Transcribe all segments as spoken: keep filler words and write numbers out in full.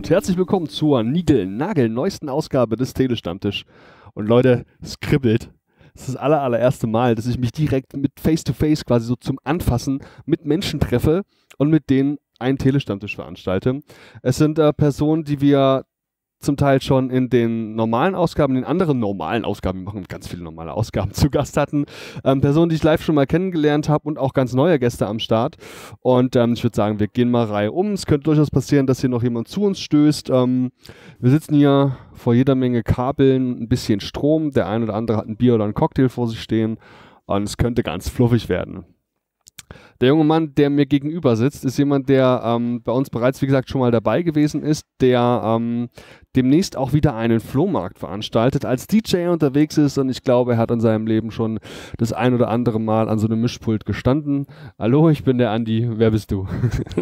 und herzlich willkommen zur Nigel-Nagel-neuesten Ausgabe des Telestammtisch. Und Leute, es kribbelt. Das ist das aller, allererste Mal, dass ich mich direkt mit Face-to-Face quasi so zum Anfassen mit Menschen treffe und mit denen einen Telestammtisch veranstalte. Es sind äh, Personen, die wir zum Teil schon in den normalen Ausgaben, in den anderen normalen Ausgaben, wir machen ganz viele normale Ausgaben, zu Gast hatten. Ähm, Personen, die ich live schon mal kennengelernt habe und auch ganz neue Gäste am Start. Und ähm, ich würde sagen, wir gehen mal Reihe um. Es könnte durchaus passieren, dass hier noch jemand zu uns stößt. Ähm, wir sitzen hier vor jeder Menge Kabeln, ein bisschen Strom. Der eine oder andere hat ein Bier oder einen Cocktail vor sich stehen. Und es könnte ganz fluffig werden. Der junge Mann, der mir gegenüber sitzt, ist jemand, der ähm, bei uns bereits, wie gesagt, schon mal dabei gewesen ist, der ähm, demnächst auch wieder einen Flohmarkt veranstaltet, als D J unterwegs ist und ich glaube, er hat in seinem Leben schon das ein oder andere Mal an so einem Mischpult gestanden. Hallo, ich bin der Andi, wer bist du?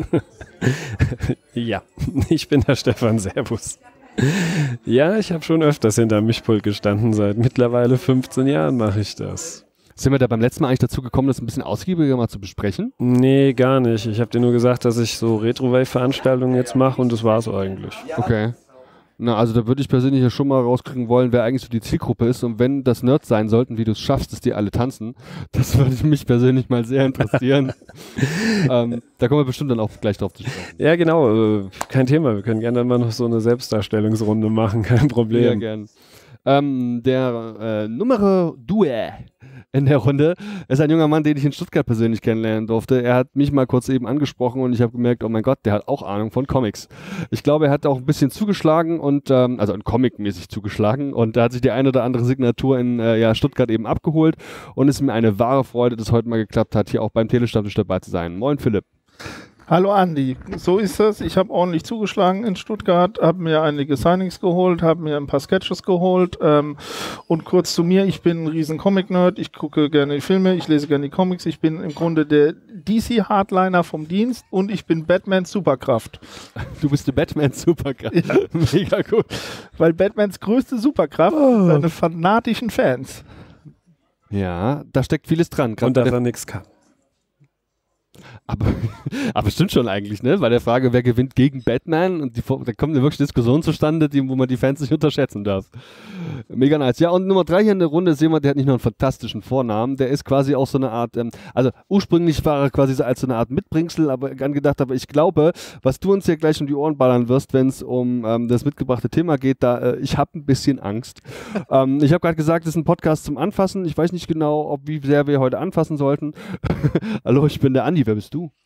Ja, ich bin der Stefan, servus. Ja, ich habe schon öfters hinter Mischpult gestanden, seit mittlerweile fünfzehn Jahren mache ich das. Sind wir da beim letzten Mal eigentlich dazu gekommen, das ein bisschen ausgiebiger mal zu besprechen? Nee, gar nicht. Ich habe dir nur gesagt, dass ich so Retro-Wave-Veranstaltungen jetzt mache und das war's eigentlich. Okay. Na, also da würde ich persönlich ja schon mal rauskriegen wollen, wer eigentlich so die Zielgruppe ist und wenn das Nerds sein sollten, wie du es schaffst, dass die alle tanzen. Das würde mich persönlich mal sehr interessieren. ähm, da kommen wir bestimmt dann auch gleich drauf zu sprechen. Ja, genau. Äh, kein Thema. Wir können gerne dann mal noch so eine Selbstdarstellungsrunde machen. Kein Problem. Ja, gern. Ähm, der äh, Numero due in der Runde ist ein junger Mann, den ich in Stuttgart persönlich kennenlernen durfte. Er hat mich mal kurz eben angesprochen und ich habe gemerkt, oh mein Gott, der hat auch Ahnung von Comics. Ich glaube, er hat auch ein bisschen zugeschlagen und, ähm, also Comic-mäßig zugeschlagen und da hat sich die eine oder andere Signatur in äh, ja, Stuttgart eben abgeholt und es ist mir eine wahre Freude, dass heute mal geklappt hat, hier auch beim Telestammtisch dabei zu sein. Moin Philipp. Hallo Andi, so ist es. Ich habe ordentlich zugeschlagen in Stuttgart, habe mir einige Signings geholt, habe mir ein paar Sketches geholt ähm, und kurz zu mir, ich bin ein riesen Comic-Nerd, ich gucke gerne die Filme, ich lese gerne die Comics, ich bin im Grunde der D C-Hardliner vom Dienst und ich bin Batmans Superkraft. Du bist der Batmans Superkraft. Ja. Mega gut. Weil Batmans größte Superkraft oh. sind seine fanatischen Fans. Ja, da steckt vieles dran. Und dass er nichts kann. Aber, aber stimmt schon eigentlich, ne? Bei der Frage, wer gewinnt gegen Batman, und die, da kommt eine wirklich Diskussion zustande, die, wo man die Fans nicht unterschätzen darf. Mega nice. Ja, und Nummer drei hier in der Runde ist jemand, der hat nicht nur einen fantastischen Vornamen, der ist quasi auch so eine Art, ähm, also ursprünglich war er quasi so als so eine Art Mitbringsel, aber angedacht, aber ich glaube, was du uns hier gleich um die Ohren ballern wirst, wenn es um ähm, das mitgebrachte Thema geht, da, äh, ich habe ein bisschen Angst. ähm, ich habe gerade gesagt, das ist ein Podcast zum Anfassen. Ich weiß nicht genau, ob wie sehr wir heute anfassen sollten. Hallo, ich bin der Andi. Wer bist du?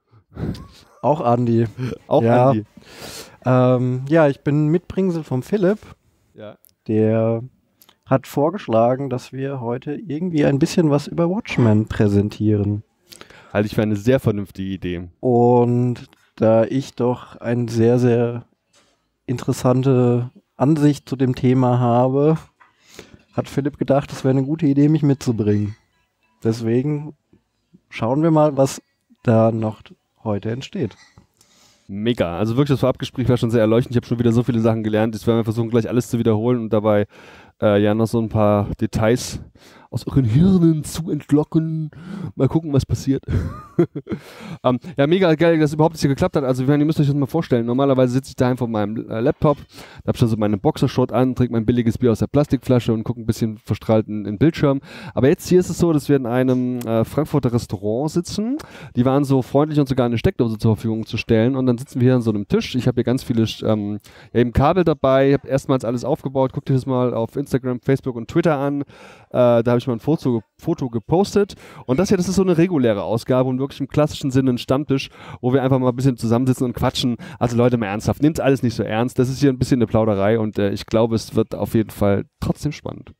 Auch Andi. Auch ja. Andi. Ähm, ja, ich bin Mitbringsel vom Philipp. Ja. Der hat vorgeschlagen, dass wir heute irgendwie ein bisschen was über Watchmen präsentieren. Halte ich für eine sehr vernünftige Idee. Und da ich doch eine sehr, sehr interessante Ansicht zu dem Thema habe, hat Philipp gedacht, es wäre eine gute Idee, mich mitzubringen. Deswegen schauen wir mal, was da noch heute entsteht. Mega. Also wirklich, das Vorabgespräch war schon sehr erleuchtend. Ich habe schon wieder so viele Sachen gelernt. Jetzt werden wir versuchen, gleich alles zu wiederholen und dabei äh, ja noch so ein paar Details aus euren Hirnen zu entlocken. Mal gucken, was passiert. ähm, ja, mega geil, dass es überhaupt hier geklappt hat. Also, ihr müsst euch das mal vorstellen. Normalerweise sitze ich daheim vor meinem äh, Laptop, da habe ich dann so meine Boxershort an, trinke mein billiges Bier aus der Plastikflasche und gucke ein bisschen verstrahlt in den Bildschirm. Aber jetzt hier ist es so, dass wir in einem äh, Frankfurter Restaurant sitzen. Die waren so freundlich, uns sogar eine Steckdose zur Verfügung zu stellen. Und dann sitzen wir hier an so einem Tisch. Ich habe hier ganz viele ähm, ja, eben Kabel dabei. Ich habe erstmals alles aufgebaut. Guckt euch das mal auf Instagram, Facebook und Twitter an. Äh, da habe ich mal ein Foto, Foto gepostet. Und das hier, das ist so eine reguläre Ausgabe und wirklich im klassischen Sinne ein Stammtisch, wo wir einfach mal ein bisschen zusammensitzen und quatschen. Also Leute, mal ernsthaft, nehmt alles nicht so ernst. Das ist hier ein bisschen eine Plauderei und äh, ich glaube, es wird auf jeden Fall trotzdem spannend.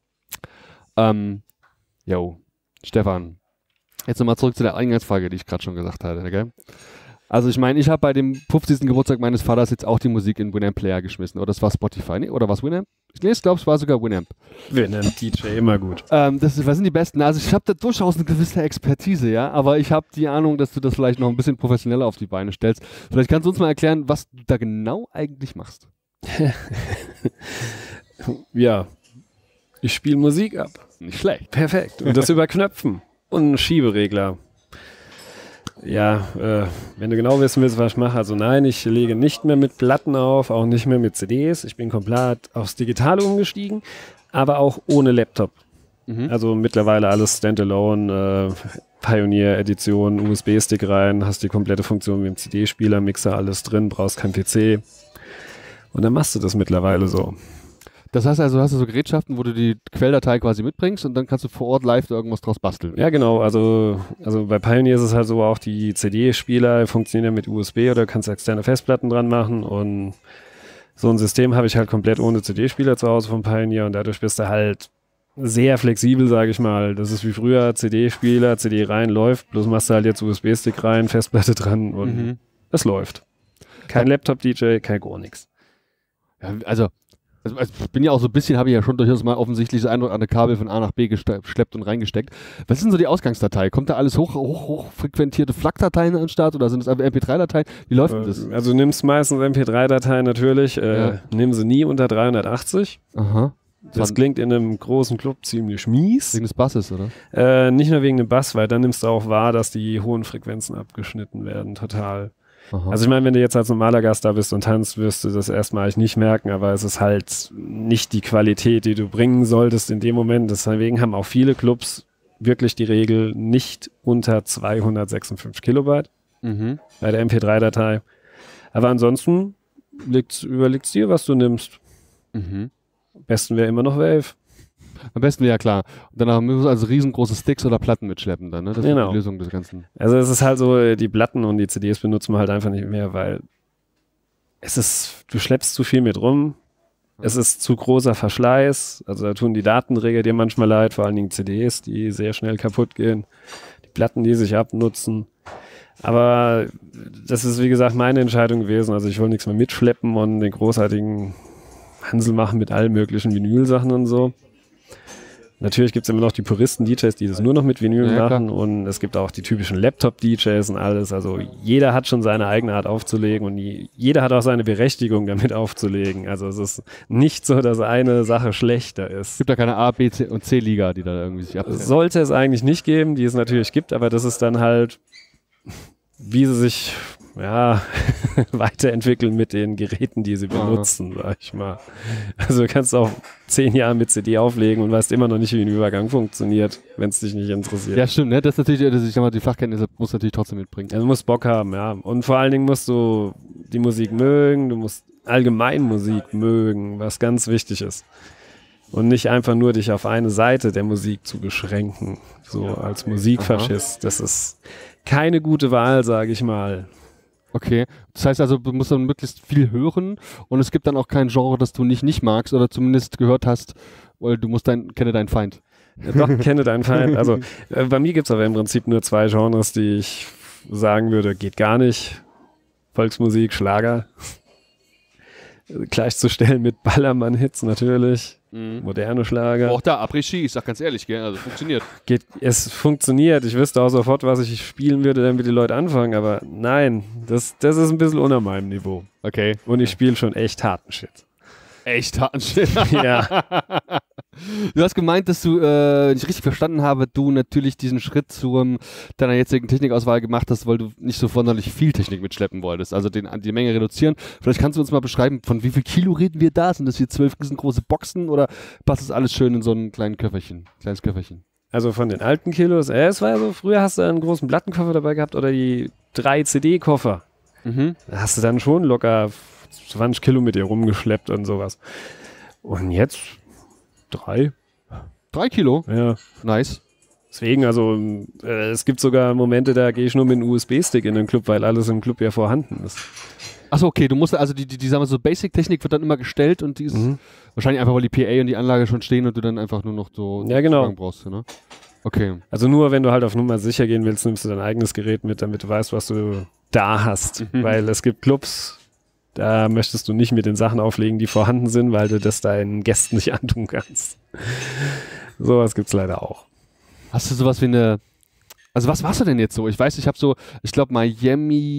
Ähm, yo, Stefan, jetzt nochmal zurück zu der Eingangsfrage, die ich gerade schon gesagt hatte, gell? Also ich meine, ich habe bei dem fünfzigsten Geburtstag meines Vaters jetzt auch die Musik in Winamp Player geschmissen. Oder das war Spotify, nee? Oder was Winamp? Nee, ich glaube, es war sogar Winamp. Winamp D J, immer gut. Ähm, das, was sind die besten? Also ich habe da durchaus eine gewisse Expertise, ja, aber ich habe die Ahnung, dass du das vielleicht noch ein bisschen professioneller auf die Beine stellst. Vielleicht kannst du uns mal erklären, was du da genau eigentlich machst. Ja, ich spiele Musik ab. Nicht schlecht. Perfekt. Und das über Knöpfen und einen Schieberegler. Ja, äh, wenn du genau wissen willst, was ich mache, also nein, ich lege nicht mehr mit Platten auf, auch nicht mehr mit C Ds. Ich bin komplett aufs Digitale umgestiegen, aber auch ohne Laptop. Mhm. Also mittlerweile alles Standalone, äh, Pioneer-Edition, U S B-Stick rein, hast die komplette Funktion wie im C D-Spieler, Mixer, alles drin, brauchst kein P C. Und dann machst du das mittlerweile so. Das heißt also, du hast so Gerätschaften, wo du die Quelldatei quasi mitbringst und dann kannst du vor Ort live da irgendwas draus basteln. Ja, genau. Also, also bei Pioneer ist es halt so, auch die C D-Spieler funktionieren ja mit U S B oder kannst externe Festplatten dran machen und so ein System habe ich halt komplett ohne C D-Spieler zu Hause von Pioneer und dadurch bist du halt sehr flexibel, sage ich mal. Das ist wie früher, C D-Spieler, C D rein, läuft, bloß machst du halt jetzt U S B-Stick rein, Festplatte dran und Mhm. es läuft. Kein Laptop-D J, kein gar nichts. Ja, also, also, also ich bin ja auch so ein bisschen, habe ich ja schon durchaus mal offensichtlich das ein oder andere Kabel von A nach B geschleppt und reingesteckt. Was ist denn so die Ausgangsdatei? Kommt da alles hoch, hoch, hochfrequentierte F L A C-Dateien an den Start oder sind es einfach M P drei Dateien? Wie läuft denn das? Also nimmst meistens M P drei Dateien natürlich, äh, Ja. nimm sie nie unter dreihundertachtzig. Aha. Das Wann- klingt in einem großen Club ziemlich mies. Wegen des Basses, oder? Äh, nicht nur wegen dem Bass, weil dann nimmst du auch wahr, dass die hohen Frequenzen abgeschnitten werden, total. Aha. Also ich meine, wenn du jetzt als normaler Gast da bist und tanzt, wirst du das erstmal eigentlich nicht merken, aber es ist halt nicht die Qualität, die du bringen solltest in dem Moment. Deswegen haben auch viele Clubs wirklich die Regel nicht unter zweihundertsechsundfünfzig Kilobyte Mhm. bei der M P drei Datei. Aber ansonsten liegt's, überlegst dir, was du nimmst. Mhm. Am besten wäre immer noch Wave. Am besten wäre ja klar. Und danach müssen wir also riesengroße Sticks oder Platten mitschleppen dann, ne? Das ist Genau. die Lösung des Ganzen. Also es ist halt so, die Platten und die C Ds benutzen wir halt einfach nicht mehr, weil es ist, du schleppst zu viel mit rum. Es ist zu großer Verschleiß. Also da tun die Datenträger dir manchmal leid, vor allen Dingen C Ds, die sehr schnell kaputt gehen. Die Platten, die sich abnutzen. Aber das ist, wie gesagt, meine Entscheidung gewesen. Also ich wollte nichts mehr mitschleppen und den großartigen Hansel machen mit allen möglichen Vinylsachen und so. Natürlich gibt es immer noch die Puristen-D Js, die das nur noch mit Vinyl Ja, machen und es gibt auch die typischen Laptop-D Js und alles. Also jeder hat schon seine eigene Art aufzulegen und die, jeder hat auch seine Berechtigung damit aufzulegen. Also es ist nicht so, dass eine Sache schlechter Es ist. gibt da keine A, B, C und C-Liga, die da irgendwie sich abzählen. Sollte es eigentlich nicht geben, die es natürlich gibt, aber das ist dann halt, wie sie sich ja, weiterentwickeln mit den Geräten, die sie benutzen, sag ich mal. Also du kannst auch zehn Jahre mit C D auflegen und weißt immer noch nicht, wie ein Übergang funktioniert, wenn es dich nicht interessiert. Ja, stimmt, ne? Das ist natürlich, das, ich sag mal, die Fachkenntnisse musst du natürlich trotzdem mitbringen. Also du musst Bock haben, ja. Und vor allen Dingen musst du die Musik mögen, du musst allgemein Musik mögen, was ganz wichtig ist. Und nicht einfach nur dich auf eine Seite der Musik zu beschränken, so als Musikfaschist. Das ist keine gute Wahl, sage ich mal. Okay, das heißt also, du musst dann möglichst viel hören und es gibt dann auch kein Genre, das du nicht nicht magst oder zumindest gehört hast, weil du musst dein, kenne deinen Feind. Ja, doch, kenne deinen Feind. Also äh, bei mir gibt es aber im Prinzip nur zwei Genres, die ich sagen würde, geht gar nicht. Volksmusik, Schlager. Gleichzustellen mit Ballermann-Hits natürlich. Mhm. Moderne Schlager. Auch da, Après-Ski, ich sag ganz ehrlich, gell, also funktioniert. Geht, es funktioniert. Ich wüsste auch sofort, was ich spielen würde, damit die Leute anfangen. Aber nein, das, das ist ein bisschen unter meinem Niveau. Okay. Und ich spiele schon echt harten Shit. Echt harten Shit. Ja. Du hast gemeint, dass du, äh, wenn ich richtig verstanden habe, du natürlich diesen Schritt zu deiner jetzigen Technikauswahl gemacht hast, weil du nicht so sonderlich viel Technik mitschleppen wolltest, also den, die Menge reduzieren. Vielleicht kannst du uns mal beschreiben, von wie viel Kilo reden wir da? Sind das hier zwölf riesengroße Boxen oder passt das alles schön in so ein kleines Köfferchen? Kleines Köfferchen. Also von den alten Kilos, äh, es war ja so, früher hast du einen großen Plattenkoffer dabei gehabt oder die drei C D-Koffer. Mhm. Da hast du dann schon locker zwanzig Kilo mit dir rumgeschleppt und sowas. Und jetzt drei. Drei Kilo? Ja. Nice. Deswegen, also äh, es gibt sogar Momente, da gehe ich nur mit einem U S B-Stick in den Club, weil alles im Club ja vorhanden ist. Achso, okay, du musst, also die, die, die sagen wir so, Basic-Technik wird dann immer gestellt und die ist Mhm. wahrscheinlich einfach, weil die P A und die Anlage schon stehen und du dann einfach nur noch so Ja, genau. Zugang brauchst, ne? Okay. Also nur, wenn du halt auf Nummer sicher gehen willst, nimmst du dein eigenes Gerät mit, damit du weißt, was du da hast. Mhm. Weil es gibt Clubs, da möchtest du nicht mit den Sachen auflegen, die vorhanden sind, weil du das deinen Gästen nicht antun kannst. Sowas gibt's leider auch. Hast du sowas wie eine, also was warst du denn jetzt so? Ich weiß, ich habe so, ich glaube Miami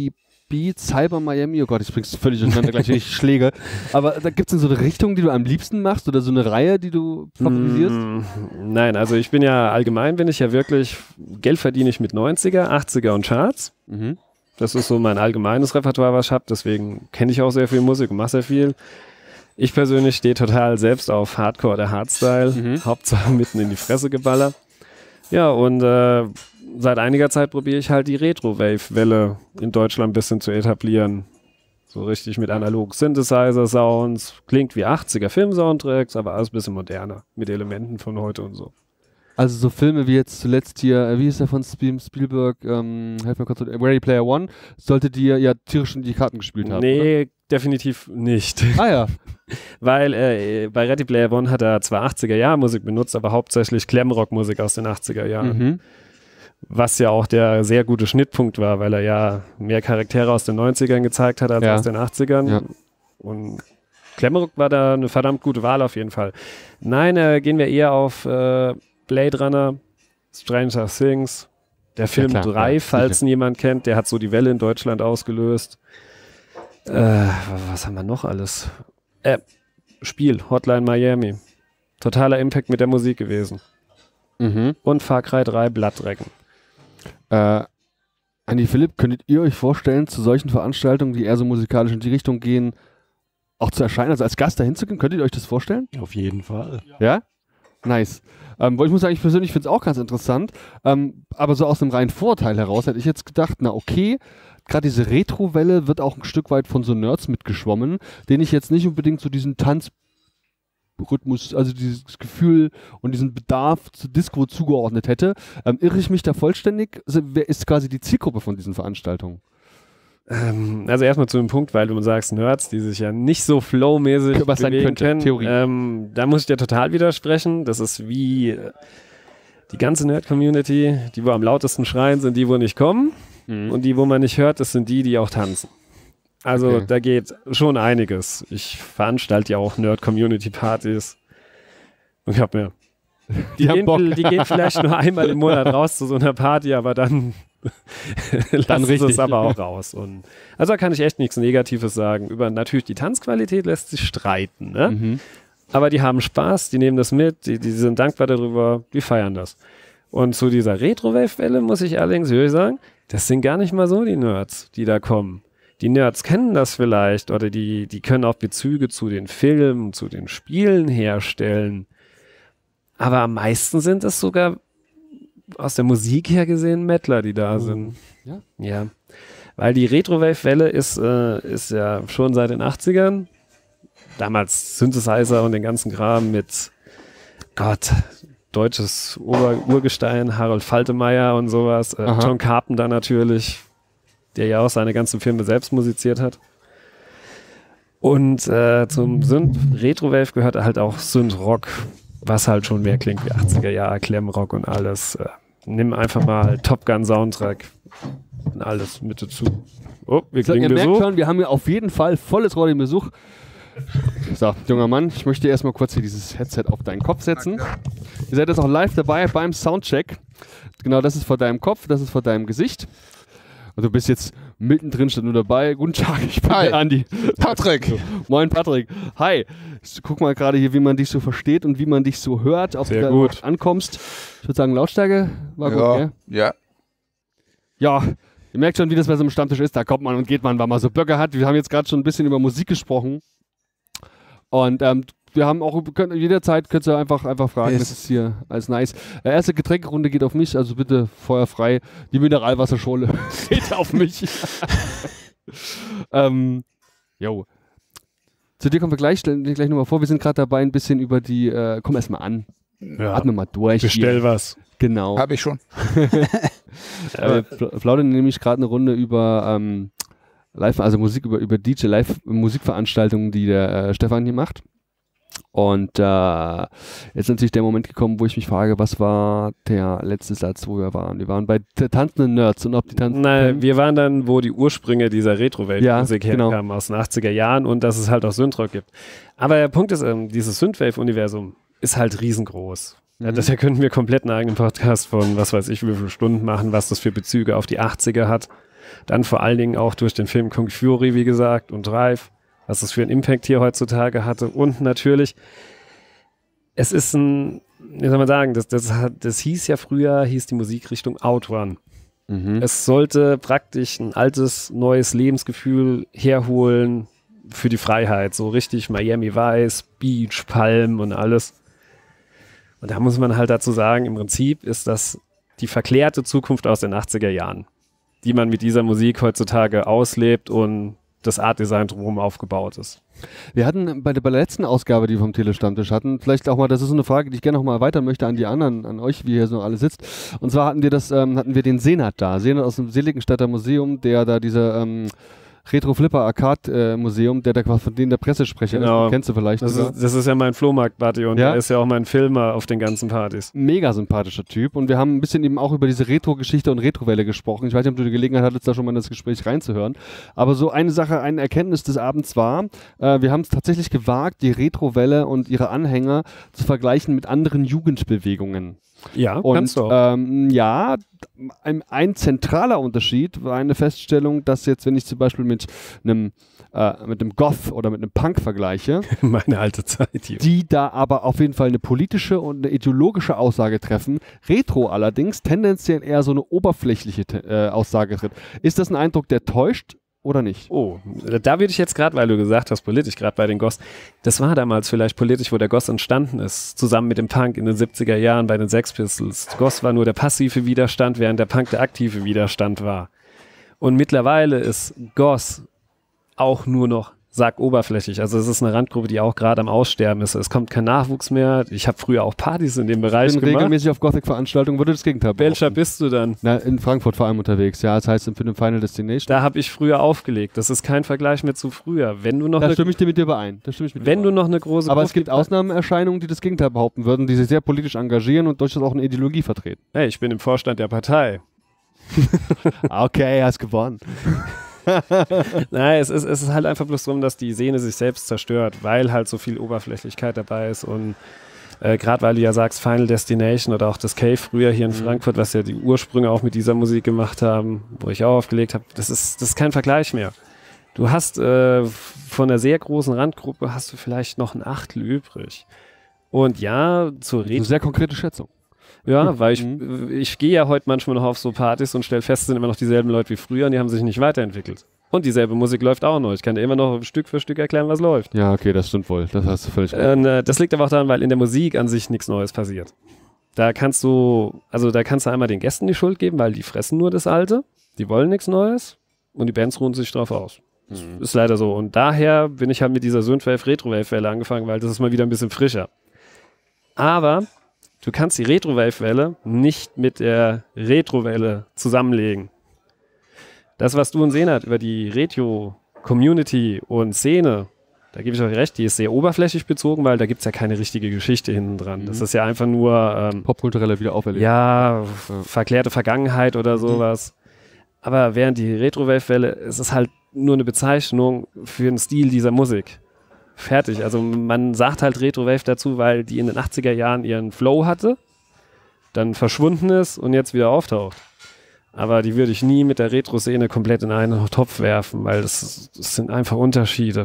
Beat, Cyber Miami, oh Gott, ich bring's völlig durcheinander, gleich wenn ich schläge. Aber da gibt's denn so eine Richtung, die du am liebsten machst oder so eine Reihe, die du favorisierst? Mm, nein, also ich bin ja allgemein, bin ich ja wirklich, Geld verdiene ich mit neunziger, achtziger und Charts. Mhm. Das ist so mein allgemeines Repertoire, was ich habe. Deswegen kenne ich auch sehr viel Musik und mache sehr viel. Ich persönlich stehe total selbst auf Hardcore oder Hardstyle. Mhm. Hauptsache mitten in die Fresse geballert. Ja, und äh, seit einiger Zeit probiere ich halt die Retro-Wave-Welle in Deutschland ein bisschen zu etablieren. So richtig mit analogen Synthesizer-Sounds. Klingt wie achtziger Film-Soundtracks, aber alles ein bisschen moderner. Mit Elementen von heute und so. Also so Filme wie jetzt zuletzt hier, äh, wie ist der von Spiel Spielberg, ähm, helf mir kurz, Ready Player One, sollte dir ja tierisch in die Karten gespielt haben, Nee, oder? Definitiv nicht. Ah ja. Weil äh, bei Ready Player One hat er zwar achtziger-Jahr-Musik benutzt, aber hauptsächlich Glamrock-Musik aus den achtziger Jahren. Mhm. Was ja auch der sehr gute Schnittpunkt war, weil er ja mehr Charaktere aus den neunzigern gezeigt hat als Ja. aus den achtzigern. Ja. Und Glamrock war da eine verdammt gute Wahl auf jeden Fall. Nein, äh, gehen wir eher auf äh, Blade Runner, Stranger Things, der Film klar, drei, ja, falls sicher. ihn jemand kennt, der hat so die Welle in Deutschland ausgelöst. Äh, was haben wir noch alles? Äh, Spiel, Hotline Miami. Totaler Impact mit der Musik gewesen. Mhm. Und Far Cry drei, Blood Dragon. Äh, Andi Philipp, könntet ihr euch vorstellen, zu solchen Veranstaltungen, die eher so musikalisch in die Richtung gehen, auch zu erscheinen, also als Gast dahin zu gehen? Könntet ihr euch das vorstellen? Auf jeden Fall. Ja? Nice. Ähm, weil ich muss sagen, ich persönlich finde es auch ganz interessant, ähm, aber so aus einem reinen Vorteil heraus hätte ich jetzt gedacht, na okay, gerade diese Retro-Welle wird auch ein Stück weit von so Nerds mitgeschwommen, denen ich jetzt nicht unbedingt so diesen Tanzrhythmus, also dieses Gefühl und diesen Bedarf zu Disco zugeordnet hätte. Ähm, irre ich mich da vollständig? Also, wer ist quasi die Zielgruppe von diesen Veranstaltungen? Ähm, also erstmal zu dem Punkt, weil du sagst Nerds, die sich ja nicht so flowmäßig Was sein bewegen könnte, können. Theorie. Ähm, da muss ich dir total widersprechen. Das ist wie äh, die ganze Nerd-Community, die wo am lautesten schreien, sind die, wo nicht kommen. Mhm. Und die, wo man nicht hört, das sind die, die auch tanzen. Also Okay. da geht schon einiges. Ich veranstalte ja auch Nerd-Community-Partys. Und ich habe mir Die haben gehen, Bock. die gehen vielleicht nur einmal im Monat raus zu so einer Party, aber dann, lassen sie richtig. es aber auch raus. Und also da kann ich echt nichts Negatives sagen. Über natürlich die Tanzqualität lässt sich streiten, ne? Mhm. Aber die haben Spaß, die nehmen das mit, die, die sind dankbar darüber, die feiern das. Und zu dieser Retro-Wave-Welle muss ich allerdings wirklich sagen, das sind gar nicht mal so die Nerds, die da kommen. Die Nerds kennen das vielleicht oder die, die können auch Bezüge zu den Filmen, zu den Spielen herstellen. Aber am meisten sind es sogar aus der Musik her gesehen Mettler, die da sind. Ja? Ja. Weil die Retro-Wave-Welle ist, äh, ist ja schon seit den achtzigern. Damals Synthesizer und den ganzen Kram mit Gott, deutsches Ober Urgestein, Harold Faltermeyer und sowas. Äh, Aha. John Carpenter natürlich, der ja auch seine ganzen Filme selbst musiziert hat. Und äh, zum Synth Retro-Wave gehört halt auch Synth-Rock, was halt schon mehr klingt wie achtziger Jahre, Klemmrock und alles. Äh, nimm einfach mal Top Gun Soundtrack und alles mit dazu. Oh, wir So, kriegen ihr merkt Besuch. schon, wir haben hier auf jeden Fall volles Rohr den Besuch. So, junger Mann, ich möchte erstmal kurz hier dieses Headset auf deinen Kopf setzen. Ihr seid jetzt auch live dabei beim Soundcheck. Genau, das ist vor deinem Kopf, das ist vor deinem Gesicht. Und du bist jetzt mittendrin, statt nur dabei. Guten Tag, ich bin Hi. der Andi. Patrick. So, moin Patrick. Hi. Ich guck mal gerade hier, wie man dich so versteht und wie man dich so hört, ob Sehr du da gut. überhaupt ankommst. Ich würde sagen, Lautstärke war gut, Ja, gell? ja. Ja, ihr merkt schon, wie das bei so einem Stammtisch ist. Da kommt man und geht man, weil man so Böcke hat. Wir haben jetzt gerade schon ein bisschen über Musik gesprochen. Und ähm, wir haben auch, könnt, jederzeit könnt ihr einfach, einfach fragen. Yes. Das ist hier alles nice. Die erste Getränkerunde geht auf mich, also bitte feuerfrei. Die Mineralwasserschorle geht auf mich. ähm, jo. Zu dir kommen wir gleich, stellen wir gleich nochmal vor. Wir sind gerade dabei, ein bisschen über die, äh, komm erst mal an. Ja, Atme mal durch. bestell hier. was. Genau. Habe ich schon. Äh, pl- plaudern nämlich gerade eine Runde über ähm, Live, also Musik, über, über D J Live-Musikveranstaltungen, die der äh, Stefan hier macht. Und äh, jetzt ist natürlich der Moment gekommen, wo ich mich frage, was war der letzte Satz, wo wir waren? Wir waren bei t- tanzenden Nerds und ob die tanzen. Nein, wir waren dann, wo die Ursprünge dieser Retro-Wave-Musik Ja, genau. herkamen, aus den achtziger Jahren und dass es halt auch Synthrock gibt. Aber der Punkt ist, ähm, dieses Synthwave-Universum ist halt riesengroß. Ja, Mhm. deshalb könnten wir komplett einen eigenen Podcast von was weiß ich wie viele Stunden machen, was das für Bezüge auf die achtziger hat. Dann vor allen Dingen auch durch den Film Kung Fury, wie gesagt, und Drive, was das für einen Impact hier heutzutage hatte. Und natürlich, es ist ein, wie soll man sagen, das, das, hat, das hieß ja früher, hieß die Musikrichtung Outrun. Mhm. Es sollte praktisch ein altes, neues Lebensgefühl herholen für die Freiheit. So richtig Miami Vice, Beach, Palm und alles. Und da muss man halt dazu sagen, im Prinzip ist das die verklärte Zukunft aus den achtziger Jahren, die man mit dieser Musik heutzutage auslebt und das Art-Design drumherum aufgebaut ist. Wir hatten bei der, bei der letzten Ausgabe, die wir vom Telestammtisch hatten, vielleicht auch mal, das ist so eine Frage, die ich gerne noch mal erweitern möchte an die anderen, an euch, wie ihr so alle sitzt. Und zwar hatten wir das, ähm, hatten wir den Senat da, Senat aus dem Seligenstadter Museum, der da diese ähm, Retro-Flipper-Arcade-Museum, äh, der da quasi von denen der Pressesprecher genau. ist, kennst du vielleicht. Das ist, das ist ja mein Flohmarkt-Buddy und ja? der ist ja auch mein Filmer auf den ganzen Partys. Mega sympathischer Typ und wir haben ein bisschen eben auch über diese Retro-Geschichte und Retrowelle gesprochen. Ich weiß nicht, ob du die Gelegenheit hattest, da schon mal in das Gespräch reinzuhören, aber so eine Sache, eine Erkenntnis des Abends war, äh, wir haben es tatsächlich gewagt, die Retrowelle und ihre Anhänger zu vergleichen mit anderen Jugendbewegungen. Ja, und, kannst du auch. Ähm, ja, ein, ein zentraler Unterschied war eine Feststellung, dass jetzt, wenn ich zum Beispiel mit einem äh, mit einem Goth oder mit einem Punk vergleiche, meine alte Zeit hier, die da aber auf jeden Fall eine politische und eine ideologische Aussage treffen, Retro allerdings tendenziell eher so eine oberflächliche äh, Aussage tritt. Ist das ein Eindruck, der täuscht? Oder nicht? Oh, da würde ich jetzt gerade, weil du gesagt hast, politisch, gerade bei den Goths, das war damals vielleicht politisch, wo der Goth entstanden ist, zusammen mit dem Punk in den siebziger Jahren bei den Sex Pistols. Goth war nur der passive Widerstand, während der Punk der aktive Widerstand war. Und mittlerweile ist Goth auch nur noch sagt oberflächlich. Also es ist eine Randgruppe, die auch gerade am Aussterben ist. Es kommt kein Nachwuchs mehr. Ich habe früher auch Partys in dem Bereich ich bin gemacht. regelmäßig auf Gothic-Veranstaltungen, würde das Gegenteil behaupten. Welcher bist du dann? Na, in Frankfurt vor allem unterwegs. Ja, das heißt für den Final Destination. Da habe ich früher aufgelegt. Das ist kein Vergleich mehr zu früher. Wenn du noch da eine, stimme ich dir mit dir überein. Da stimme ich mit wenn dir du überein. noch eine große Aber es gibt Ausnahmeerscheinungen, die das Gegenteil behaupten würden, die sich sehr politisch engagieren und durchaus auch eine Ideologie vertreten. Hey, ich bin im Vorstand der Partei. Okay, hast gewonnen. Nein, es ist, es ist halt einfach bloß darum, dass die Szene sich selbst zerstört, weil halt so viel Oberflächlichkeit dabei ist und äh, gerade weil du ja sagst Final Destination oder auch das Cave früher hier in mhm. Frankfurt, was ja die Ursprünge auch mit dieser Musik gemacht haben, wo ich auch aufgelegt habe, das ist, das ist kein Vergleich mehr. Du hast äh, von einer sehr großen Randgruppe hast du vielleicht noch ein Achtel übrig. Und ja, zur Rede. Eine sehr konkrete Schätzung. Ja, weil ich, ich gehe ja heute manchmal noch auf so Partys und stelle fest, es sind immer noch dieselben Leute wie früher und die haben sich nicht weiterentwickelt. Und dieselbe Musik läuft auch noch. Ich kann dir immer noch Stück für Stück erklären, was läuft. Ja, okay, das stimmt wohl. Das hast du völlig recht. Und, äh, das liegt aber auch daran, weil in der Musik an sich nichts Neues passiert. Da kannst du, also da kannst du einmal den Gästen die Schuld geben, weil die fressen nur das Alte, die wollen nichts Neues und die Bands ruhen sich drauf aus. Mhm. Ist leider so. Und daher bin ich halt mit dieser Synthwave Retro-Wave-Welle angefangen, weil das ist mal wieder ein bisschen frischer. Aber du kannst die Retro-Wave-Welle nicht mit der Retro-Welle zusammenlegen. Das, was du und Senat über die Retro-Community und Szene, da gebe ich euch recht, die ist sehr oberflächlich bezogen, weil da gibt es ja keine richtige Geschichte hinten dran. Mhm. Das ist ja einfach nur ähm, popkulturelle Wiederauferlegung. Ja, ja, verklärte Vergangenheit oder sowas. Mhm. Aber während die Retro-Wave-Welle, es ist halt nur eine Bezeichnung für den Stil dieser Musik. Fertig. Also man sagt halt Retro-Wave dazu, weil die in den achtziger Jahren ihren Flow hatte, dann verschwunden ist und jetzt wieder auftaucht. Aber die würde ich nie mit der Retro-Szene komplett in einen Topf werfen, weil das, das sind einfach Unterschiede.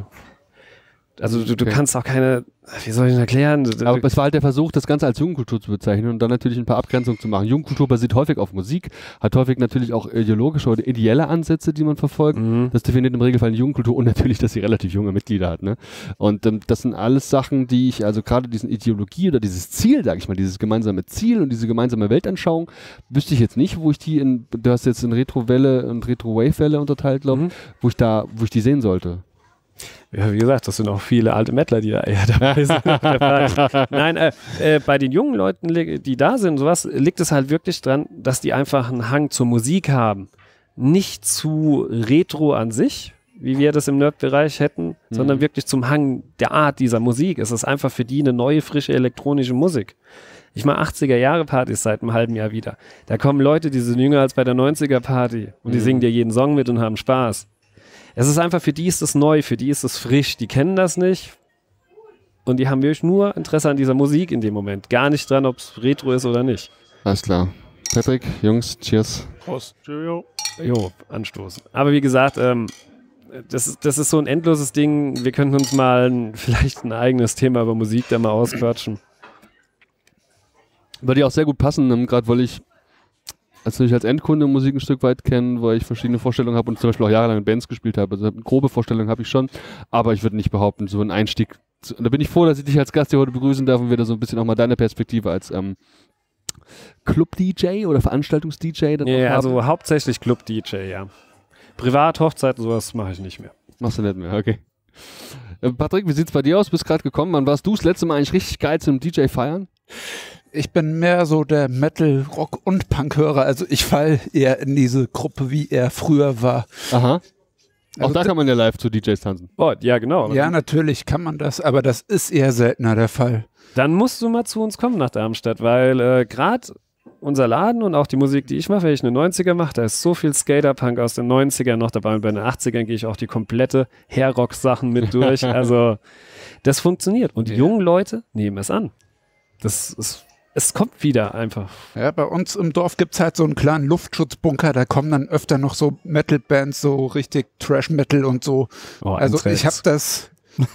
Also du, du okay. kannst auch keine, wie soll ich das erklären? Aber es war halt der Versuch, das Ganze als Jugendkultur zu bezeichnen und dann natürlich ein paar Abgrenzungen zu machen. Jugendkultur basiert häufig auf Musik, hat häufig natürlich auch ideologische oder ideelle Ansätze, die man verfolgt. Mhm. Das definiert im Regelfall eine Jugendkultur und natürlich, dass sie relativ junge Mitglieder hat. Ne? Und ähm, das sind alles Sachen, die ich, also gerade diesen Ideologie oder dieses Ziel, sag ich mal, dieses gemeinsame Ziel und diese gemeinsame Weltanschauung, wüsste ich jetzt nicht, wo ich die in, du hast jetzt in Retro-Welle und Retro-Wave-Welle unterteilt, glaube ich, mhm. wo ich da, wo ich die sehen sollte. Ja, wie gesagt, das sind auch viele alte Mettler, die da eher dabei sind. Nein, äh, äh, bei den jungen Leuten, die da sind, sowas, liegt es halt wirklich dran, dass die einfach einen Hang zur Musik haben. Nicht zu Retro an sich, wie wir das im Nerd-Bereich hätten, mhm. sondern wirklich zum Hang der Art dieser Musik. Es ist einfach für die eine neue, frische elektronische Musik. Ich mache achtziger-Jahre-Partys seit einem halben Jahr wieder. Da kommen Leute, die sind jünger als bei der neunziger-Party und die mhm. singen dir jeden Song mit und haben Spaß. Es ist einfach, für die ist es neu, für die ist es frisch, die kennen das nicht und die haben wirklich nur Interesse an dieser Musik in dem Moment. Gar nicht dran, ob es Retro ist oder nicht. Alles klar. Patrick, Jungs, cheers. Prost. Cheerio. Jo, anstoßen. Aber wie gesagt, ähm, das ist, das ist so ein endloses Ding. Wir könnten uns mal ein, vielleicht ein eigenes Thema über Musik da mal ausquatschen. Würde ja auch sehr gut passen, ähm, gerade weil ich als ich als Endkunde Musik ein Stück weit kenne, weil ich verschiedene Vorstellungen habe und zum Beispiel auch jahrelang in Bands gespielt habe. Also eine grobe Vorstellung habe ich schon, aber ich würde nicht behaupten, so ein Einstieg. Zu, da bin ich froh, dass ich dich als Gast hier heute begrüßen darf und wieder so ein bisschen auch mal deine Perspektive als ähm, Club-D J oder Veranstaltungs-D J. Ja, yeah, also hauptsächlich Club-D J, ja. Privat, Hochzeiten, sowas mache ich nicht mehr. Machst du nicht mehr, okay. Äh, Patrick, wie sieht's bei dir aus? Bist gerade gekommen. Wann warst du das letzte Mal eigentlich richtig geil zum D J feiern? Ich bin mehr so der Metal, Rock und Punk-Hörer. Also ich fall eher in diese Gruppe, wie er früher war. Aha. Auch Also da kann man ja live zu D Js tanzen. Oh, ja, genau. Ja, natürlich kann man das, aber das ist eher seltener der Fall. Dann musst du mal zu uns kommen nach Darmstadt, weil äh, gerade unser Laden und auch die Musik, die ich mache, wenn ich eine neunziger mache, da ist so viel Skaterpunk aus den neunzigern noch dabei und bei den achtzigern gehe ich auch die komplette Hair-Rock-Sachen mit durch. Also das funktioniert und die Ja. jungen Leute nehmen es an. Das ist, es kommt wieder einfach. Ja, bei uns im Dorf gibt es halt so einen kleinen Luftschutzbunker, da kommen dann öfter noch so Metal-Bands, so richtig Trash-Metal und so. Oh, Also Anthrax. ich habe das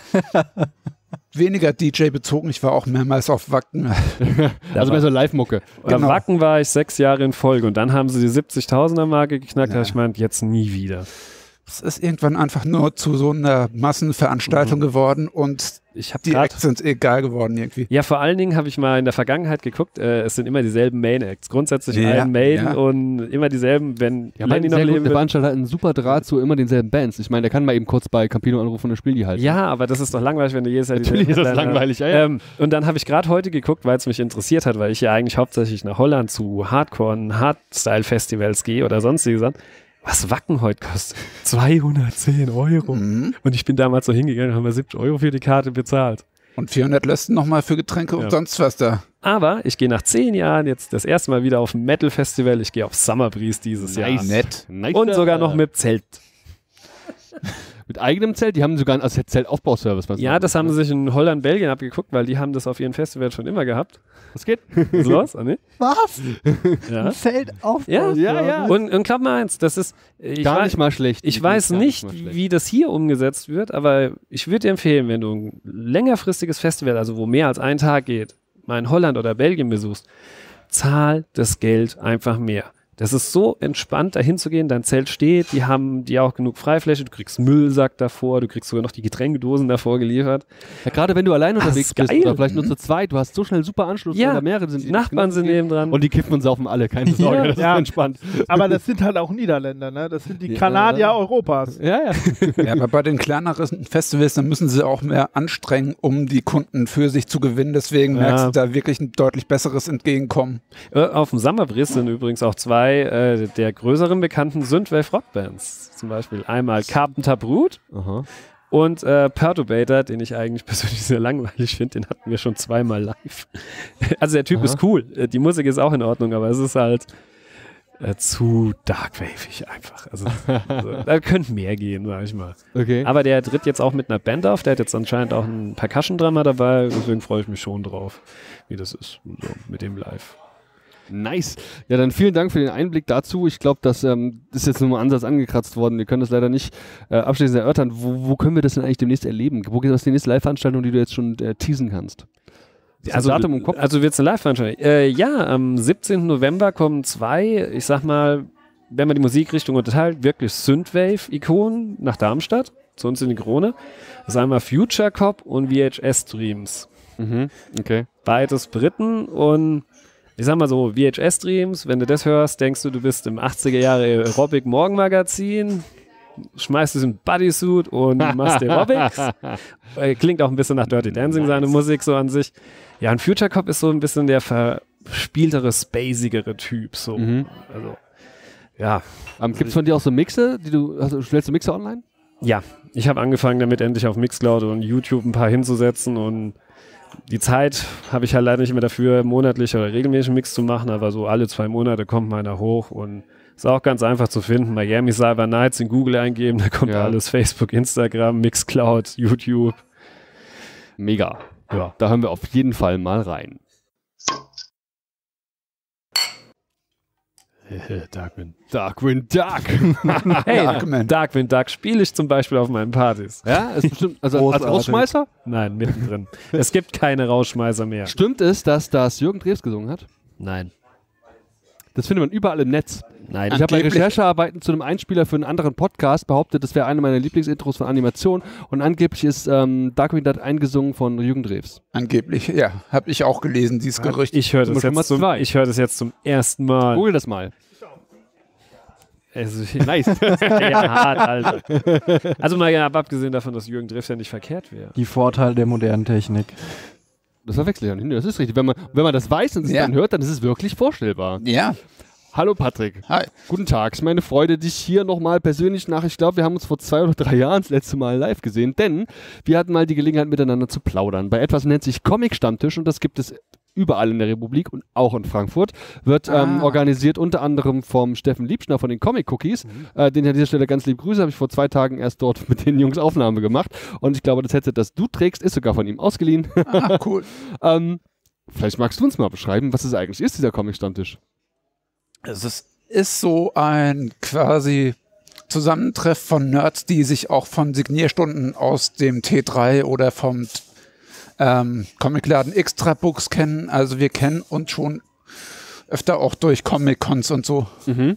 weniger D J bezogen, ich war auch mehrmals auf Wacken. Also mehr so Live-Mucke. Bei genau. Wacken war ich sechs Jahre in Folge und dann haben sie die siebzigtausender-Marke geknackt, da Ja. hab ich meint, jetzt nie wieder. Es ist irgendwann einfach nur zu so einer Massenveranstaltung Mhm. geworden und Ich habe die gerade Acts sind egal geworden irgendwie. Ja, vor allen Dingen habe ich mal in der Vergangenheit geguckt, äh, es sind immer dieselben Main-Acts. Grundsätzlich Ja, Iron Maiden ja. und immer dieselben, wenn Ja, Lenny Lenny noch sehr gut. leben Der will. Veranstalter hat einen super Draht zu immer denselben Bands. Ich meine, der kann mal eben kurz bei Campino anrufen und dann spielen die halt. Ja, aber das ist doch langweilig, wenn du jedes Jahr die Natürlich ist das Headliner- langweilig, ja, ja. Ähm, und dann habe ich gerade heute geguckt, weil es mich interessiert hat, weil ich ja eigentlich hauptsächlich nach Holland zu Hardcore- und Hardstyle-Festivals gehe oder sonstige Sachen. Was Wacken heute kostet? zweihundertzehn Euro. Mhm. Und ich bin damals so hingegangen, haben wir siebzig Euro für die Karte bezahlt. Und vierhundert lässt nochmal für Getränke Ja. und sonst was da. Aber ich gehe nach zehn Jahren jetzt das erste Mal wieder auf ein Metal-Festival. Ich gehe auf Summer Breeze dieses Jahr. Nice. Nett. Nice. Und sogar noch mit Zelt. Mit eigenem Zelt? Die haben sogar einen also Zeltaufbauservice. was Ja, man- das haben sie sich in Holland, Belgien abgeguckt, weil die haben das auf ihren Festivals schon immer gehabt. Was geht? Ist los, oder nicht? Was? Ja. Ein Zelt auf. Ja, ja, ja. Und, und glaub mal eins, das ist, ich, Gar wei- nicht mal schlecht. ich weiß Gar nicht, mal schlecht. wie das hier umgesetzt wird, aber ich würde dir empfehlen, wenn du ein längerfristiges Festival, also wo mehr als ein Tag geht, mal in Holland oder Belgien besuchst, zahl das Geld einfach mehr. Das ist so entspannt, da hinzugehen, dein Zelt steht, die haben die auch genug Freifläche, du kriegst einen Müllsack davor, du kriegst sogar noch die Getränkedosen davor geliefert. Ja, gerade wenn du allein Ah, unterwegs ist bist geil. oder vielleicht nur zu zweit, du hast so schnell super Anschluss Ja, oder mehrere sind Die Nachbarn sind nebendran. und die kiffen und saufen alle, keine Sorge, Ja. das ist Ja. entspannt. Aber das sind halt auch Niederländer, ne? Das sind die Ja. Kanadier Europas. Ja, ja. Ja, aber bei den kleineren Festivals, dann müssen sie auch mehr anstrengen, um die Kunden für sich zu gewinnen. Deswegen Ja. merkst du da wirklich ein deutlich besseres Entgegenkommen. Äh, Auf dem Summer Breeze sind übrigens auch zwei äh, der größeren bekannten Synthwave Rockbands. Zum Beispiel einmal Carpenter Brut Aha. und äh, Perturbator, den ich eigentlich persönlich sehr langweilig finde. Den hatten wir schon zweimal live. Also der Typ Aha. ist cool. Äh, Die Musik ist auch in Ordnung, aber es ist halt äh, zu darkwavig einfach. Also, also da könnte mehr gehen, sag ich mal. Okay. Aber der tritt jetzt auch mit einer Band auf. Der hat jetzt anscheinend auch einen Percussion-Drummer dabei. Deswegen freue ich mich schon drauf, wie das ist so, mit dem live. Nice. Ja, dann vielen Dank für den Einblick dazu. Ich glaube, das ähm, ist jetzt nur mal Ansatz angekratzt worden. Wir können das leider nicht äh, abschließend erörtern. Wo, wo können wir das denn eigentlich demnächst erleben? Wo geht das die nächste Live-Veranstaltung, die du jetzt schon äh, teasen kannst? Ist Also, das Datum im Kopf? also wird es eine Live-Veranstaltung? Äh, ja, am siebzehnten November kommen zwei, ich sag mal, wenn man die Musikrichtung unterteilt, wirklich Synthwave-Ikonen nach Darmstadt, zu uns in die Krone. Das ist einmal Future Cop und V H S Dreams. Mhm. Okay. Beides Briten und ich sag mal so, V H S Dreams, wenn du das hörst, denkst du, du bist im achtziger Jahre Aerobic Morgenmagazin, schmeißt es in Bodysuit und machst Aerobics. Äh, Klingt auch ein bisschen nach Dirty Dancing, seine Musik so an sich. Ja, und Future Cop ist so ein bisschen der verspieltere, spacigere Typ. So. Mhm. Also, ja. Ähm, Gibt es von dir auch so Mixe, die du, also stellst du Mixe online? Ja, ich habe angefangen damit endlich auf Mixcloud und YouTube ein paar hinzusetzen und die Zeit habe ich halt leider nicht mehr dafür, monatlich oder regelmäßig einen Mix zu machen, aber so alle zwei Monate kommt meiner hoch und ist auch ganz einfach zu finden. Miami Cyber Nights in Google eingeben, da kommt Ja. alles, Facebook, Instagram, Mixcloud, YouTube. Mega. Ja. Da hören wir auf jeden Fall mal rein. Darkwing. Darkwing Duck. Hey, Darkman. Darkwing Duck spiele ich zum Beispiel auf meinen Partys. Ja, ist bestimmt, also als Großartig. Rausschmeißer? Nein, mittendrin. Es gibt keine Rausschmeißer mehr. Stimmt es, dass das Jürgen Drews gesungen hat? Nein. Das findet man überall im Netz. Nein. Ich habe bei Angeblich- Recherchearbeiten zu einem Einspieler für einen anderen Podcast behauptet, das wäre eine meiner Lieblingsintros von Animation und angeblich ist ähm, Darkwing Duck eingesungen von Jürgen Drews. Angeblich, ja. Habe ich auch gelesen, dieses Gerücht. Ich höre Sind das, wir schon mal jetzt zum- zwei? ich hör das jetzt zum ersten Mal. Google das mal. Es ist Nice. ja hart, Alter. Also mal ja, abgesehen davon, dass Jürgen Drews ja nicht verkehrt wäre. Die Vorteile der modernen Technik. Das verwechsel ich auch nicht. Das ist richtig. Wenn man, wenn man das weiß und es Ja. dann hört, dann ist es wirklich vorstellbar. Ja. Hallo Patrick. Hi. Guten Tag. Es ist meine Freude, dich hier nochmal persönlich nach, ich glaube, wir haben uns vor zwei oder drei Jahren das letzte Mal live gesehen, denn wir hatten mal die Gelegenheit, miteinander zu plaudern. Bei etwas nennt sich Comic-Stammtisch und das gibt es überall in der Republik und auch in Frankfurt. Wird ähm, Ah. organisiert unter anderem vom Steffen Liebschner von den Comic Cookies. Äh, den ich an dieser Stelle ganz lieb grüße. Habe ich vor zwei Tagen erst dort mit den Jungs Aufnahme gemacht. Und ich glaube, das Headset, das du trägst, ist sogar von ihm ausgeliehen. Ah, cool. ähm, vielleicht magst du uns mal beschreiben, was es eigentlich ist, dieser Comic-Stammtisch. Es ist, ist so ein quasi Zusammentreff von Nerds, die sich auch von Signierstunden aus dem T drei oder vom ähm, Comicladen Extra Books kennen. Also wir kennen uns schon öfter auch durch Comic-Cons und so. Mhm.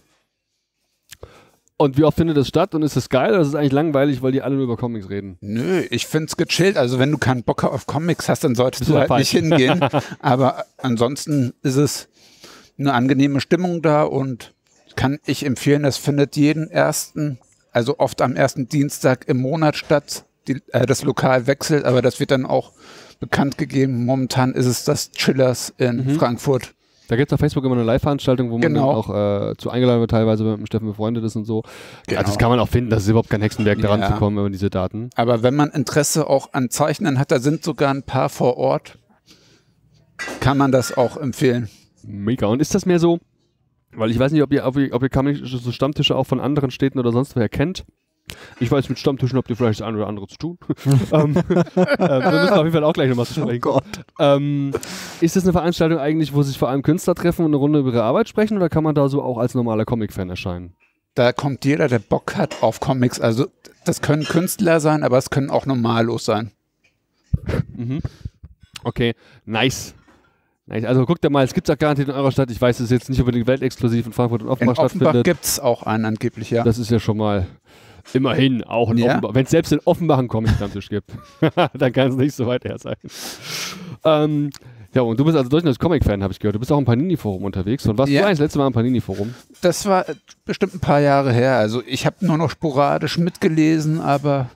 Und wie oft findet das statt und ist es geil oder ist es eigentlich langweilig, weil die alle nur über Comics reden? Nö, ich find's gechillt. Also wenn du keinen Bock auf Comics hast, dann solltest Bist du du halt falsch. nicht hingehen. Aber ansonsten ist es eine angenehme Stimmung da und kann ich empfehlen, das findet jeden ersten, also oft am ersten Dienstag im Monat statt. Die, äh, das Lokal wechselt, aber das wird dann auch bekannt gegeben. Momentan ist es das Chillers in Mhm. Frankfurt. Da gibt es auf Facebook immer eine Live-Veranstaltung, wo man Genau. dann auch äh, zu eingeladen wird, teilweise wenn man mit dem Steffen befreundet ist und so. Genau. Ja, das kann man auch finden, das ist überhaupt kein Hexenwerk, daran Ja. zu kommen über diese Daten. Aber wenn man Interesse auch an Zeichnen hat, da sind sogar ein paar vor Ort, kann man das auch empfehlen. Mega. Und ist das mehr so, weil ich weiß nicht, ob ihr, ob ihr, ob ihr Comic- so Stammtische auch von anderen Städten oder sonst woher kennt. Ich weiß, mit Stammtischen habt ihr vielleicht das eine oder andere zu tun. ähm, äh, wir müssen auf jeden Fall auch gleich nochmal zu sprechen. Oh Gott. Ähm, ist das eine Veranstaltung eigentlich, wo sich vor allem Künstler treffen und eine Runde über ihre Arbeit sprechen oder kann man da so auch als normaler Comic-Fan erscheinen? Da kommt jeder, der Bock hat auf Comics. Also das können Künstler sein, aber es können auch Normalos sein. Mhm. Okay, nice. nice. Also guckt da mal, es gibt es auch garantiert in eurer Stadt. Ich weiß, es ist jetzt nicht unbedingt weltexklusiv in Frankfurt und In Offenbach Offenbach stattfindet. gibt es auch einen angeblich, ja. Das ist ja schon mal immerhin auch in Ja. Offenbach. Wenn es selbst in Offenbach einen Comic-Stammtisch gibt, dann kann es nicht so weit her sein. Ähm, ja, und du bist also durchaus Comic-Fan, habe ich gehört. Du bist auch im Panini-Forum unterwegs. Und warst Ja. du eigentlich das letzte Mal im Panini-Forum? Das war bestimmt ein paar Jahre her. Also ich habe nur noch sporadisch mitgelesen, aber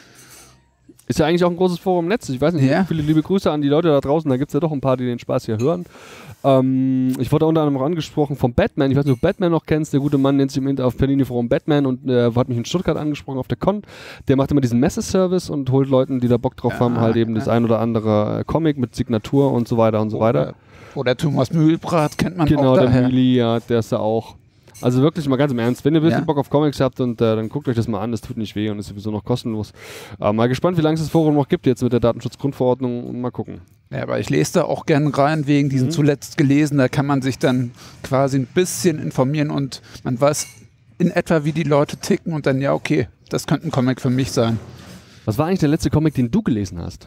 Ist ja eigentlich auch ein großes Forum im Netz. Ich weiß nicht, Ja. viele liebe Grüße an die Leute da draußen. Da gibt es ja doch ein paar, die den Spaß hier hören. Ähm, ich wurde unter anderem auch angesprochen vom Batman. Ich weiß nicht, ob du Batman noch kennst. Der gute Mann nennt sich im Inter auf Panini Forum Batman und äh, hat mich in Stuttgart angesprochen auf der Con. Der macht immer diesen Messeservice und holt Leuten, die da Bock drauf Ja, haben, halt eben das ein oder andere äh, Comic mit Signatur und so weiter und so weiter. Oder, oder Thomas Mühlbrat kennt man Genau, auch der daher. Mili, ja, der ist da auch. Also wirklich mal ganz im Ernst, wenn ihr ein bisschen Ja. Bock auf Comics habt und äh, dann guckt euch das mal an, das tut nicht weh und ist sowieso noch kostenlos. Aber mal gespannt, wie lange es das Forum noch gibt jetzt mit der Datenschutzgrundverordnung und mal gucken. Ja, aber ich lese da auch gern rein wegen diesen Mhm. zuletzt gelesen. Da kann man sich dann quasi ein bisschen informieren und man weiß in etwa, wie die Leute ticken und dann, ja, okay, das könnte ein Comic für mich sein. Was war eigentlich der letzte Comic, den du gelesen hast?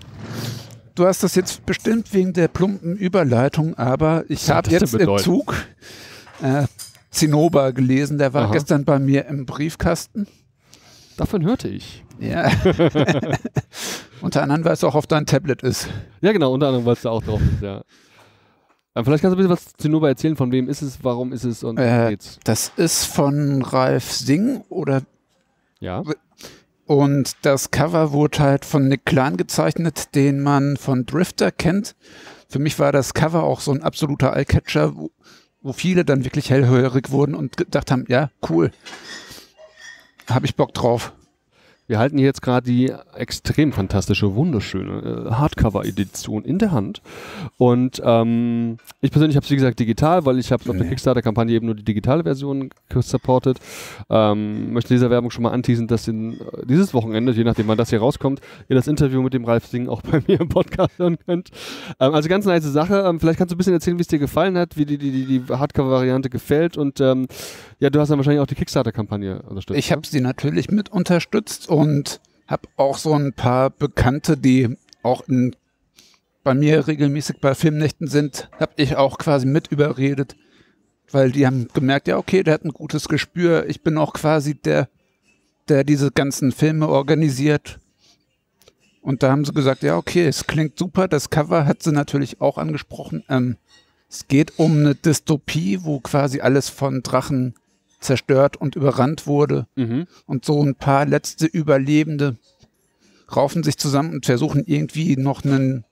Du hast das jetzt bestimmt wegen der plumpen Überleitung, aber ich soll habe das denn jetzt im bedeuten? Zug äh, Zinnober gelesen. Der war Aha. gestern bei mir im Briefkasten. Davon hörte ich. Ja. Unter anderem, weil es auch auf dein Tablet ist. Ja genau, unter anderem, weil es da auch drauf ist, ja. Aber vielleicht kannst du ein bisschen was zu Zinnober erzählen, von wem ist es, warum ist es und Äh, worum geht's? Das ist von Ralf Singh oder Ja. und das Cover wurde halt von Nick Klein gezeichnet, den man von Drifter kennt. Für mich war das Cover auch so ein absoluter Eyecatcher, wo, wo viele dann wirklich hellhörig wurden und gedacht haben, ja, cool, habe ich Bock drauf. Wir halten hier jetzt gerade die extrem fantastische, wunderschöne äh, Hardcover-Edition in der Hand. Und ähm, ich persönlich habe es, wie gesagt, digital, weil ich habe auf der Kickstarter-Kampagne eben nur die digitale Version supported. Ähm, möchte dieser Werbung schon mal anteasen, dass in, äh, dieses Wochenende, je nachdem wann das hier rauskommt, ihr das Interview mit dem Ralf Singh auch bei mir im Podcast hören könnt. Ähm, also ganz nice Sache. Ähm, vielleicht kannst du ein bisschen erzählen, wie es dir gefallen hat, wie die, die, die, die Hardcover-Variante gefällt. Und ähm, ja, du hast dann wahrscheinlich auch die Kickstarter-Kampagne unterstützt. Ich habe sie natürlich mit unterstützt und habe auch so ein paar Bekannte, die auch in, bei mir regelmäßig bei Filmnächten sind, habe ich auch quasi mit überredet, weil die haben gemerkt, ja okay, der hat ein gutes Gespür. Ich bin auch quasi der, der diese ganzen Filme organisiert. Und da haben sie gesagt, ja okay, es klingt super. Das Cover hat sie natürlich auch angesprochen. Ähm, es geht um eine Dystopie, wo quasi alles von Drachen zerstört und überrannt wurde. Mhm. Und so ein paar letzte Überlebende raufen sich zusammen und versuchen irgendwie noch einen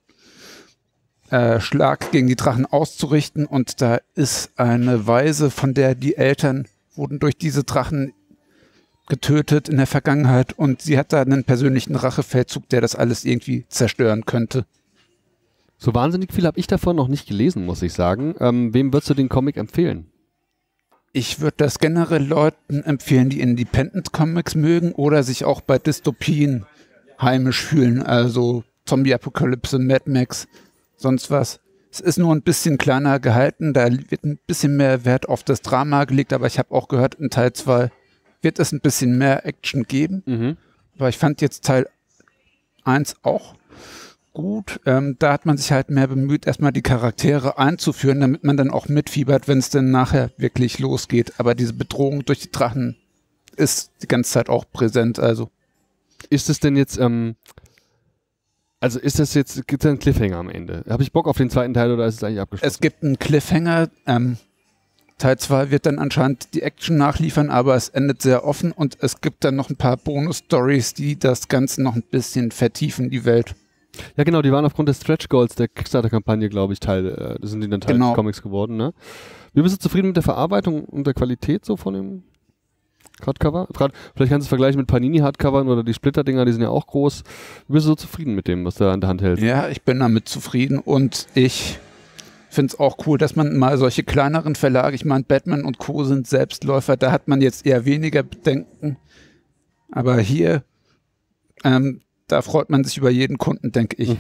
äh, Schlag gegen die Drachen auszurichten. Und da ist eine Waise, von der die Eltern wurden durch diese Drachen getötet in der Vergangenheit. Und sie hat da einen persönlichen Rachefeldzug, der das alles irgendwie zerstören könnte. So wahnsinnig viel habe ich davon noch nicht gelesen, muss ich sagen. Ähm, wem würdest du den Comic empfehlen? Ich würde das generell Leuten empfehlen, die Independent Comics mögen oder sich auch bei Dystopien heimisch fühlen. Also Zombie-Apokalypse, Mad Max, sonst was. Es ist nur ein bisschen kleiner gehalten, da wird ein bisschen mehr Wert auf das Drama gelegt, aber ich habe auch gehört, in Teil zwei wird es ein bisschen mehr Action geben. Mhm. Aber ich fand jetzt Teil eins auch gut. Ähm, da hat man sich halt mehr bemüht, erstmal die Charaktere einzuführen, damit man dann auch mitfiebert, wenn es dann nachher wirklich losgeht. Aber diese Bedrohung durch die Drachen ist die ganze Zeit auch präsent. Also Ist es denn jetzt, ähm, also ist das jetzt, gibt es einen Cliffhanger am Ende? Habe ich Bock auf den zweiten Teil oder ist es eigentlich abgeschlossen? es gibt einen Cliffhanger. Ähm, Teil zwei wird dann anscheinend die Action nachliefern, aber es endet sehr offen und es gibt dann noch ein paar Bonus-Stories, die das Ganze noch ein bisschen vertiefen, die Welt. Ja genau, die waren aufgrund des Stretch Goals der Kickstarter-Kampagne, glaube ich, Teil, äh, das sind die dann Teil Genau. des Comics geworden, ne? Wie bist du zufrieden mit der Verarbeitung und der Qualität so von dem Hardcover? Vielleicht kannst du es vergleichen mit Panini-Hardcovern oder die Splitter-Dinger, die sind ja auch groß. Wie bist du so zufrieden mit dem, was du an der Hand hältst? Ja, ich bin damit zufrieden und ich finde es auch cool, dass man mal solche kleineren Verlage, ich meine Batman und Co. sind Selbstläufer, da hat man jetzt eher weniger Bedenken, aber hier ähm, da freut man sich über jeden Kunden, denke ich.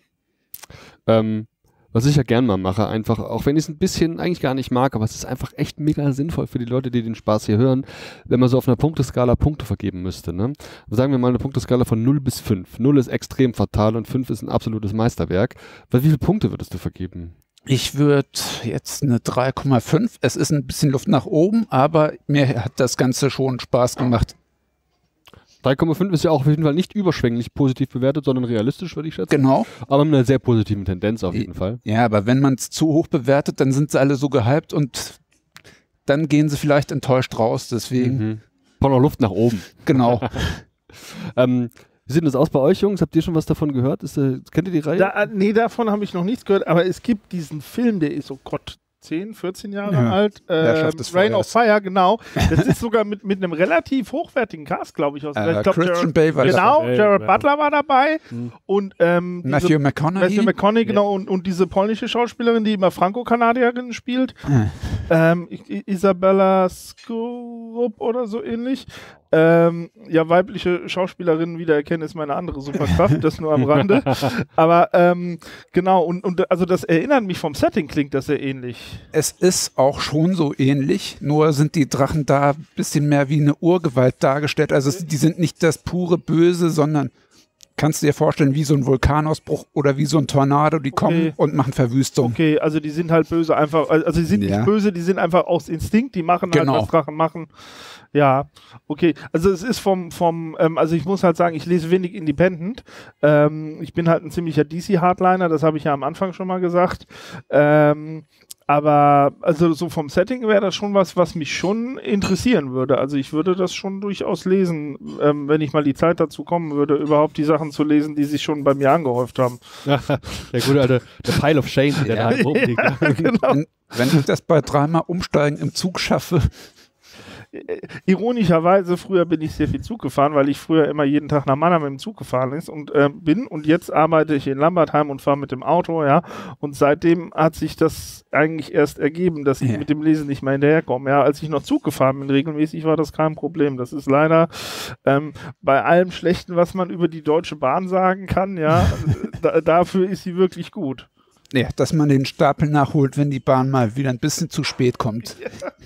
ähm, was ich ja gern mal mache, einfach, auch wenn ich es ein bisschen eigentlich gar nicht mag, aber es ist einfach echt mega sinnvoll für die Leute, die den Spaß hier hören, wenn man so auf einer Punkteskala Punkte vergeben müsste. Ne? Sagen wir mal eine Punkteskala von null bis fünf. null ist extrem fatal und fünf ist ein absolutes Meisterwerk. Weil wie viele Punkte würdest du vergeben? Ich würde jetzt eine drei Komma fünf. Es ist ein bisschen Luft nach oben, aber mir hat das Ganze schon Spaß gemacht. drei Komma fünf ist ja auch auf jeden Fall nicht überschwänglich positiv bewertet, sondern realistisch, würde ich schätzen. Genau. Aber mit einer sehr positiven Tendenz auf jeden Fall. Ja, aber wenn man es zu hoch bewertet, dann sind sie alle so gehypt und dann gehen sie vielleicht enttäuscht raus. Deswegen. Mhm. Braucht noch Luft nach oben. Genau. ähm, wie sieht das aus bei euch, Jungs? Habt ihr schon was davon gehört? Ist, äh, kennt ihr die Reihe? Da, nee, davon habe ich noch nichts gehört, aber es gibt diesen Film, der ist, oh Gott, zehn, vierzehn Jahre Ja. alt. Äh, Herrschaft des Reign of Feuers. Fire, genau. Das ist sogar mit, mit einem relativ hochwertigen Cast, glaube ich. Aus, Äh, ich glaub, Christian Jared, Bale war genau, dabei. Jared Ja. Butler war dabei. Mhm. Und ähm, diese- Matthew McConaughey. Matthew McConaughey, genau, und, und diese polnische Schauspielerin, die immer Franco-Kanadierin spielt, ähm, I- I- Isabella Skurup oder so ähnlich. Ähm, ja, weibliche Schauspielerinnen wiedererkennen ist meine andere Superkraft, das nur am Rande. Aber ähm, genau, und, und also das erinnert mich vom Setting, klingt das sehr ähnlich. Es ist auch schon so ähnlich, nur sind die Drachen da ein bisschen mehr wie eine Urgewalt dargestellt. Also es, die sind nicht das pure Böse, sondern kannst du dir vorstellen, wie so ein Vulkanausbruch oder wie so ein Tornado, die kommen und machen Verwüstung. Okay, also die sind halt böse einfach, also die sind Ja. nicht böse, die sind einfach aus Instinkt, die machen Genau. halt, was Drachen machen. Ja, okay. Also es ist vom, vom ähm, also ich muss halt sagen, ich lese wenig Independent. Ähm, ich bin halt ein ziemlicher D C-Hardliner, das habe ich ja am Anfang schon mal gesagt. Ähm, aber also so vom Setting wäre das schon was, was mich schon interessieren würde. Also ich würde das schon durchaus lesen, ähm, wenn ich mal die Zeit dazu kommen würde, überhaupt die Sachen zu lesen, die sich schon bei mir angehäuft haben. Der gute alte, der Pile of Shame, der Ja. da halt rumliegt. Genau. Wenn, wenn ich das bei dreimal Umsteigen im Zug schaffe, äh, ironischerweise, früher bin ich sehr viel Zug gefahren, weil ich früher immer jeden Tag nach Mannheim mit dem Zug gefahren ist und äh, bin und jetzt arbeite ich in Lambertheim und fahre mit dem Auto, ja, und seitdem hat sich das eigentlich erst ergeben, dass ich Ja. mit dem Lesen nicht mehr hinterherkomme, ja, als ich noch Zug gefahren bin, regelmäßig war das kein Problem, das ist leider ähm, bei allem Schlechten, was man über die Deutsche Bahn sagen kann, ja, da, dafür ist sie wirklich gut. Ja, dass man den Stapel nachholt, wenn die Bahn mal wieder ein bisschen zu spät kommt.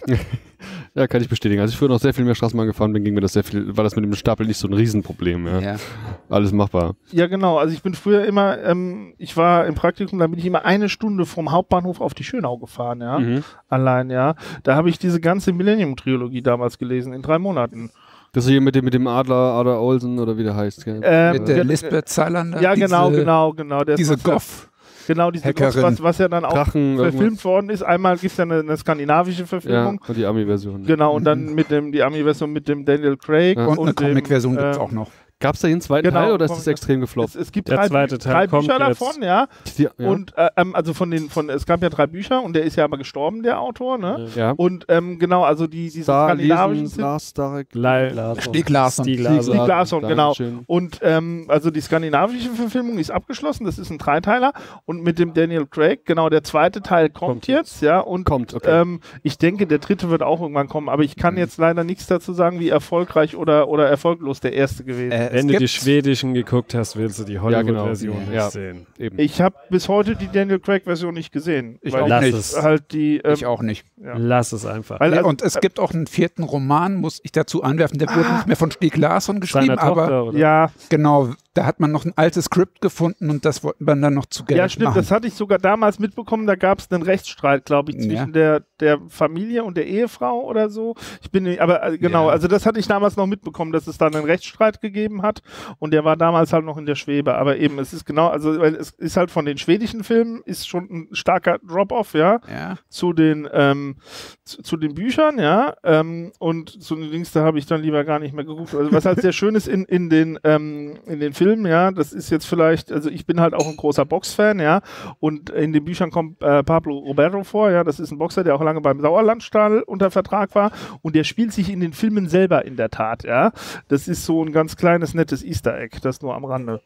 Ja, kann ich bestätigen. Als ich früher noch sehr viel mehr Straßenbahn gefahren bin, ging mir das sehr viel, war das mit dem Stapel nicht so ein Riesenproblem. Ja. Ja. Alles machbar. Ja, genau. Also ich bin früher immer, ähm, ich war im Praktikum, da bin ich immer eine Stunde vom Hauptbahnhof auf die Schönau gefahren, ja. Mhm. Allein, ja. Da habe ich diese ganze Millennium-Trilogie damals gelesen, in drei Monaten. Das ist hier mit dem, mit dem Adler, Adler Olsen oder wie der heißt. Gell? Ähm, Mit der ja, Lisbeth Salander. Ja, diese, genau, genau, genau. Der Diese ist was- Goff. Genau, diese Goff, Hackerin. was, was ja dann auch Drachen, verfilmt irgendwas. worden ist. Einmal gibt es ja eine, eine skandinavische Ja, Verfilmung. und die Ami-Version. Genau, und dann mit dem, die Ami-Version mit dem Daniel Craig. Ja. Und eine dem, Comic-Version gibt es ähm, auch noch. Gab es da hier einen zweiten Genau, Teil oder ist das kommt- extrem gefloppt? Es, es gibt Der drei, zweite Bü- Teil drei kommt Bücher jetzt. davon, ja. Die, ja. Und äh, ähm, also von den, von es gab ja drei Bücher und der ist ja aber gestorben, der Autor, ne? ja. Und ähm, genau, also die diese Star, skandinavischen Lesen, sind Lars, Starek. Lyle, Larsson. Stieg Larsson. Stieg Stieg Larsson. Stieg Larsson, genau. Dankeschön. Und ähm, also die skandinavische Verfilmung ist abgeschlossen, das ist ein Dreiteiler und mit dem Daniel Craig, genau, der zweite Teil kommt, Kommt jetzt, ja, und Kommt, okay. ähm, ich denke, der dritte wird auch irgendwann kommen, aber ich kann jetzt leider nichts dazu sagen, wie erfolgreich oder, oder erfolglos der erste gewesen ist. Äh, es Wenn du die gibt- schwedischen geguckt hast, willst du die genau. Hollywood-Version Ja. nicht Ja. sehen. Eben. Ich habe bis heute die Daniel Craig-Version nicht gesehen. Ich weil auch Lass nicht. es. Halt die, ähm, Ich auch nicht. Ja. Lass es einfach. Weil, Ja, also, und es gibt auch einen vierten Roman, muss ich dazu anwerfen, der wurde Ah. nicht mehr von Stieg Larsson geschrieben, Seiner aber Tochter, oder? ja, genau, da hat man noch ein altes Skript gefunden und das wollten wir dann noch zu Geld ja, stimmt, machen. das hatte ich sogar damals mitbekommen, da gab es einen Rechtsstreit, glaube ich, zwischen Ja. der, der Familie und der Ehefrau oder so. Ich bin nicht, aber äh, genau, Ja. also das hatte ich damals noch mitbekommen, dass es dann einen Rechtsstreit gegeben hat und der war damals halt noch in der Schwebe, aber eben, es ist genau, also weil es ist halt von den schwedischen Filmen, ist schon ein starker Drop-Off, ja, ja. zu den, ähm, zu, zu den Büchern, ja, ähm, und zu den Dings, da habe ich dann lieber gar nicht mehr geguckt. Also was halt sehr schön ist in, in den, ähm, in den Filmen, ja, das ist jetzt vielleicht, also ich bin halt auch ein großer Boxfan, ja, und in den Büchern kommt äh, Pablo Roberto vor, ja, das ist ein Boxer, der auch lange beim Sauerlandstahl unter Vertrag war und der spielt sich in den Filmen selber in der Tat, ja. Das ist so ein ganz kleines, nettes Easter Egg, das nur am Rande.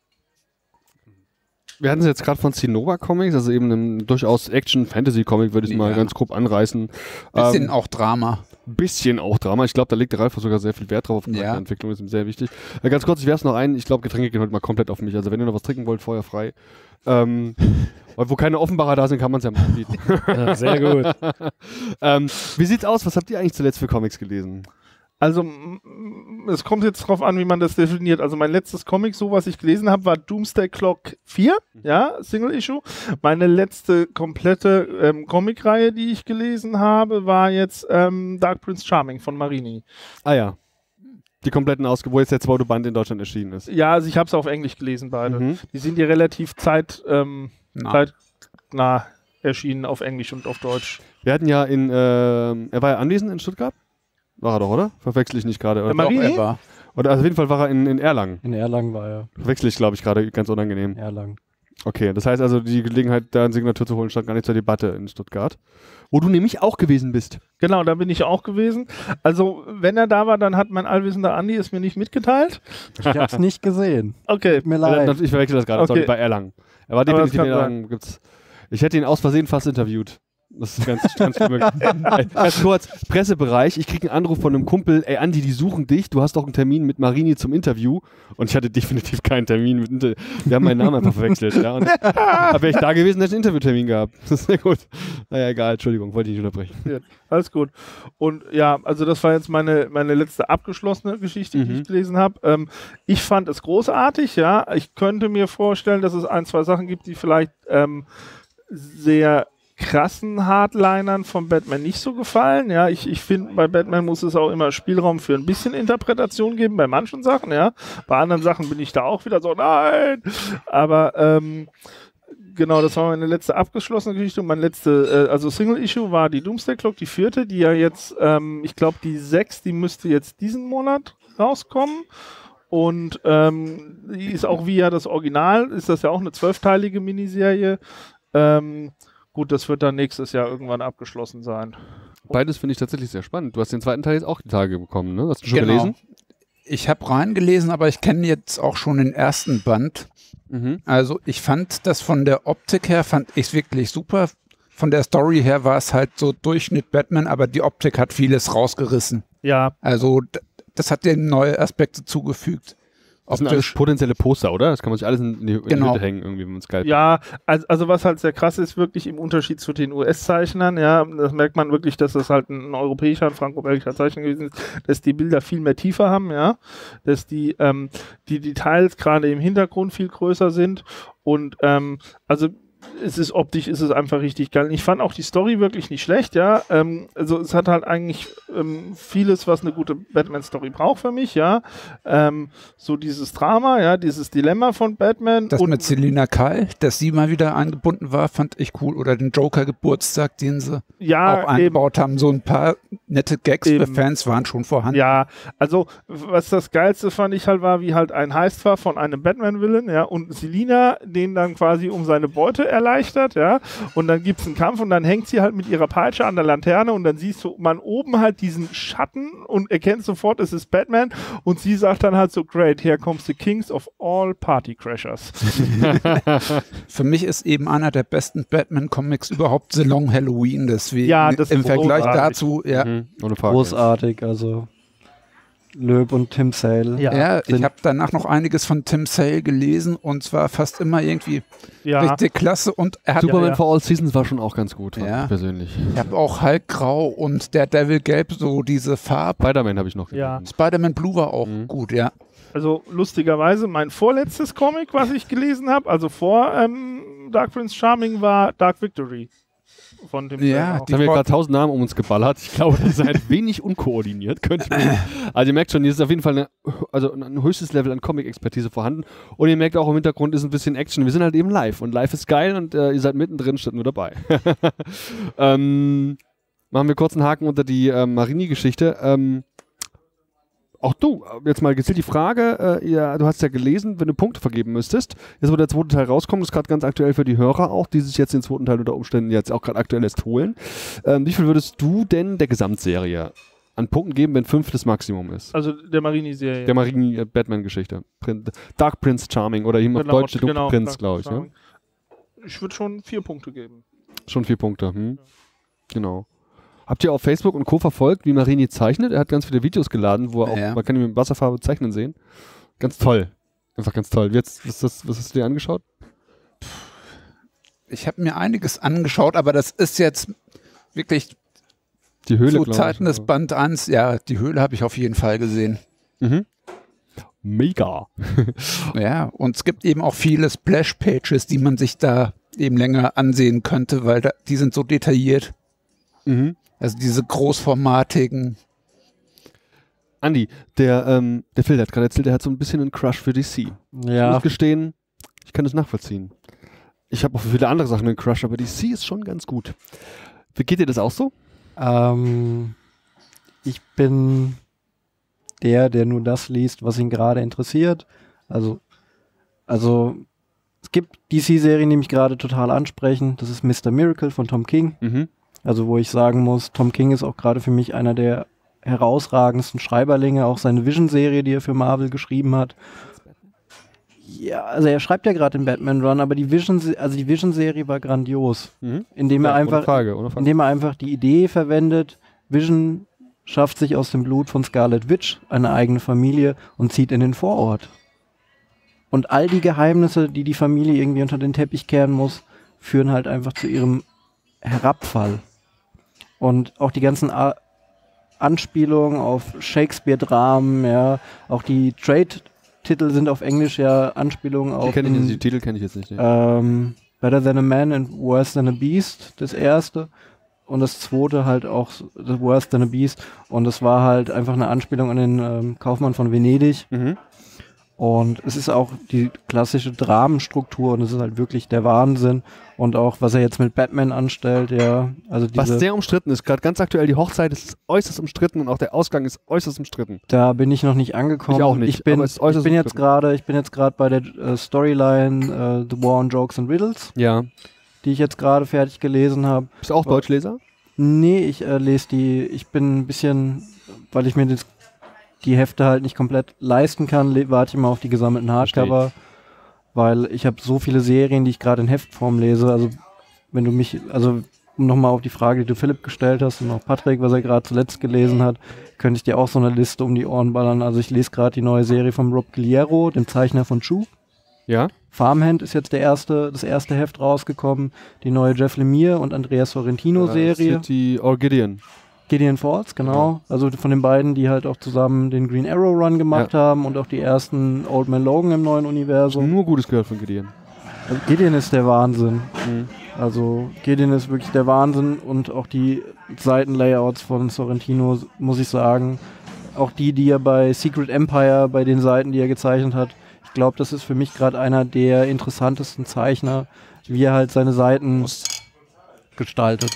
Wir hatten es jetzt gerade von Cinova Comics, also eben einem durchaus Action-Fantasy-Comic, würde ich Ja. mal ganz grob anreißen. Bisschen Ähm, auch Drama. bisschen auch Drama. Ich glaube, da legt der Ralf sogar sehr viel Wert drauf. Auf Ja. Charakterentwicklung ist ihm sehr wichtig. Äh, ganz kurz, ich werfe es noch ein. Ich glaube, Getränke gehen heute mal komplett auf mich. Also wenn ihr noch was trinken wollt, feuerfrei. Ähm, weil wo keine Offenbarer da sind, kann man es ja mal anbieten. Ja, sehr gut. ähm, wie sieht's aus? Was habt ihr eigentlich zuletzt für Comics gelesen? Also, m- m- es kommt jetzt drauf an, wie man das definiert. Also, mein letztes Comic, so was ich gelesen habe, war Doomsday Clock vier, ja, Single Issue. Meine letzte komplette ähm, Comicreihe, die ich gelesen habe, war jetzt ähm, Dark Prince Charming von Marini. Ah ja. Die kompletten Ausgaben, wo jetzt der zweite Band in Deutschland erschienen ist. Ja, also ich habe es auf Englisch gelesen, beide. Mhm. Die sind ja relativ zeit, ähm, Na. zeitnah erschienen auf Englisch und auf Deutsch. Wir hatten ja in, ähm, er war ja anwesend in Stuttgart? War er doch, oder? Verwechsel ich nicht gerade. Oder, Der Marini? Doch, er oder also auf jeden Fall war er in, in Erlangen. In Erlangen war er. Verwechsel ich, glaube ich, gerade ganz unangenehm. Erlangen. Okay, das heißt also, die Gelegenheit, da eine Signatur zu holen, stand gar nicht zur Debatte in Stuttgart. Wo du nämlich auch gewesen bist. Genau, da bin ich auch gewesen. Also, wenn er da war, dann hat mein allwissender Andi es mir nicht mitgeteilt. Ich hab's nicht gesehen. Okay. Tut mir Äh, leid. Ich verwechsel das gerade, Okay. sorry, bei Erlangen. Er war Aber das definitiv in kann Erlangen. Gibt's, ich hätte ihn aus Versehen fast interviewt. Das ist ganz, ganz möglich. Ey, ganz kurz, Pressebereich, ich kriege einen Anruf von einem Kumpel, ey Andi, die suchen dich, du hast doch einen Termin mit Marini zum Interview. Und ich hatte definitiv keinen Termin mit Inter Wir haben meinen Namen einfach verwechselt. Ja, und aber wäre ich da gewesen, hätte ich einen Interviewtermin gehabt. Das ist sehr gut. Naja, egal, Entschuldigung, wollte ich nicht unterbrechen. Alles gut. Und ja, also das war jetzt meine, meine letzte abgeschlossene Geschichte, die Mhm. ich gelesen habe. Ähm, ich fand es großartig, ja. Ich könnte mir vorstellen, dass es ein, zwei Sachen gibt, die vielleicht ähm, sehr krassen Hardlinern von Batman nicht so gefallen. Ja, ich, ich finde, bei Batman muss es auch immer Spielraum für ein bisschen Interpretation geben, bei manchen Sachen, ja. Bei anderen Sachen bin ich da auch wieder so, nein! Aber ähm, genau, das war meine letzte abgeschlossene Geschichte und mein letzte, äh, also Single-Issue war die Doomsday Clock, die vierte, die ja jetzt, ähm, ich glaube, die sechs, die müsste jetzt diesen Monat rauskommen. Und ähm, die ist auch wie ja das Original, ist das ja auch eine zwölfteilige Miniserie. Ähm, gut, das wird dann nächstes Jahr irgendwann abgeschlossen sein. beides finde ich tatsächlich sehr spannend. Du hast den zweiten Teil jetzt auch die Tage bekommen, ne? Hast du schon Genau. gelesen? Ich habe reingelesen, aber ich kenne jetzt auch schon den ersten Band. Mhm. Also ich fand das von der Optik her, fand ich es wirklich super. Von der Story her war es halt so Durchschnitt Batman, aber die Optik hat vieles rausgerissen. Ja, Also d- das hat dem neue Aspekte zugefügt. Das sind alles potenzielle Poster, oder? Das kann man sich alles in die, in die Genau. Hütte hängen, irgendwie, wenn man es geil ja, also, also was halt sehr krass ist, wirklich im Unterschied zu den U S-Zeichnern, ja, das merkt man wirklich, dass das halt ein europäischer, ein franco-belgischer Zeichner gewesen ist, dass die Bilder viel mehr Tiefe haben, ja, dass die, ähm, die Details gerade im Hintergrund viel größer sind und ähm, also es ist optisch, ist es einfach richtig geil. Ich fand auch die Story wirklich nicht schlecht, ja. Ähm, also es hat halt eigentlich ähm, vieles, was eine gute Batman-Story braucht für mich, ja. Ähm, so dieses Drama, ja, dieses Dilemma von Batman. Das und mit Selina Kyle, dass sie mal wieder eingebunden war, fand ich cool. Oder den Joker-Geburtstag, den sie ja, auch eingebaut haben. So ein paar nette Gags Eben. für Fans waren schon vorhanden. Ja, also was das Geilste fand ich halt war, wie halt ein Heist war von einem Batman-Villain, ja, und Selina den dann quasi um seine Beute erleichtert, ja, und dann gibt es einen Kampf und dann hängt sie halt mit ihrer Peitsche an der Laterne und dann siehst du man oben halt diesen Schatten und erkennt sofort, es ist Batman und sie sagt dann halt so, great, here comes the kings of all party crashers. Für mich ist eben einer der besten Batman-Comics überhaupt The Long Halloween. Deswegen Ja, das im ist Vergleich großartig. dazu, ja. Mhm. Ohne Frage. Großartig, also Loeb und Tim Sale. Ja. Ja, ich Sind- habe danach noch einiges von Tim Sale gelesen und zwar fast immer irgendwie Ja, richtig klasse und er hat Superman Ja, ja. for All Seasons war schon auch ganz gut, fand Ja. ich persönlich. ich habe auch Hulk Grau und der Devil Gelb, so diese Farbe. Spider-Man habe ich noch Ja. gelesen. Spider-Man Blue war auch Mhm. gut, ja. also lustigerweise mein vorletztes Comic, was ich gelesen habe, also vor ähm, Dark Prince Charming, war Dark Victory von dem Ja, Film auch. Jetzt haben wir gerade tausend Namen um uns geballert. Ich glaube, das ist ein wenig unkoordiniert. Könnte ich mir. Also ihr merkt schon, hier ist auf jeden Fall eine, also ein höchstes Level an Comic-Expertise vorhanden. Und ihr merkt auch im Hintergrund ist ein bisschen Action. Wir sind halt eben live und live ist geil und äh, ihr seid mittendrin, statt nur dabei. ähm, machen wir kurz einen Haken unter die äh, Marini-Geschichte. Ähm, auch du, jetzt mal gezielt die Frage, äh, ja, du hast ja gelesen, wenn du Punkte vergeben müsstest, jetzt wo der zweite Teil rauskommt, ist gerade ganz aktuell für die Hörer auch, die sich jetzt den zweiten Teil unter Umständen jetzt auch gerade aktuell erst holen. Ähm, wie viel würdest du denn der Gesamtserie an Punkten geben, wenn fünf das Maximum ist? Also der Marini-Serie. Der Marini-Batman-Geschichte. Prin Dark Prince Charming oder ihm auf Genau, Deutsch der Dunkle genau, Prinz, Dark glaube ich. Ne? Charming. Ich würde schon vier Punkte geben. Schon vier Punkte. Hm? Genau. Habt ihr auf Facebook und Co. verfolgt, wie Marini zeichnet? Er hat ganz viele Videos geladen, wo er auch, Ja. man kann ihn mit Wasserfarbe zeichnen sehen. Ganz toll. Einfach ganz toll. Wie Jetzt, was, ist das, was hast du dir angeschaut? Ich habe mir einiges angeschaut, aber das ist jetzt wirklich Die Höhle, zu glaub ich, Zeiten des aber- Band eins. Ja, die Höhle habe ich auf jeden Fall gesehen. Mhm. Mega. Ja, und es gibt eben auch viele Splash-Pages, die man sich da eben länger ansehen könnte, weil da, die sind so detailliert. Mhm. Also diese großformatigen. Andi, der, ähm, der Phil hat gerade erzählt, er hat so ein bisschen einen Crush für D C. Ich Ja, muss gestehen, ich kann das nachvollziehen. Ich habe auch für viele andere Sachen einen Crush, aber D C ist schon ganz gut. Wie geht dir das auch so? ähm, ich bin der, der nur das liest, was ihn gerade interessiert. Also, also es gibt D C-Serien, die mich gerade total ansprechen. Das ist Mister Miracle von Tom King. Mhm. Also wo ich sagen muss, Tom King ist auch gerade für mich einer der herausragendsten Schreiberlinge, auch seine Vision-Serie, die er für Marvel geschrieben hat. Ja, also er schreibt ja gerade den Batman Run, aber die Vision, also die Vision-Serie war grandios, Mhm. indem er Ja, einfach, ohne Frage, ohne Frage. indem er einfach die Idee verwendet, Vision schafft sich aus dem Blut von Scarlet Witch eine eigene Familie und zieht in den Vorort. Und all die Geheimnisse, die die Familie irgendwie unter den Teppich kehren muss, führen halt einfach zu ihrem Herabfall. Und auch die ganzen A Anspielungen auf Shakespeare-Dramen, ja, auch die Trade-Titel sind auf Englisch ja Anspielungen Die, auf kenn ich den, jetzt, die Titel kenne ich jetzt nicht. Ne? ähm, Better Than a Man and Worse Than a Beast, das erste. Und das zweite halt auch das Worse Than a Beast. Und das war halt einfach eine Anspielung an den ähm, Kaufmann von Venedig. Mhm. Und es ist auch die klassische Dramenstruktur und es ist halt wirklich der Wahnsinn. Und auch, was er jetzt mit Batman anstellt, ja. Also Was diese, sehr umstritten ist, gerade ganz aktuell, die Hochzeit ist äußerst umstritten und auch der Ausgang ist äußerst umstritten. da bin ich noch nicht angekommen. Ich auch nicht, Ich bin, aber es ist äußerst ich bin jetzt umstritten. gerade, ich bin jetzt gerade bei der äh, Storyline äh, The War on Jokes and Riddles, Ja. die ich jetzt gerade fertig gelesen habe. Bist du auch Deutschleser? Nee, ich äh, lese die, ich bin ein bisschen, weil ich mir das, die Hefte halt nicht komplett leisten kann, le- warte ich immer auf die gesammelten Hardcover, weil ich habe so viele Serien, die ich gerade in Heftform lese, also wenn du mich, also um nochmal auf die Frage, die du Philipp gestellt hast und auch Patrick, was er gerade zuletzt gelesen hat, könnte ich dir auch so eine Liste um die Ohren ballern. Also ich lese gerade die neue Serie von Rob Guilliero, dem Zeichner von Chew. Ja? Farmhand ist jetzt der erste, das erste Heft rausgekommen. Die neue Jeff Lemire und Andrea Sorrentino-Serie. Äh, City or Gideon. Gideon Falls, genau. Also von den beiden, die halt auch zusammen den Green Arrow Run gemacht Ja. haben und auch die ersten Old Man Logan im neuen Universum. Nur Gutes gehört von Gideon. Also Gideon ist der Wahnsinn. Mhm. Also Gideon ist wirklich der Wahnsinn und auch die Seitenlayouts von Sorrentino, muss ich sagen. Auch die, die er bei Secret Empire, bei den Seiten, die er gezeichnet hat. Ich glaube, das ist für mich gerade einer der interessantesten Zeichner, wie er halt seine Seiten gestaltet.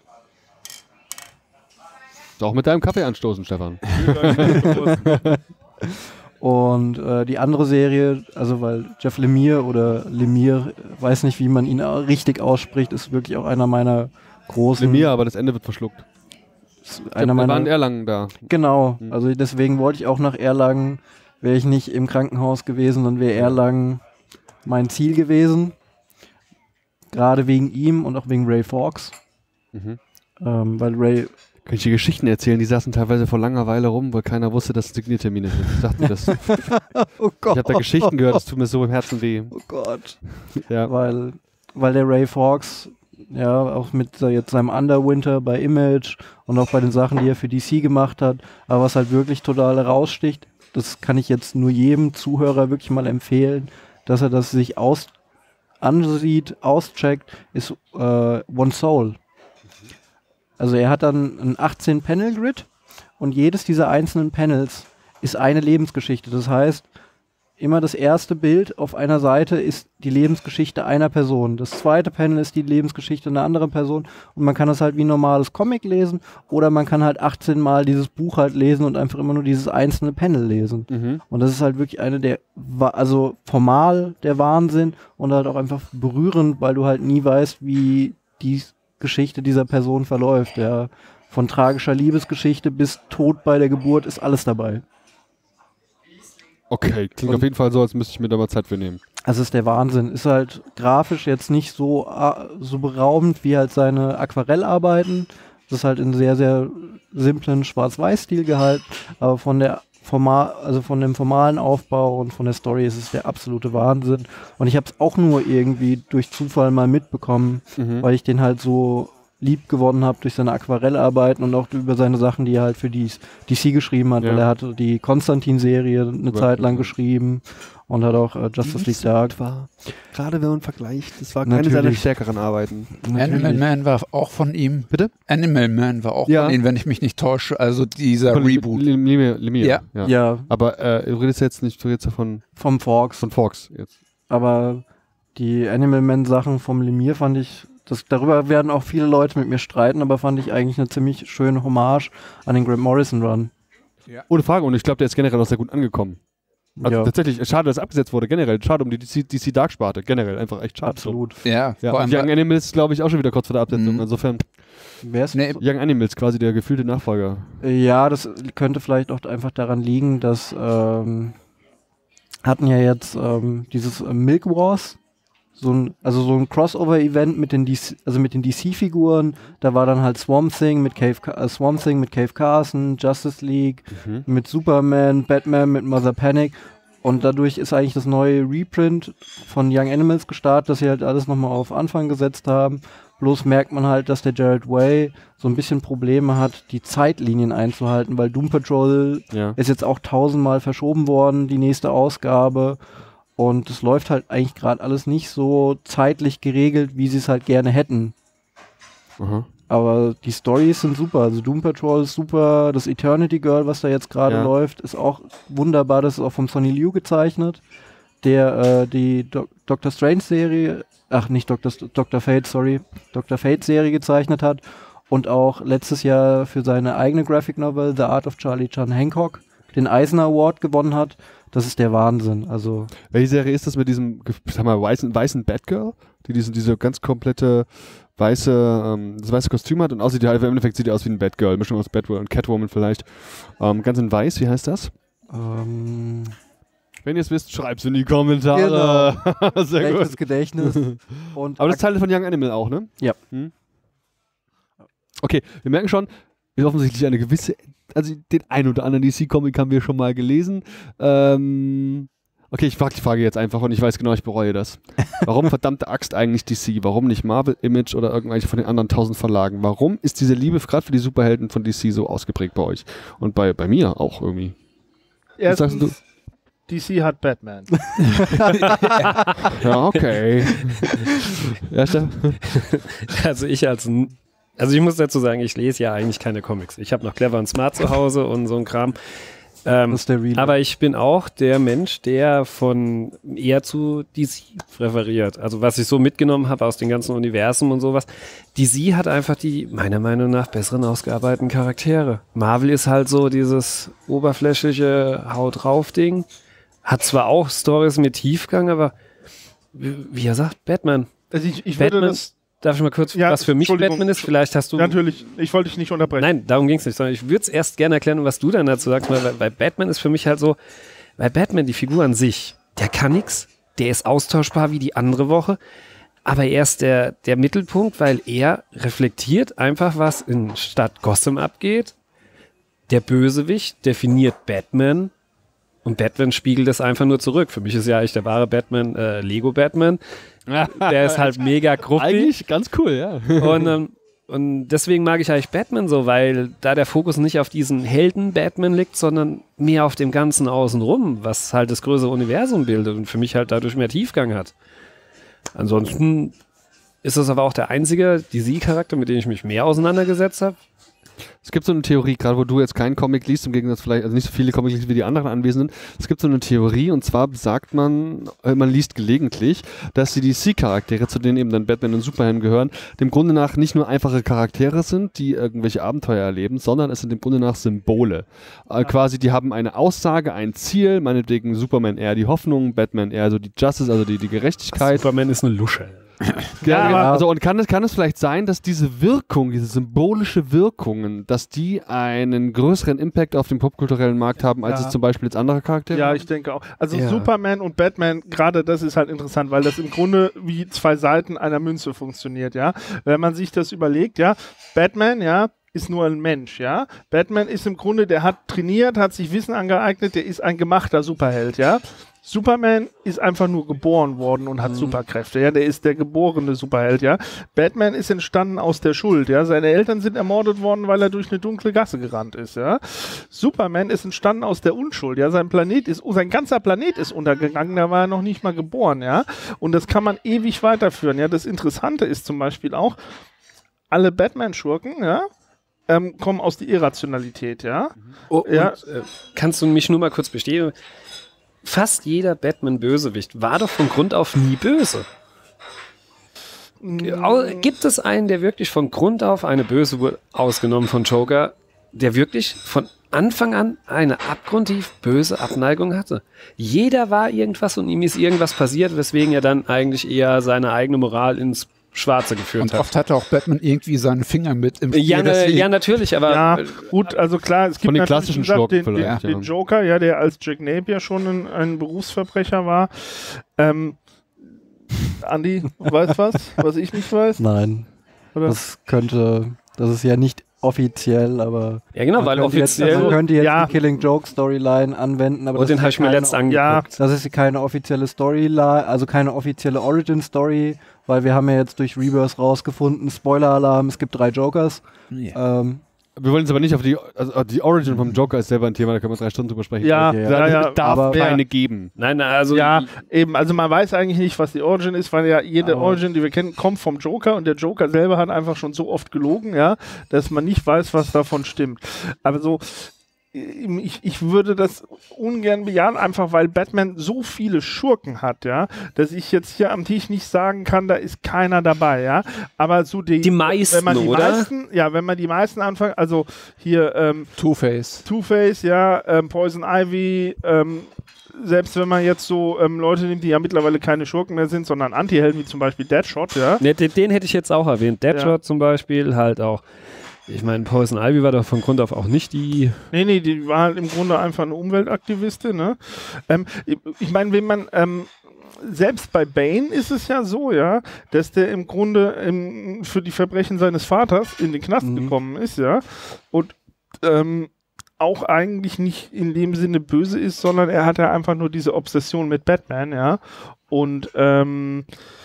Auch mit deinem Kaffee anstoßen, Stefan. Und äh, die andere Serie, also weil Jeff Lemire oder Lemire, weiß nicht, wie man ihn au- richtig ausspricht, ist wirklich auch einer meiner großen... Lemire, aber das Ende wird verschluckt. ist Ich einer glaub, wir meiner, waren in Erlangen da. Genau, Mhm. also deswegen wollte ich auch nach Erlangen, wäre ich nicht im Krankenhaus gewesen, dann wäre Erlangen mein Ziel gewesen. Gerade wegen ihm und auch wegen Ray Fawkes. Mhm. Ähm, weil Ray, Kann ich dir Geschichten erzählen? Die saßen teilweise vor langer Weile rum, weil keiner wusste, dass es Signiertermine sind. Ich dachte mir das. oh Ich habe da Geschichten gehört, das tut mir so im Herzen weh. Oh Gott. Ja. Weil, weil der Ray Fawkes, ja, auch mit äh, jetzt seinem Underwinter bei Image und auch bei den Sachen, die er für D C gemacht hat, aber was halt wirklich total heraussticht, das kann ich jetzt nur jedem Zuhörer wirklich mal empfehlen, dass er das sich aus ansieht, auscheckt, ist äh, One Soul. Also er hat dann ein achtzehn Panel Grid und jedes dieser einzelnen Panels ist eine Lebensgeschichte. Das heißt, immer das erste Bild auf einer Seite ist die Lebensgeschichte einer Person. Das zweite Panel ist die Lebensgeschichte einer anderen Person und man kann das halt wie ein normales Comic lesen oder man kann halt achtzehn Mal dieses Buch halt lesen und einfach immer nur dieses einzelne Panel lesen. Mhm. Und das ist halt wirklich eine der, wa- also formal der Wahnsinn und halt auch einfach berührend, weil du halt nie weißt, wie die Geschichte dieser Person verläuft. Ja. Von tragischer Liebesgeschichte bis Tod bei der Geburt ist alles dabei. Okay, klingt Und- auf jeden Fall so, als müsste ich mir da mal Zeit für nehmen. Also ist der Wahnsinn. Ist halt grafisch jetzt nicht so, ah, so beraubend wie halt seine Aquarellarbeiten. Das ist halt in sehr, sehr simplen Schwarz-Weiß-Stil gehalten. Aber von der Formal, also von dem formalen Aufbau und von der Story ist es der absolute Wahnsinn. Und ich habe es auch nur irgendwie durch Zufall mal mitbekommen, Mhm. weil ich den halt so lieb gewonnen habe durch seine Aquarellarbeiten und auch über seine Sachen, die er halt für die D C geschrieben hat, Ja. weil er hat die Konstantin-Serie eine Über- Zeit lang geschrieben und hat auch äh, Justice League Dark. war, gerade wenn man vergleicht, das war keine seiner stärkeren Arbeiten. Animal Man war auch von ihm. Bitte? Animal Man war auch Ja. von ihm, wenn ich mich nicht täusche. Also dieser Reboot. Lemire. Lemire. Ja. ja. Ja, Aber äh, du redest jetzt nicht, du redest ja von, vom Fox. von Fox jetzt. Aber die Animal Man Sachen vom Lemire fand ich, das, darüber werden auch viele Leute mit mir streiten, aber fand ich eigentlich eine ziemlich schöne Hommage an den Grant Morrison Run. Ohne Frage, und ich glaube, der ist generell auch sehr gut angekommen. Also Ja. tatsächlich, schade, dass es abgesetzt wurde, generell. Schade um die D C, D C Dark-Sparte, generell, einfach echt schade. Absolut. Ja, Ja, vor und allem Young Animals, glaube ich, auch schon wieder kurz vor der Absetzung. Mhm. Insofern, Wer ist Nee, Young Animals, quasi der gefühlte Nachfolger. Ja, das könnte vielleicht auch einfach daran liegen, dass ähm, hatten ja jetzt ähm, dieses äh, Milk Wars, so ein, also so ein Crossover-Event mit den D C, also mit den D C-Figuren. Da war dann halt Swamp Thing mit Cave, Ca- äh, Swamp Thing mit Cave Carson, Justice League Mhm. mit Superman, Batman mit Mother Panic. Und dadurch ist eigentlich das neue Reprint von Young Animals gestartet, dass sie halt alles nochmal auf Anfang gesetzt haben. Bloß merkt man halt, dass der Jared Way so ein bisschen Probleme hat, die Zeitlinien einzuhalten, weil Doom Patrol Ja. ist jetzt auch tausendmal verschoben worden, die nächste Ausgabe. Und es läuft halt eigentlich gerade alles nicht so zeitlich geregelt, wie sie es halt gerne hätten. Aha. Aber die Storys sind super. Also Doom Patrol ist super. Das Eternity Girl, was da jetzt gerade Ja. läuft, ist auch wunderbar. Das ist auch vom Sonny Liu gezeichnet, der äh, die Do Doctor Strange Serie, ach nicht Doctor, Doctor Fate, sorry, Doctor Fate Serie gezeichnet hat und auch letztes Jahr für seine eigene Graphic Novel The Art of Charlie Chan Hancock den Eisner Award gewonnen hat. Das ist der Wahnsinn. Also Welche Serie ist das mit diesem, ge- sag mal, weißen, weißen Batgirl? Die diesen, diese ganz komplette weiße, ähm, das weiße Kostüm hat und aussieht halt, im Endeffekt sieht er aus wie ein Batgirl, Mischung aus Batgirl und Catwoman vielleicht. Ähm, ganz in weiß, wie heißt das? Ähm, Wenn ihr es wisst, schreibt es in die Kommentare. Genau. Sehr schlechtes gut. Gedächtnis. Und Aber das ist Teil von Young Animal auch, ne? Ja. Hm? Okay, wir merken schon, wir haben offensichtlich eine gewisse, also den ein oder anderen D C-Comic haben wir schon mal gelesen. Ähm, okay, ich frage die Frage jetzt einfach und ich weiß genau, ich bereue das. Warum verdammte Axt eigentlich D C? Warum nicht Marvel, Image oder irgendwelche von den anderen tausend Verlagen? Warum ist diese Liebe gerade für die Superhelden von D C so ausgeprägt bei euch? Und bei, bei mir auch irgendwie. Was sagst du? D C hat Batman. Ja, okay. Ja, Steff? Also ich als, N- also ich muss dazu sagen, ich lese ja eigentlich keine Comics. Ich habe noch Clever und Smart zu Hause und so ein Kram. Ähm, das ist der Real. aber ich bin auch der Mensch, der von eher zu D C präferiert. Also was ich so mitgenommen habe aus den ganzen Universen und sowas. D C hat einfach die, meiner Meinung nach, besseren ausgearbeiteten Charaktere. Marvel ist halt so dieses oberflächliche Haut-drauf-Ding. Hat zwar auch Storys mit Tiefgang, aber wie, wie er sagt, Batman. Also ich, ich würde Batman, das... darf ich mal kurz, Ja, was für mich Entschuldigung. Batman ist? Vielleicht hast du... Natürlich, ich wollte dich nicht unterbrechen. Nein, darum ging es nicht, sondern ich würde es erst gerne erklären, was du dann dazu sagst, weil bei Batman ist für mich halt so, bei Batman, die Figur an sich, der kann nix, der ist austauschbar wie die andere Woche, aber er ist der, der Mittelpunkt, weil er reflektiert einfach, was in Stadt Gotham abgeht. Der Bösewicht definiert Batman und Batman spiegelt das einfach nur zurück. Für mich ist ja eigentlich der wahre Batman äh, Lego Batman. Der ist halt mega gruppig. Eigentlich ganz cool, ja. Und, ähm, und deswegen mag ich eigentlich Batman so, weil da der Fokus nicht auf diesen Helden Batman liegt, sondern mehr auf dem Ganzen außenrum, was halt das größere Universum bildet und für mich halt dadurch mehr Tiefgang hat. Ansonsten ist das aber auch der einzige D C-Charakter, mit dem ich mich mehr auseinandergesetzt habe. Es gibt so eine Theorie, gerade wo du jetzt keinen Comic liest, im Gegensatz vielleicht, also nicht so viele Comics liest wie die anderen Anwesenden, es gibt so eine Theorie und zwar sagt man, äh, man liest gelegentlich, dass die D C-Charaktere, zu denen eben dann Batman und Superman gehören, dem Grunde nach nicht nur einfache Charaktere sind, die irgendwelche Abenteuer erleben, sondern es sind dem Grunde nach Symbole. Äh, quasi, die haben eine Aussage, ein Ziel, meinetwegen Superman eher die Hoffnung, Batman eher so die Justice, also die, die Gerechtigkeit. Superman ist eine Lusche. Ja, Ja. also und kann es, kann es vielleicht sein, dass diese Wirkung, diese symbolische Wirkungen, dass die einen größeren Impact auf den popkulturellen Markt haben, als Ja. es zum Beispiel jetzt andere Charaktere Ja, haben? ich denke auch. Also Ja. Superman und Batman, gerade das ist halt interessant, weil das im Grunde wie zwei Seiten einer Münze funktioniert, ja. Wenn man sich das überlegt, ja, Batman, ja, ist nur ein Mensch, ja. Batman ist im Grunde, der hat trainiert, hat sich Wissen angeeignet, der ist ein gemachter Superheld, ja. Superman ist einfach nur geboren worden und hat Superkräfte, ja, der ist der geborene Superheld, ja. Batman ist entstanden aus der Schuld, ja. Seine Eltern sind ermordet worden, weil er durch eine dunkle Gasse gerannt ist, ja. Superman ist entstanden aus der Unschuld, ja. Sein Planet ist, sein ganzer Planet ist untergegangen, da war er noch nicht mal geboren, ja. Und das kann man ewig weiterführen, ja. Das Interessante ist zum Beispiel auch, alle Batman-Schurken, ja, ähm, kommen aus der Irrationalität, ja. Oh, Ja. und, äh, kannst du mich nur mal kurz bestätigen? Fast jeder Batman-Bösewicht war doch von Grund auf nie böse. Au- Gibt es einen, der wirklich von Grund auf eine böse wurde, ausgenommen von Joker, der wirklich von Anfang an eine abgrundtief böse Abneigung hatte? Jeder war irgendwas und ihm ist irgendwas passiert, weswegen er dann eigentlich eher seine eigene Moral ins Schwarze geführt Und hat. oft hatte auch Batman irgendwie seinen Finger mit im Spiel. Ja, ne, deswegen- ja, natürlich, aber Ja, gut, also klar, es gibt Von den natürlich, klassischen wie gesagt, Schurken den, den, vielleicht, den ja. Joker, ja, der als Jack Napier schon ein, ein Berufsverbrecher war. Ähm, Andi, weißt was, was ich nicht weiß? Nein, Oder? das könnte, das ist ja nicht offiziell, aber ja genau, man weil könnte jetzt, offiziell, man könnte jetzt Ja. die Killing Joke Storyline anwenden, aber und das den ist habe ich mir keine- letzt angeguckt. Ja. Das ist keine offizielle Storyline, also keine offizielle Origin-Story, weil wir haben ja jetzt durch Rebirth rausgefunden, Spoiler-Alarm, es gibt drei Jokers. Ja. Ähm, Wir wollen jetzt aber nicht auf die, also die Origin vom Joker ist selber ein Thema, da können wir drei Stunden drüber sprechen. Ja, Okay, ja, ja, darf aber- keine geben. Nein, nein, also Ja, eben, also man weiß eigentlich nicht, was die Origin ist, weil ja jede Aber- Origin, die wir kennen, kommt vom Joker und der Joker selber hat einfach schon so oft gelogen, ja, dass man nicht weiß, was davon stimmt. Aber so, ich, ich würde das ungern bejahen, einfach weil Batman so viele Schurken hat, ja, dass ich jetzt hier am Tisch nicht sagen kann, da ist keiner dabei, ja. Aber so die, Die meisten, wenn man die oder? meisten, ja, wenn man die meisten anfangen, also hier ähm, Two-Face. Two-Face, ja, ähm, Poison Ivy, ähm, selbst wenn man jetzt so ähm, Leute nimmt, die ja mittlerweile keine Schurken mehr sind, sondern Anti-Helden, wie zum Beispiel Deadshot, ja. Ne, den, den hätte ich jetzt auch erwähnt. Deadshot Ja. zum Beispiel, halt auch. Ich meine, Poison Ivy war doch von Grund auf auch nicht die. Nee, nee, die war halt im Grunde einfach eine Umweltaktivistin, ne? Ähm, ich ich meine, wenn man, ähm, selbst bei Bane ist es ja so, ja, dass der im Grunde im, für die Verbrechen seines Vaters in den Knast Mhm. gekommen ist, ja, und ähm, auch eigentlich nicht in dem Sinne böse ist, sondern er hat ja einfach nur diese Obsession mit Batman, ja, und ähm,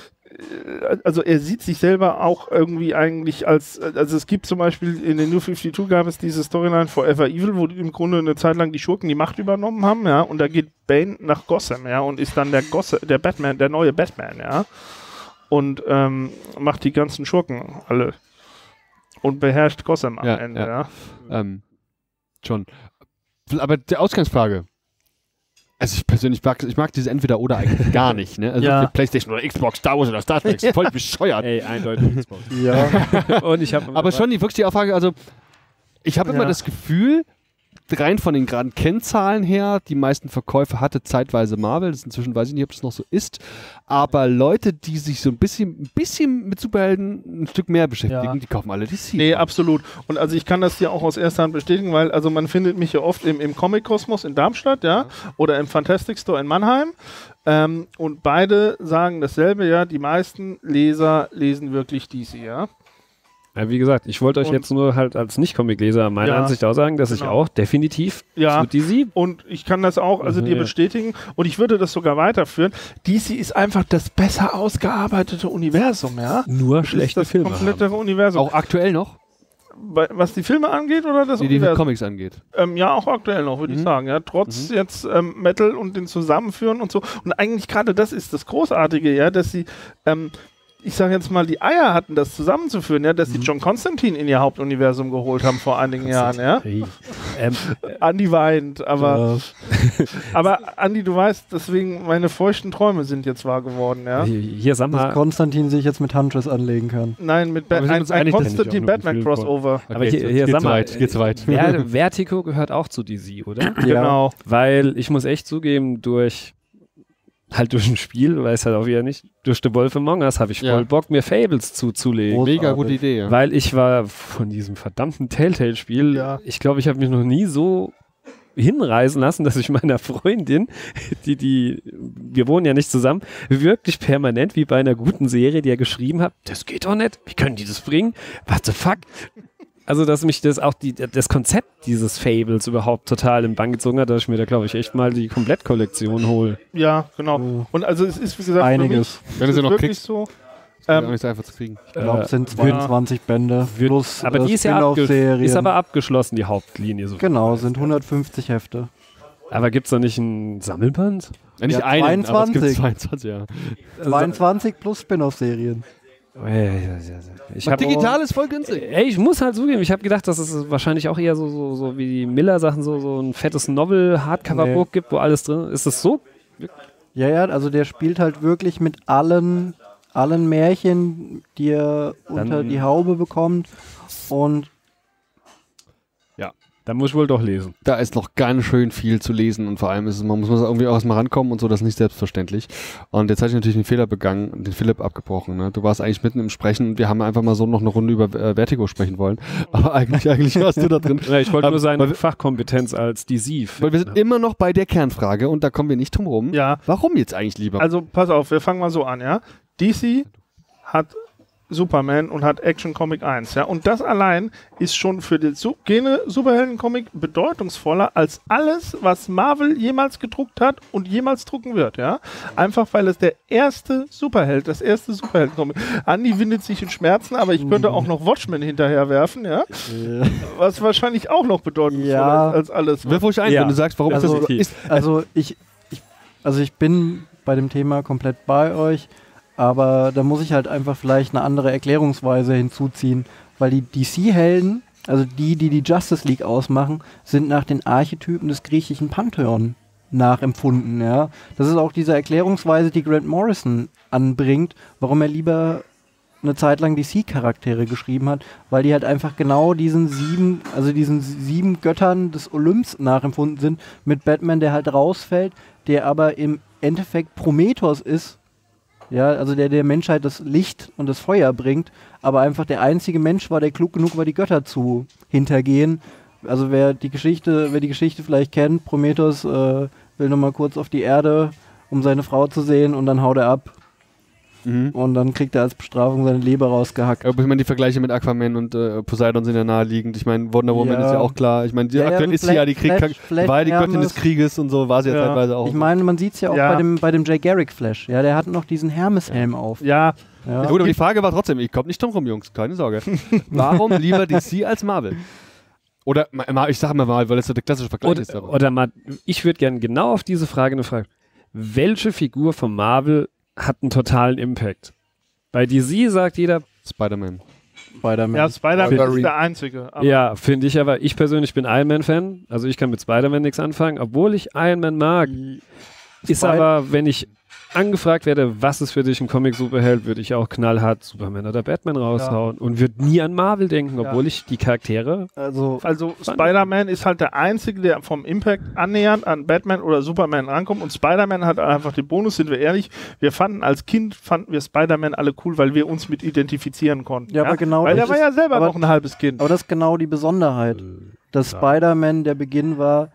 also er sieht sich selber auch irgendwie eigentlich als, also es gibt zum Beispiel in den New fifty-two gab es diese Storyline Forever Evil, wo im Grunde eine Zeit lang die Schurken die Macht übernommen haben, ja, und da geht Bane nach Gotham, ja, und ist dann der Gosse, der Batman, der neue Batman, ja, und ähm, macht die ganzen Schurken alle und beherrscht Gotham am Ja, Ende, ja. ja. Ähm, schon. Aber die Ausgangsfrage. Also ich persönlich mag, ich mag dieses Entweder-Oder eigentlich gar nicht. Ne? Also Ja. PlayStation oder Xbox, Star Wars oder Star Trek, ist voll bescheuert. Ey, eindeutig Xbox. Ja. Und ich habe. Aber schon die, wirklich die Aussage, also ich habe immer Ja. das Gefühl, rein von den geraden Kennzahlen her, die meisten Verkäufe hatte zeitweise Marvel, das inzwischen weiß ich nicht, ob das noch so ist, aber Leute, die sich so ein bisschen, ein bisschen mit Superhelden ein Stück mehr beschäftigen, Ja. die kaufen alle D C. Nee, absolut. Und also ich kann das hier auch aus erster Hand bestätigen, weil also man findet mich ja oft im, im Comic-Kosmos in Darmstadt, ja, oder im Fantastic Store in Mannheim. Ähm, und beide sagen dasselbe, ja, die meisten Leser lesen wirklich D C, ja. Ja, wie gesagt, ich wollte euch Und- jetzt nur halt als Nicht-Comic-Leser meine Ja, Ansicht auch sagen, dass ich genau. auch definitiv Ja. zu D C. Und ich kann das auch also Mhm, dir ja. bestätigen und ich würde das sogar weiterführen. D C ist einfach das besser ausgearbeitete Universum, ja. Nur Das ist schlechte das Filme komplette haben. Universum. Auch aktuell noch, Bei, was die Filme angeht oder das die die Universum? Comics angeht. Ähm, ja, auch aktuell noch, würde ich Mhm. sagen. Ja, trotz jetzt ähm, Metal und den Zusammenführen und so. Und eigentlich gerade das ist das Großartige, ja, dass sie, ähm, ich sage jetzt mal, die Eier hatten, das zusammenzuführen, ja, dass sie John Constantine in ihr Hauptuniversum geholt haben vor einigen Jahren, ja. Hey. Ähm, Andi weint, aber, Ja. aber Andi, du weißt, deswegen meine feuchten Träume sind jetzt wahr geworden, ja. Hier, sag Dass mal, Konstantin sich jetzt mit Huntress anlegen kann. Nein, mit ba Aber wir sind ein, uns ein einig, dass ich auch Constantine nur Batman Gefühl Crossover. aber Okay, hier, jetzt hier geht's sag mal, weit, geht's weit. Ver Vertigo gehört auch zu D C, oder? Genau. Weil ich muss echt zugeben, durch halt durch ein Spiel, weiß halt auch wieder nicht, durch The Wolf Among Us habe ich voll Ja. Bock, mir Fables zuzulegen. Großartig. Mega gute Idee, ja. Weil ich war von diesem verdammten Telltale-Spiel, Ja. ich glaube, ich habe mich noch nie so hinreisen lassen, dass ich meiner Freundin, die, die, wir wohnen ja nicht zusammen, wirklich permanent wie bei einer guten Serie, die er geschrieben hat, das geht doch nicht, wie können die das bringen? What the fuck? Also, dass mich das auch die, das Konzept dieses Fables überhaupt total in Bann gezogen hat, dass ich mir da, glaube ich, echt mal die Komplettkollektion hole. Ja, genau. Oh. Und also es ist, wie gesagt, Einiges. für mich Wenn du sie ist noch wirklich kriegst, so. ist auch Ähm, nicht so einfach zu kriegen. Ich glaube, Äh, es sind zweiundzwanzig Bände Wird- plus aber äh, die ist ja abge Spin-off-Serien. ist aber abgeschlossen, die Hauptlinie. So Genau, sind hundertfünfzig Hefte. aber gibt es da nicht ein Sammelband? Ja, nicht Ja, einen, aber es gibt zweiundzwanzig. zweiundzwanzig, ja. zweiundzwanzig plus Spin-off-Serien. Ich hab, Digital ist voll günstig. ey, ich muss halt zugeben, ich habe gedacht, dass es wahrscheinlich auch eher so, so, so wie die Miller-Sachen, so, so ein fettes Novel-Hardcover-Book gibt, wo alles drin ist. Ist das so? Ja, ja, also der spielt halt wirklich mit allen, allen Märchen, die er unter Dann- die Haube bekommt. Und Da muss ich wohl doch lesen. Da ist noch ganz schön viel zu lesen und vor allem ist es, man muss man irgendwie auch erstmal rankommen und so, das ist nicht selbstverständlich. Und jetzt hatte ich natürlich einen Fehler begangen und den Philipp abgebrochen. Ne? Du warst eigentlich mitten im Sprechen und wir haben einfach mal so noch eine Runde über äh, Vertigo sprechen wollen. Aber eigentlich, eigentlich warst du da drin. Ja, ich wollte Aber- nur seine weil wir- Fachkompetenz als D C. Weil wir sind immer noch bei der Kernfrage und da kommen wir nicht drum rum. ja, Warum jetzt eigentlich lieber? also pass auf, wir fangen mal so an, ja. D C hat Superman und hat Action Comic eins, ja. Und das allein ist schon für den Su Gene Superhelden-Comic bedeutungsvoller als alles, was Marvel jemals gedruckt hat und jemals drucken wird, ja. Einfach weil es der erste Superheld, das erste Superhelden-Comic. Andi windet sich in Schmerzen, aber ich könnte auch noch Watchmen hinterher werfen, ja. äh, Was wahrscheinlich auch noch bedeutungsvoller Ja. ist als alles. Wirf ruhig ein, Ja. wenn du sagst, warum Also- ist das ist. also ich, ich, also ich bin bei dem Thema komplett bei euch, aber da muss ich halt einfach vielleicht eine andere Erklärungsweise hinzuziehen, weil die D C-Helden also die, die die Justice League ausmachen, sind nach den Archetypen des griechischen Pantheon nachempfunden, ja. Das ist auch diese Erklärungsweise, die Grant Morrison anbringt, warum er lieber eine Zeit lang D C-Charaktere geschrieben hat, weil die halt einfach genau diesen sieben, also diesen sieben Göttern des Olymps nachempfunden sind, mit Batman, der halt rausfällt, der aber im Endeffekt Prometheus ist, ja, also der der Menschheit das Licht und das Feuer bringt, aber einfach der einzige Mensch war, der klug genug war, die Götter zu hintergehen. Also wer die Geschichte, wer die Geschichte vielleicht kennt, Prometheus äh, will nochmal kurz auf die Erde, um seine Frau zu sehen, und dann haut er ab. Mhm. Und dann kriegt er als Bestrafung seine Leber rausgehackt. Aber ich meine, die Vergleiche mit Aquaman und äh, Poseidon sind ja naheliegend. Ich meine, Wonder Woman ja. ist ja auch klar. Ich meine, die ja, aktuell ja, ist sie ja die Krieg, Flash, Flash, war ja die Göttin des Krieges und so, war sie ja, ja zeitweise auch. Ich meine, man sieht es ja auch ja. bei dem, bei dem Jay Garrick Flash. Ja, der hat noch diesen Hermes-Helm auf. Ja. Ja. Ja, gut, aber die Frage war trotzdem, ich komme nicht drum rum, Jungs, keine Sorge. Warum lieber D C als Marvel? Oder, ich sage mal Marvel, weil das so der klassische Vergleich oder, ist. Aber. Oder mal, ich würde gerne genau auf diese Frage eine Frage. Welche Figur von Marvel hat einen totalen Impact? Bei D C sagt jeder Spider-Man. Spider-Man. Ja, Spider-Man ist der einzige. Ja, finde ich, aber ich persönlich bin Iron Man-Fan, also ich kann mit Spider-Man nichts anfangen, obwohl ich Iron Man mag. Ist Spy- aber, wenn ich angefragt werde, was ist für dich ein Comic-Superheld, würde ich auch knallhart Superman oder Batman raushauen, ja. und würde nie an Marvel denken, obwohl ja. ich die Charaktere... Also, also Spider-Man ist halt der Einzige, der vom Impact annähernd an Batman oder Superman rankommt, und Spider-Man hat einfach den Bonus, sind wir ehrlich, wir fanden als Kind, fanden wir Spider-Man alle cool, weil wir uns mit identifizieren konnten. Ja, ja? aber genau... Weil der war ja selber aber, noch ein halbes Kind. Aber das ist genau die Besonderheit, dass ja. Spider-Man der Beginn war,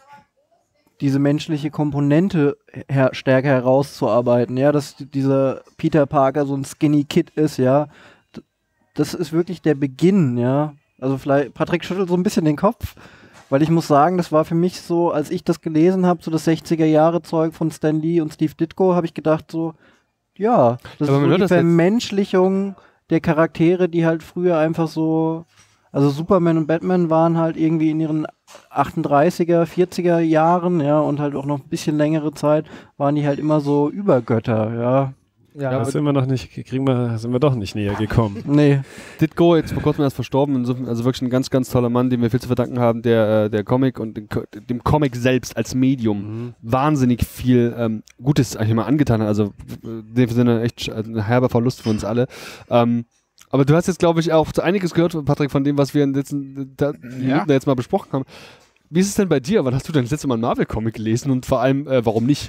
diese menschliche Komponente her- stärker herauszuarbeiten, ja, dass dieser Peter Parker so ein Skinny Kid ist, ja, D- das ist wirklich der Beginn, ja, also vielleicht, Patrick schüttelt so ein bisschen den Kopf, weil ich muss sagen, das war für mich so, als ich das gelesen habe, so das sechziger-Jahre-Zeug von Stan Lee und Steve Ditko, habe ich gedacht so, ja, das aber ist so die Vermenschlichung der Charaktere, die halt früher einfach so, also Superman und Batman waren halt irgendwie in ihren achtunddreißiger, vierziger Jahren, ja, und halt auch noch ein bisschen längere Zeit, waren die halt immer so Übergötter, ja. Ja, ja, das sind wir noch nicht, kriegen wir, sind wir doch nicht näher gekommen. Nee. Ditko, jetzt vor kurzem erst verstorben, also wirklich ein ganz, ganz toller Mann, dem wir viel zu verdanken haben, der, der Comic und den, dem Comic selbst als Medium mhm. wahnsinnig viel ähm, Gutes eigentlich mal angetan hat, also in dem Sinne echt ein herber Verlust für uns alle. Ähm, Aber du hast jetzt, glaube ich, auch einiges gehört, Patrick, von dem, was wir in den letzten da, ja. Minuten jetzt mal besprochen haben. Wie ist es denn bei dir? Wann hast du denn das letzte Mal einen Marvel-Comic gelesen und vor allem, äh, warum nicht?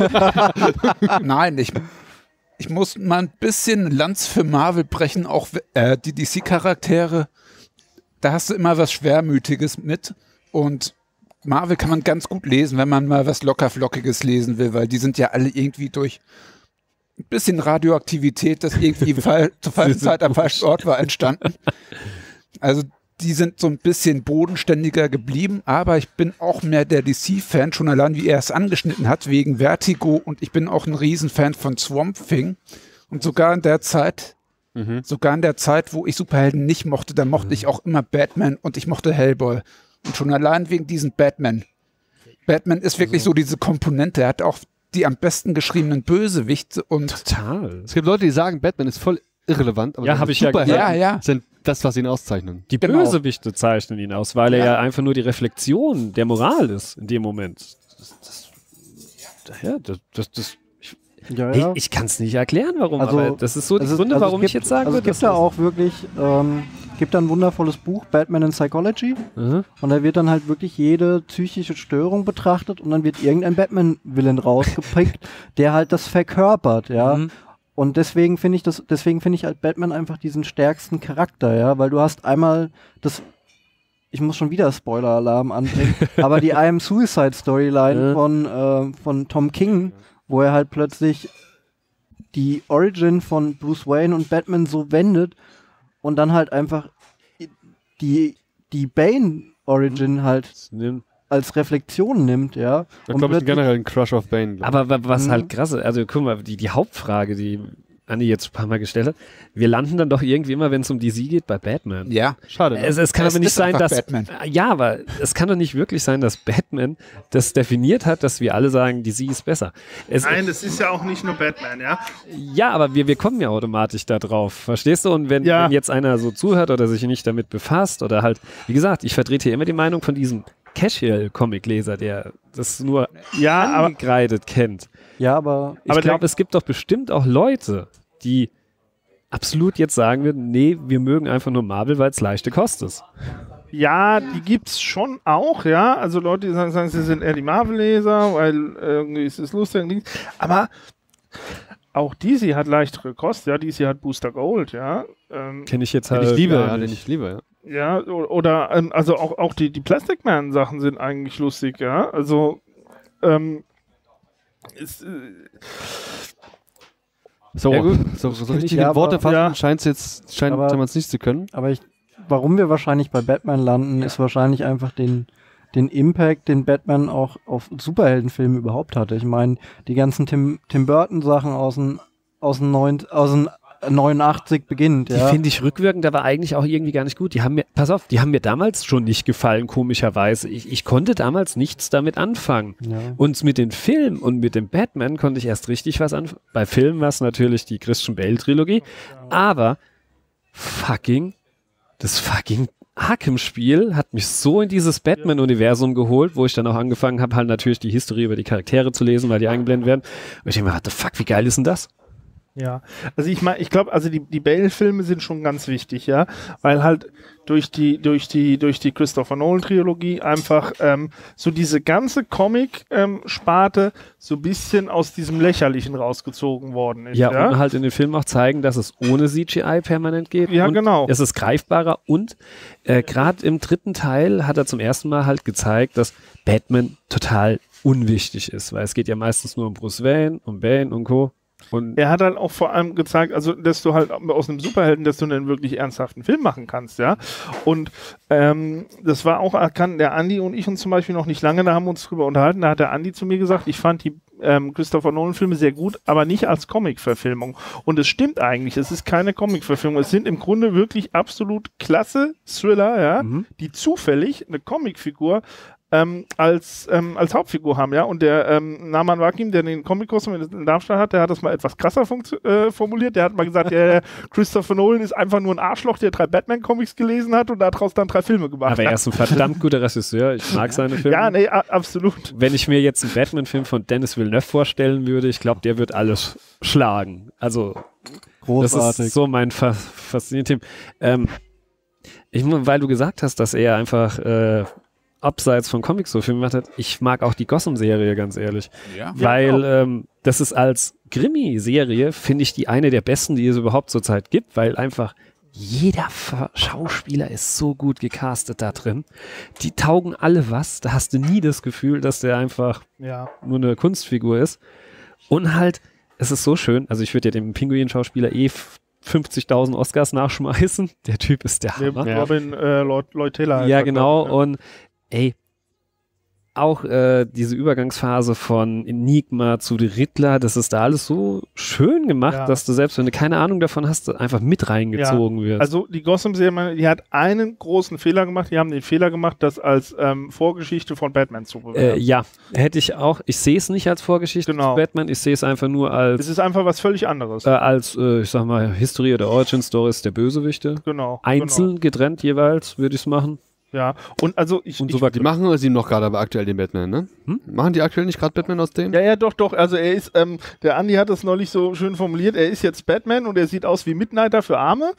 Nein, ich, ich muss mal ein bisschen Lanz für Marvel brechen, auch äh, die D C-Charaktere. Da hast du immer was Schwermütiges mit, und Marvel kann man ganz gut lesen, wenn man mal was Lockerflockiges lesen will, weil die sind ja alle irgendwie durch ein bisschen Radioaktivität, das irgendwie fall, zur falschen Zeit am falschen Ort war, entstanden. Also die sind so ein bisschen bodenständiger geblieben, aber ich bin auch mehr der D C-Fan, schon allein wie er es angeschnitten hat, wegen Vertigo, und ich bin auch ein Riesenfan von Swamp Thing, und sogar in der Zeit, mhm. sogar in der Zeit, wo ich Superhelden nicht mochte, da mochte mhm. ich auch immer Batman und ich mochte Hellboy, und schon allein wegen diesem Batman. Batman ist wirklich also. so diese Komponente, er hat auch die am besten geschriebenen Bösewichte, und total. Es gibt Leute, die sagen, Batman ist voll irrelevant, aber ja, habe ich ja Superhelden ja, ja. sind das, was ihn auszeichnen. Die genau. Bösewichte zeichnen ihn aus, weil ja. er ja einfach nur die Reflexion der Moral ist in dem Moment. Das, das, ja, das, das, das ich, ja, ja. ich, ich kann es nicht erklären, warum, also, aber das ist so die also, Gründe, also warum gibt, ich jetzt sagen also würde. Es gibt da auch wirklich, ähm, gibt da ein wundervolles Buch, Batman in Psychology, mhm. und da wird dann halt wirklich jede psychische Störung betrachtet, und dann wird irgendein Batman-Villain rausgepickt, der halt das verkörpert, ja. Mhm. Und deswegen finde ich das, deswegen finde ich halt Batman einfach diesen stärksten Charakter, ja, weil du hast einmal das, ich muss schon wieder Spoiler-Alarm anbringen, aber die I Am Suicide Storyline ja. von, äh, von Tom King, wo er halt plötzlich die Origin von Bruce Wayne und Batman so wendet und dann halt einfach die, die Bane-Origin halt nimmt. als Reflexion nimmt, ja. Ich glaube, ich bin generell ein Crush auf Bane. Aber was halt krass ist, also guck mal, die, die Hauptfrage, die Andi jetzt ein paar Mal gestellt hat, wir landen dann doch irgendwie immer, wenn es um D C geht, bei Batman. Ja. Schade. Ne? Es, es kann Es aber nicht ist sein, einfach dass. Batman. Ja, aber es kann doch nicht wirklich sein, dass Batman das definiert hat, dass wir alle sagen, D C ist besser. Es, Nein, das ist ja auch nicht nur Batman, ja. Ja, aber wir, wir kommen ja automatisch da drauf. Verstehst du? Und wenn, Ja. wenn jetzt einer so zuhört oder sich nicht damit befasst oder halt, wie gesagt, ich vertrete hier immer die Meinung von diesem Casual-Comic-Leser, der das nur Ja, aber angekreidet kennt. Ja, aber Ich Aber glaube, der- es gibt doch bestimmt auch Leute, die absolut jetzt sagen würden, nee, wir mögen einfach nur Marvel, weil es leichte Kost ist. ja, die gibt's schon auch, ja. Also Leute, die sagen, sagen sie sind eher die Marvel-Leser, weil irgendwie ist es lustig und Dings. Aber auch D C hat leichtere Kost, ja. D C hat Booster Gold, ja. Ähm, Kenne ich jetzt Den halt ich liebe, gar ja, den nicht. ich liebe, ja. ja, o- oder ähm, also auch, auch die, die Plastic Man-Sachen sind eigentlich lustig, ja. Also ähm, ist, äh, So, Ja, gut. so, so kenn ich richtig ja, in Worte aber- fassen ja. scheint es jetzt scheint Aber- man es nicht zu können. Aber ich, warum wir wahrscheinlich bei Batman landen, ist wahrscheinlich einfach den, den Impact, den Batman auch auf Superheldenfilme überhaupt hatte. Ich meine, die ganzen Tim, Tim Burton-Sachen aus den, aus den, neun, aus den neunundachtzig beginnt, Die ja. finde ich rückwirkend aber eigentlich auch irgendwie gar nicht gut. Die haben mir, pass auf, die haben mir damals schon nicht gefallen, komischerweise. Ich, ich konnte damals nichts damit anfangen. ja. Und mit den Filmen und mit dem Batman konnte ich erst richtig was anfangen. Bei Filmen war es natürlich die Christian Bale-Trilogie, aber fucking, das fucking Arkham-Spiel hat mich so in dieses Batman-Universum geholt, wo ich dann auch angefangen habe, halt natürlich die Historie über die Charaktere zu lesen, weil die eingeblendet werden. Und ich denke mir, what the fuck, wie geil ist denn das? Ja, also ich meine, ich glaube, also die, die Bale-Filme sind schon ganz wichtig, ja, weil halt durch die, durch die, durch die Christopher Nolan-Trilogie einfach ähm, so diese ganze Comic-Sparte so ein bisschen aus diesem Lächerlichen rausgezogen worden ist. Ja, Ja, und halt in den Filmen auch zeigen, dass es ohne C G I permanent geht. Ja, und genau. Es ist greifbarer und äh, gerade im dritten Teil hat er zum ersten Mal halt gezeigt, dass Batman total unwichtig ist, weil es geht ja meistens nur um Bruce Wayne, um Bane und Co. Und Er hat halt auch vor allem gezeigt, also dass du halt aus einem Superhelden, dass du einen wirklich ernsthaften Film machen kannst, ja. Und ähm, das war auch erkannt, der Andi und ich uns zum Beispiel noch nicht lange, da haben wir uns drüber unterhalten, da hat der Andi zu mir gesagt, ich fand die ähm, Christopher Nolan-Filme sehr gut, aber nicht als Comic-Verfilmung. Und es stimmt eigentlich, es ist keine Comic-Verfilmung, es sind im Grunde wirklich absolut klasse Thriller, ja, Mhm. die zufällig eine Comicfigur ähm, als, ähm, als Hauptfigur haben, ja. Und der ähm, Naman Wakim, der den Comic-Kurs in Darmstadt hat, der hat das mal etwas krasser funktio- äh, formuliert. Der hat mal gesagt, der Christopher Nolan ist einfach nur ein Arschloch, der drei Batman-Comics gelesen hat und daraus dann drei Filme gemacht aber er hat. ist ein verdammt guter Regisseur. Ich mag seine Filme. Ja, nee, a- absolut. Wenn ich mir jetzt einen Batman-Film von Dennis Villeneuve vorstellen würde, ich glaube, der wird alles schlagen. Also das Großartig. ist so mein fa faszinierendes Thema. Ähm, ich, mu- weil du gesagt hast, dass er einfach äh, abseits von Comics so Filme gemacht hat, ich mag auch die Gotham-Serie, ganz ehrlich. Ja. Weil ähm, das ist als Krimi-Serie, finde ich, die eine der besten, die es überhaupt zurzeit gibt, weil einfach jeder Ver- Schauspieler ist so gut gecastet da drin. Die taugen alle was. Da hast du nie das Gefühl, dass der einfach Ja. nur eine Kunstfigur ist. Und halt, es ist so schön, also ich würde ja dem Pinguin-Schauspieler eh f- fünfzigtausend Oscars nachschmeißen. Der Typ ist der Neben Hammer. Robin äh, Lloyd, Lloyd Taylor. heißt Ja, er, genau. glaub ich, Und ey, auch äh, diese Übergangsphase von Enigma zu The Riddler, das ist da alles so schön gemacht, Ja. dass du selbst, wenn du keine Ahnung davon hast, einfach mit reingezogen ja. wirst. Also die Gotham-Serie, die hat einen großen Fehler gemacht. Die haben den Fehler gemacht, das als ähm, Vorgeschichte von Batman zu äh, bewerten. ja, hätte ich auch, ich sehe es nicht als Vorgeschichte Genau. zu Batman, ich sehe es einfach nur als, Es ist einfach was völlig anderes. äh, als äh, ich sag mal, History oder Origin Stories der Bösewichte. genau. Einzeln, getrennt jeweils, würde ich es machen. Genau. Ja. Und also ich, Und ich so weiter. Die machen sie noch gerade aber aktuell den Batman, ne? Hm? Machen die aktuell nicht gerade Batman aus dem? Ja, ja, doch, doch. Also er ist, ähm, der Andi hat das neulich so schön formuliert, er ist jetzt Batman und er sieht aus wie Midnighter für Arme.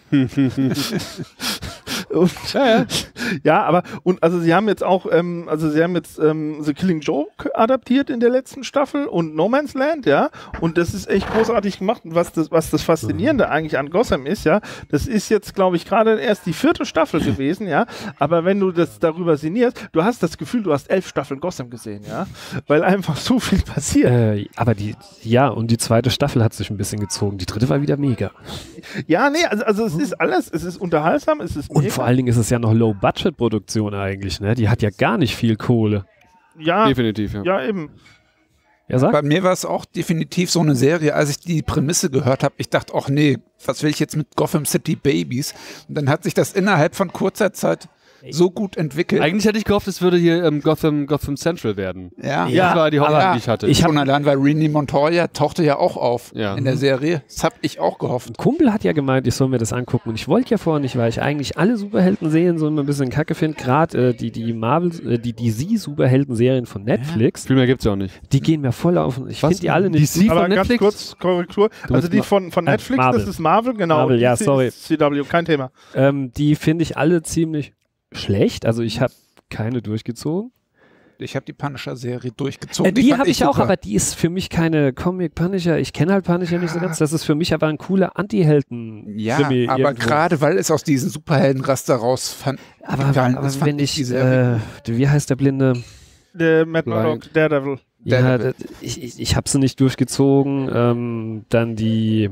und, ja, ja. ja, aber, und also sie haben jetzt auch, ähm, also sie haben jetzt ähm, The Killing Joke adaptiert in der letzten Staffel und No Man's Land, ja. Und das ist echt großartig gemacht. Und was das, was das Faszinierende eigentlich an Gotham ist, ja, das ist jetzt, glaube ich, gerade erst die vierte Staffel gewesen, ja. Aber wenn du das darüber sinnierst, du hast das Gefühl, du hast elf Staffeln Gotham gesehen, ja. Weil einfach so viel passiert. Äh, aber die, ja, und die zweite Staffel hat sich ein bisschen gezogen. Die dritte war wieder mega. Ja, nee, also, also es ist alles, es ist unterhaltsam, es ist Und mega. vor allen Dingen ist es ja noch Low-Budget-Produktion eigentlich, ne? Die hat ja gar nicht viel Kohle. ja, Definitiv, ja. ja, eben. Ja, sag. Bei mir war es auch definitiv so eine Serie, als ich die Prämisse gehört habe, ich dachte, ach nee, was will ich jetzt mit Gotham City Babies? Und dann hat sich das innerhalb von kurzer Zeit so gut entwickelt. Eigentlich hätte ich gehofft, es würde hier ähm, Gotham, Gotham Central werden. Ja, Ja, Das war die Hoffnung, aber die ich hatte. ich hab- schon allein, weil Renee Montoya tauchte ja auch auf Ja. in der Serie. Das habe ich auch gehofft. Ein Kumpel hat ja gemeint, ich soll mir das angucken. Und ich wollte ja vorher nicht, weil ich eigentlich alle Superhelden-Serien so immer ein bisschen kacke finde. Gerade äh, die, die Marvel, äh, die D C-Superhelden-Serien von Netflix, Viel mehr gibt's ja auch nicht. die gehen mir voll auf. Ich Was? finde die alle nicht. D C Aber von ganz Netflix? kurz, Korrektur. Du Also meinst die Ma- von, von Äh, Netflix, Marvel. das ist Marvel, genau. Marvel, ja, D C sorry. ist C W, kein Thema. Ähm, die finde ich alle ziemlich schlecht. Also ich habe keine durchgezogen. Ich habe die Punisher-Serie durchgezogen. Äh, die fand habe ich auch, super. aber die ist für mich keine Comic-Punisher. Ich kenne halt Punisher nicht so ganz. Das ist für mich aber ein cooler Anti-Helden. Ja, Krimi aber irgendwo. gerade weil es aus diesem Superheldenraster raus fand, Aber, gefallen aber ist, fand wenn ich, die Serie äh, wie heißt der Blinde? Der Matt Blind. Murdock, Daredevil. Ja, Daredevil. das, ich, ich, ich habe sie nicht durchgezogen. Ähm, dann die,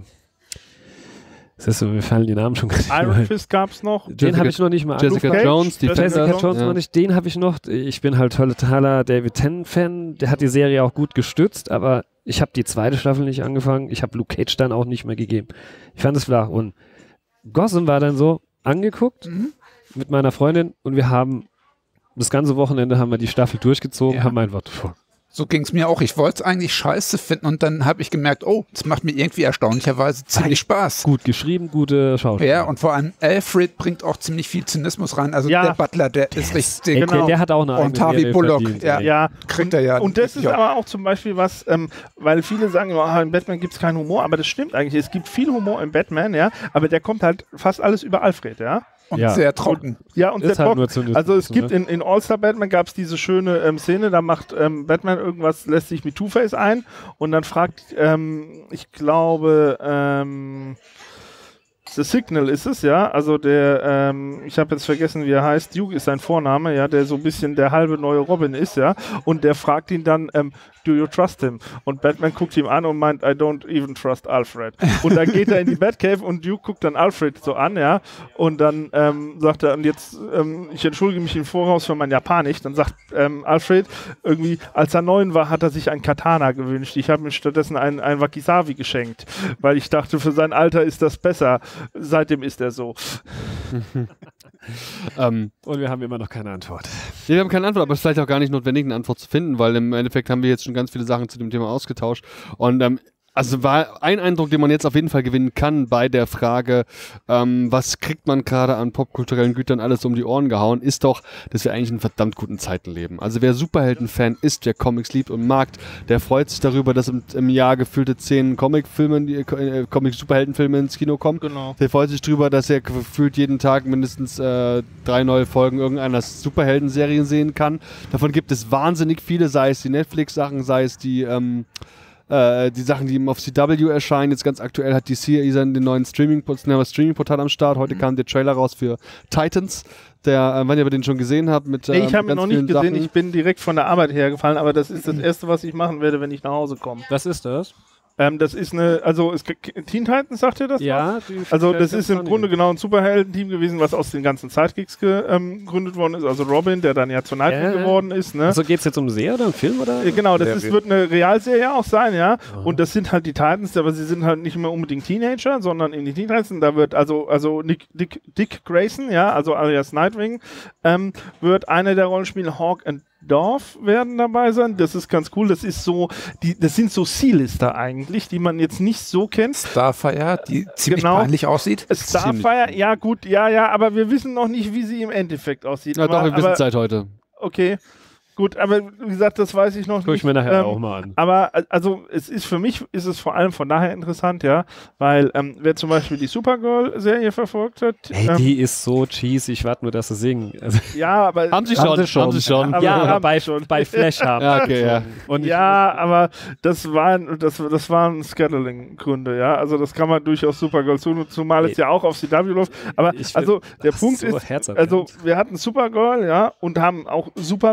siehst du, mir fallen die Namen schon gar nicht mehr Iron ein. Fist gab's noch. Den Jessica- habe ich noch nicht mal Jessica Luke Cage, Jones, die Jessica Jessica Jones, Jones ja. noch nicht, den habe ich noch. Ich bin halt totaler David Tennant-Fan. Der hat die Serie auch gut gestützt, aber ich habe die zweite Staffel nicht angefangen. Ich habe Luke Cage dann auch nicht mehr gegeben. Ich fand es flach. Und Gotham war dann so angeguckt Mhm. mit meiner Freundin und wir haben das ganze Wochenende haben wir die Staffel durchgezogen, Ja. haben einfach vor. So ging es mir auch. Ich wollte es eigentlich scheiße finden und dann habe ich gemerkt, oh, das macht mir irgendwie erstaunlicherweise ziemlich Spaß. Gut geschrieben, gute Schauspieler. Ja, und vor allem Alfred bringt auch ziemlich viel Zynismus rein. Also Ja. der Butler, der, ist richtig. Ey, der, genau. der hat auch eine Und eigene Harvey Serie Bullock, verdient, ja. ey. Ja, Kriegt er ja. und das ist ja. aber auch zum Beispiel was, ähm, weil viele sagen, oh, in Batman gibt es keinen Humor, aber das stimmt eigentlich. Es gibt viel Humor im Batman, ja, aber der kommt halt fast alles über Alfred, ja. Und Ja. sehr trocken. Ja, und Ist sehr halt trocken. nur Zynismus, Also es gibt ne? in, in All-Star Batman gab es diese schöne ähm, Szene, da macht ähm, Batman irgendwas, lässt sich mit Two-Face ein und dann fragt, ähm, ich glaube, ähm, The Signal ist es, ja, also der, ähm, ich habe jetzt vergessen, wie er heißt, Duke ist sein Vorname, ja, der so ein bisschen der halbe neue Robin ist, ja, und der fragt ihn dann, ähm, do you trust him? Und Batman guckt ihm an und meint, I don't even trust Alfred. Und dann geht er in die Batcave und Duke guckt dann Alfred so an, ja, und dann ähm, sagt er, und jetzt, ähm, ich entschuldige mich im Voraus für mein Japanisch, dann sagt ähm, Alfred, irgendwie, als er neun war, hat er sich ein Katana gewünscht. Ich habe mir stattdessen ein, ein Wakizabi geschenkt, weil ich dachte, für sein Alter ist das besser. Seitdem ist er so. Ähm, Und wir haben immer noch keine Antwort. Ja, wir haben keine Antwort, aber es ist vielleicht auch gar nicht notwendig, eine Antwort zu finden, weil im Endeffekt haben wir jetzt schon ganz viele Sachen zu dem Thema ausgetauscht. Und ähm, also war ein Eindruck, den man jetzt auf jeden Fall gewinnen kann bei der Frage, ähm, was kriegt man gerade an popkulturellen Gütern alles um die Ohren gehauen, ist doch, dass wir eigentlich in verdammt guten Zeiten leben. Also wer Superhelden-Fan ist, wer Comics liebt und mag, der freut sich darüber, dass im, im Jahr gefühlte zehn Comic-Filme, äh, Comic-Superhelden-Filme ins Kino kommen. Genau. Der freut sich drüber, dass er gefühlt jeden Tag mindestens äh, drei neue Folgen irgendeiner Superhelden-Serien sehen kann. Davon gibt es wahnsinnig viele, sei es die Netflix-Sachen, sei es die, ähm, äh, die Sachen, die auf C W erscheinen. Jetzt ganz aktuell hat D C den neuen Streaming-Portal Streaming am Start. Heute mhm. kam der Trailer raus für Titans. Der, äh, wenn ihr den schon gesehen habt, mit Nee, ich äh, habe ihn ganz noch nicht vielen gesehen, Sachen. ich bin direkt von der Arbeit hergefallen, aber das ist das Erste, was ich machen werde, wenn ich nach Hause komme. Was ist das? Ähm, das ist eine, also es, Teen Titans, sagt ihr das? Ja. was? Also das ist im Grunde genau ein Superhelden-Team gewesen, was aus den ganzen Sidekicks ge, ähm, gegründet worden ist. Also Robin, der dann ja zu Nightwing Ja. geworden ist. Ne? Also geht es jetzt um Serie oder einen Film? Oder? Äh, Genau, das ist, Serie? wird eine Realserie auch sein, ja. Und das sind halt die Titans, aber sie sind halt nicht mehr unbedingt Teenager, sondern in die Teen Titans. Und da wird also, also Nick, Dick, Dick Grayson, ja, also alias Nightwing, ähm, wird einer der Rollenspiele Hawk and Dorf werden dabei sein. Das ist ganz cool. Das ist so, die, das sind so C-Lister eigentlich, die man jetzt nicht so kennt. Starfire, die ziemlich Genau. peinlich aussieht. Starfire, ja gut, ja, ja, aber wir wissen noch nicht, wie sie im Endeffekt aussieht. Ja, aber, doch, wir wissen aber, es seit heute. Okay, gut, aber wie gesagt, das weiß ich noch Guck nicht. ich mir nachher Ähm, auch mal an. Aber äh, also es ist für mich ist es vor allem von daher interessant, ja, weil ähm, wer zum Beispiel die Supergirl-Serie verfolgt hat, Ey, ähm, die ist so cheesy. Ich warte nur, dass sie singen. Also, ja, aber Haben sie Haben schon, sie schon. haben sie schon. Aber ja, wir aber haben bei, schon. bei Flash haben. Ja, okay, ja. Und ja, aber das waren das, das waren Scheduling-Gründe, ja. Also das kann man durchaus Supergirl tun, zumal es ja auch auf C W läuft. Aber Ich find also der das Punkt so ist, herzerwärmend. also wir hatten Supergirl, ja, und haben auch Superman bekommen.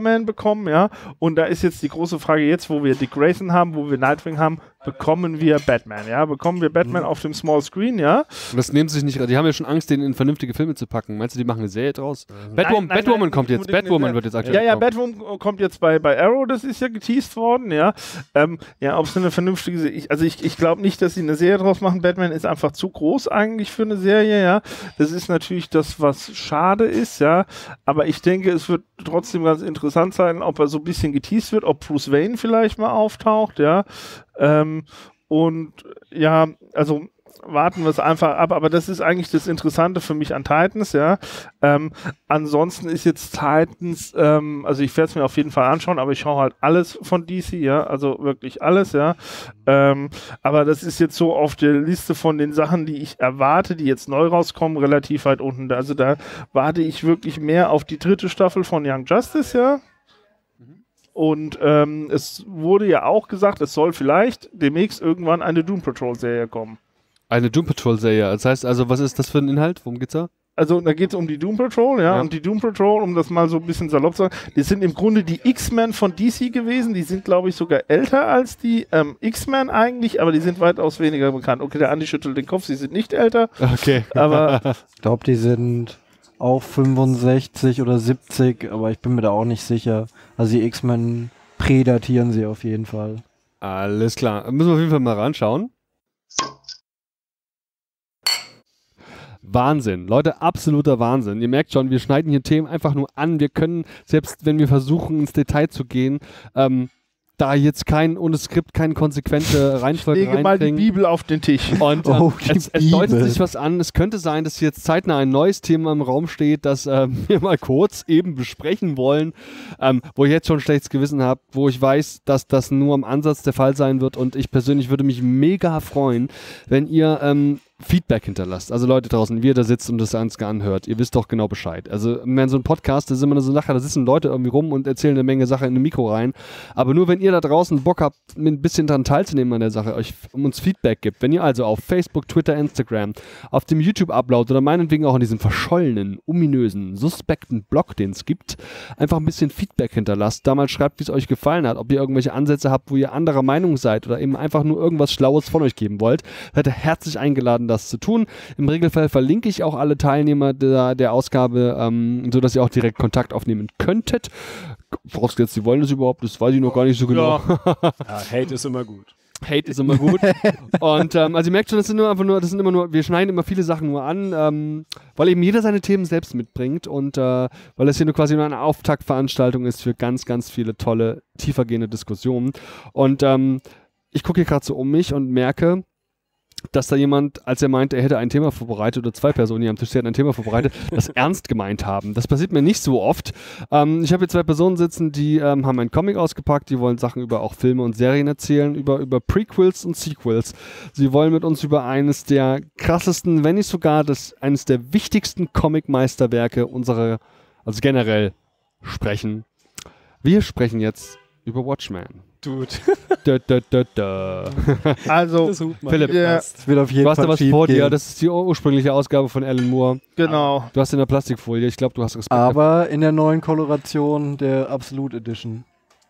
bekommen, ja. Und da ist jetzt die große Frage jetzt, wo wir Dick Grayson haben, wo wir Nightwing haben, bekommen wir Batman, ja? Bekommen wir Batman mhm. auf dem Small Screen, ja? Und das nehmen sie sich nicht, die haben ja schon Angst, den in vernünftige Filme zu packen. Meinst du, die machen eine Serie draus? Mhm. Batwoman, nein, nein, Batwoman nein, kommt jetzt, Batwoman wird jetzt aktuell. Ja, ja, Batwoman kommt jetzt bei, bei Arrow, das ist ja geteased worden, ja. Ähm, ja, ob es eine vernünftige Serie, ich, also ich, ich glaube nicht, dass sie eine Serie draus machen. Batman ist einfach zu groß eigentlich für eine Serie, ja. Das ist natürlich das, was schade ist, ja. Aber ich denke, es wird trotzdem ganz interessant sein, ob er so ein bisschen geteased wird, ob Bruce Wayne vielleicht mal auftaucht, ja. Ähm, und ja, also warten wir es einfach ab, aber das ist eigentlich das Interessante für mich an Titans, ja. Ähm, ansonsten ist jetzt Titans, ähm, also ich werde es mir auf jeden Fall anschauen, aber ich schaue halt alles von D C, ja, also wirklich alles, ja. Ähm, aber das ist jetzt so auf der Liste von den Sachen, die ich erwarte, die jetzt neu rauskommen, relativ weit unten. Also da warte ich wirklich mehr auf die dritte Staffel von Young Justice, ja. Und ähm, es wurde ja auch gesagt, es soll vielleicht demnächst irgendwann eine Doom Patrol-Serie kommen. Eine Doom Patrol-Serie. Das heißt also, was ist das für ein Inhalt? Worum geht's da? Also da geht es um die Doom Patrol, ja, ja. und die Doom Patrol, um das mal so ein bisschen salopp zu sagen, die sind im Grunde die X-Men von D C gewesen, die sind, glaube ich, sogar älter als die ähm, X-Men eigentlich, aber die sind weitaus weniger bekannt. Okay, der Andi schüttelt den Kopf, sie sind nicht älter, okay. aber ich glaube, die sind auch fünfundsechzig oder siebzig, aber ich bin mir da auch nicht sicher. Also die X-Men prädatieren sie auf jeden Fall. Alles klar. Müssen wir auf jeden Fall mal ranschauen. Wahnsinn. Leute, absoluter Wahnsinn. Ihr merkt schon, wir schneiden hier Themen einfach nur an. Wir können, selbst wenn wir versuchen, ins Detail zu gehen, ähm, da jetzt kein, ohne Skript, keine konsequente Reihenfolge lege mal die Bibel auf den Tisch. Und ähm, oh, es, es deutet sich was an. Es könnte sein, dass jetzt zeitnah ein neues Thema im Raum steht, das ähm, wir mal kurz eben besprechen wollen, ähm, wo ich jetzt schon ein schlechtes Gewissen habe, wo ich weiß, dass das nur im Ansatz der Fall sein wird. Und ich persönlich würde mich mega freuen, wenn ihr ähm, Feedback hinterlasst. Also Leute draußen, wie ihr da sitzt und das Ganze anhört, ihr wisst doch genau Bescheid. Also wenn so ein Podcast, das ist immer eine so Sache, da sitzen Leute irgendwie rum und erzählen eine Menge Sachen in ein Mikro rein. Aber nur wenn ihr da draußen Bock habt, mit ein bisschen daran teilzunehmen an der Sache, euch um uns Feedback gibt, wenn ihr also auf Facebook, Twitter, Instagram, auf dem YouTube-Upload oder meinetwegen auch in diesem verschollenen, ominösen, suspekten Blog, den es gibt, einfach ein bisschen Feedback hinterlasst, da mal schreibt, wie es euch gefallen hat, ob ihr irgendwelche Ansätze habt, wo ihr anderer Meinung seid oder eben einfach nur irgendwas Schlaues von euch geben wollt, seid ihr herzlich eingeladen, das zu tun. Im Regelfall verlinke ich auch alle Teilnehmer der, der Ausgabe, ähm, sodass ihr auch direkt Kontakt aufnehmen könntet. Vorausgesetzt, sie wollen das überhaupt, das weiß ich noch gar nicht so genau. Ja. Ja, Hate ist immer gut. Hate ist immer gut. Und ähm, also ihr merkt schon, das sind nur einfach nur, das sind immer nur, wir schneiden immer viele Sachen nur an, ähm, weil eben jeder seine Themen selbst mitbringt und äh, weil das hier nur quasi nur eine Auftaktveranstaltung ist für ganz, ganz viele tolle, tiefergehende Diskussionen. Und ähm, ich gucke hier gerade so um mich und merke, dass da jemand, als er meinte, er hätte ein Thema vorbereitet oder zwei Personen hier am Tisch, die hatten ein Thema vorbereitet, das ernst gemeint haben. Das passiert mir nicht so oft. Ähm, ich habe hier zwei Personen sitzen, die ähm, haben einen Comic ausgepackt, die wollen Sachen über auch Filme und Serien erzählen, über, über Prequels und Sequels. Sie wollen mit uns über eines der krassesten, wenn nicht sogar das, eines der wichtigsten Comic-Meisterwerke unserer, also generell, sprechen. Wir sprechen jetzt über Watchmen. Dude. Da, da, da, da. Also, Philipp, der, Das wird auf jeden du hast Fall da was schief vor dir. gehen. Das ist die ursprüngliche Ausgabe von Alan Moore. genau. Du hast in der Plastikfolie. Ich glaube, du hast Respekt. Aber in der neuen Koloration der Absolute Edition.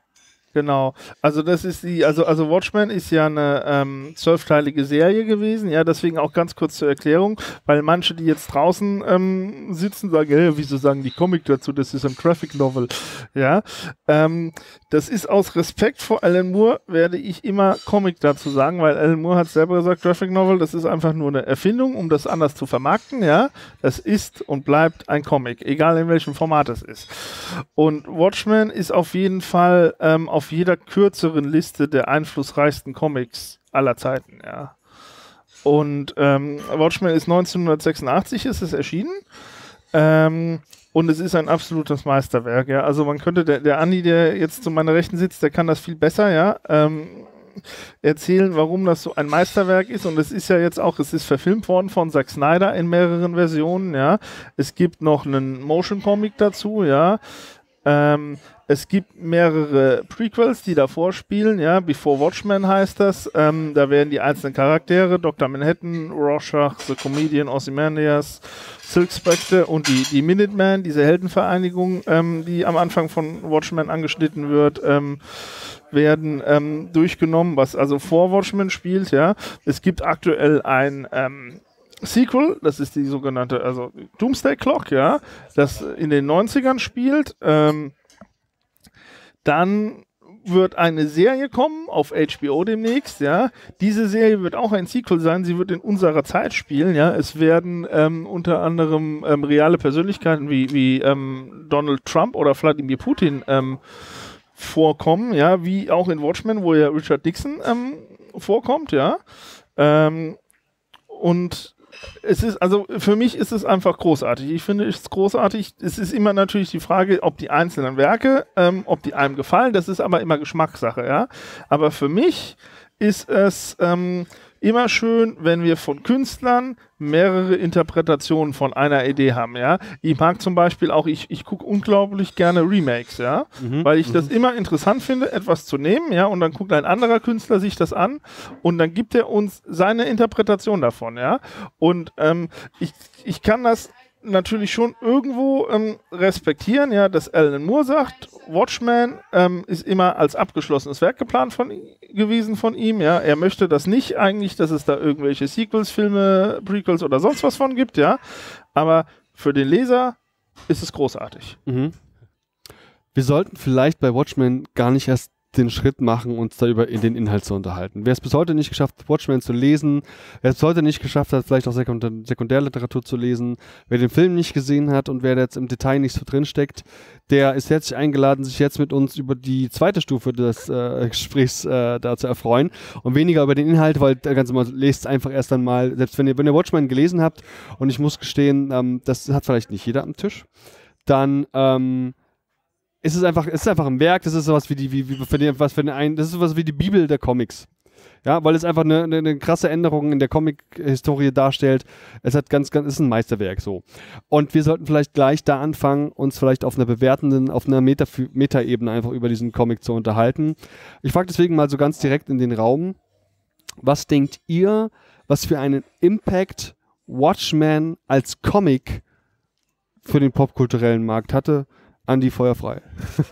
Genau. Also das ist die, also, also Watchmen ist ja eine ähm, zwölfteilige Serie gewesen, ja, deswegen auch ganz kurz zur Erklärung, weil manche, die jetzt draußen ähm, sitzen, sagen, hey, wieso sagen die Comic dazu, das ist ein Graphic Novel, ja. Ähm, das ist aus Respekt vor Alan Moore, werde ich immer Comic dazu sagen, weil Alan Moore hat selber gesagt, Graphic Novel, das ist einfach nur eine Erfindung, um das anders zu vermarkten, ja. Das ist und bleibt ein Comic, egal in welchem Format es ist. Und Watchmen ist auf jeden Fall ähm, auf auf jeder kürzeren Liste der einflussreichsten Comics aller Zeiten, ja. Und ähm, Watchmen ist neunzehnhundertsechsundachtzig ist es erschienen. Ähm, und es ist ein absolutes Meisterwerk, ja. Also man könnte, der, der Andi, der jetzt zu meiner Rechten sitzt, der kann das viel besser, ja, ähm, erzählen, warum das so ein Meisterwerk ist. Und es ist ja jetzt auch, es ist verfilmt worden von Zack Snyder in mehreren Versionen, ja. Es gibt noch einen Motion Comic dazu, ja. Ähm, Es gibt mehrere Prequels, die davor spielen, ja, Before Watchmen heißt das. Ähm, da werden die einzelnen Charaktere, Doktor Manhattan, Rorschach, The Comedian, Ozymandias, Silk Spectre und die, die Minutemen, diese Heldenvereinigung, ähm, die am Anfang von Watchmen angeschnitten wird, ähm, werden ähm, durchgenommen, was also vor Watchmen spielt, ja. Es gibt aktuell ein ähm, Sequel, das ist die sogenannte, also Doomsday Clock, ja, das in den neunzigern spielt, ähm, dann wird eine Serie kommen auf H B O demnächst, ja. Diese Serie wird auch ein Sequel sein, sie wird in unserer Zeit spielen, ja. Es werden ähm, unter anderem ähm, reale Persönlichkeiten wie, wie ähm, Donald Trump oder Wladimir Putin ähm, vorkommen, ja, wie auch in Watchmen, wo ja Richard Nixon ähm, vorkommt, ja. Ähm, und es ist, also für mich ist es einfach großartig. Ich finde es großartig. Es ist immer natürlich die Frage, ob die einzelnen Werke, ähm, ob die einem gefallen. Das ist aber immer Geschmackssache, ja. Aber für mich ist es ähm, immer schön, wenn wir von Künstlern mehrere Interpretationen von einer Idee haben, ja. Ich mag zum Beispiel auch, ich, ich gucke unglaublich gerne Remakes, ja, mhm, weil ich mhm. das immer interessant finde, etwas zu nehmen, ja, und dann guckt ein anderer Künstler sich das an und dann gibt er uns seine Interpretation davon, ja. Und ähm, ich, ich kann das natürlich schon irgendwo ähm, respektieren, ja, dass Alan Moore sagt, Watchmen ähm, ist immer als abgeschlossenes Werk geplant von, gewesen von ihm, ja, er möchte das nicht eigentlich, dass es da irgendwelche Sequels, Filme, Prequels oder sonst was von gibt, ja, aber für den Leser ist es großartig. Mhm. Wir sollten vielleicht bei Watchmen gar nicht erst den Schritt machen, uns da über in den Inhalt zu unterhalten. Wer es bis heute nicht geschafft hat, Watchmen zu lesen, wer es bis heute nicht geschafft hat, vielleicht auch Sekundär Sekundärliteratur zu lesen, wer den Film nicht gesehen hat und wer jetzt im Detail nicht so drinsteckt, der ist herzlich eingeladen, sich jetzt mit uns über die zweite Stufe des äh, Gesprächs äh, da zu erfreuen und weniger über den Inhalt, weil da ganz immer lest einfach erst einmal, selbst wenn ihr, wenn ihr Watchmen gelesen habt, und ich muss gestehen, ähm, das hat vielleicht nicht jeder am Tisch, dann ähm, Es ist einfach, es ist einfach ein Werk, das ist sowas wie die, wie, wie für den, was für den, das ist sowas wie die Bibel der Comics. Ja, weil es einfach eine, eine, eine krasse Änderung in der Comic-Historie darstellt. Es hat ganz, ganz, es ist ein Meisterwerk so. Und wir sollten vielleicht gleich da anfangen, uns vielleicht auf einer bewertenden, auf einer Meta- Meta-Ebene einfach über diesen Comic zu unterhalten. Ich frage deswegen mal so ganz direkt in den Raum. Was denkt ihr, was für einen Impact Watchmen als Comic für den popkulturellen Markt hatte? Andi, feuerfrei.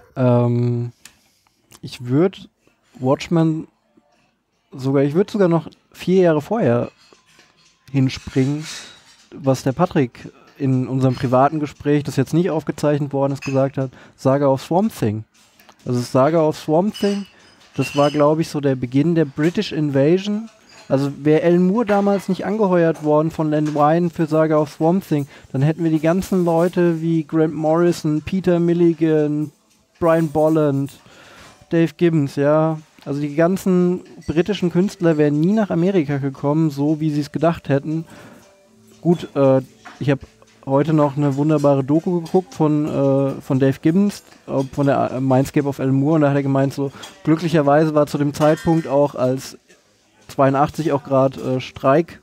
ähm, ich würde Watchmen sogar, ich würde sogar noch vier Jahre vorher hinspringen, was der Patrick in unserem privaten Gespräch, das jetzt nicht aufgezeichnet worden ist, gesagt hat, Saga of Swamp Thing. Also Saga of Swamp Thing, das war, glaube ich, so der Beginn der British Invasion. Also wäre Alan Moore damals nicht angeheuert worden von Len Wein für Saga of Swamp Thing, dann hätten wir die ganzen Leute wie Grant Morrison, Peter Milligan, Brian Bolland, Dave Gibbons, ja. Also die ganzen britischen Künstler wären nie nach Amerika gekommen, so wie sie es gedacht hätten. Gut, äh, ich habe heute noch eine wunderbare Doku geguckt von, äh, von Dave Gibbons, äh, von der äh, Mindscape of Alan Moore, und da hat er gemeint, so glücklicherweise war zu dem Zeitpunkt auch als zweiundachtzig auch gerade äh, Streik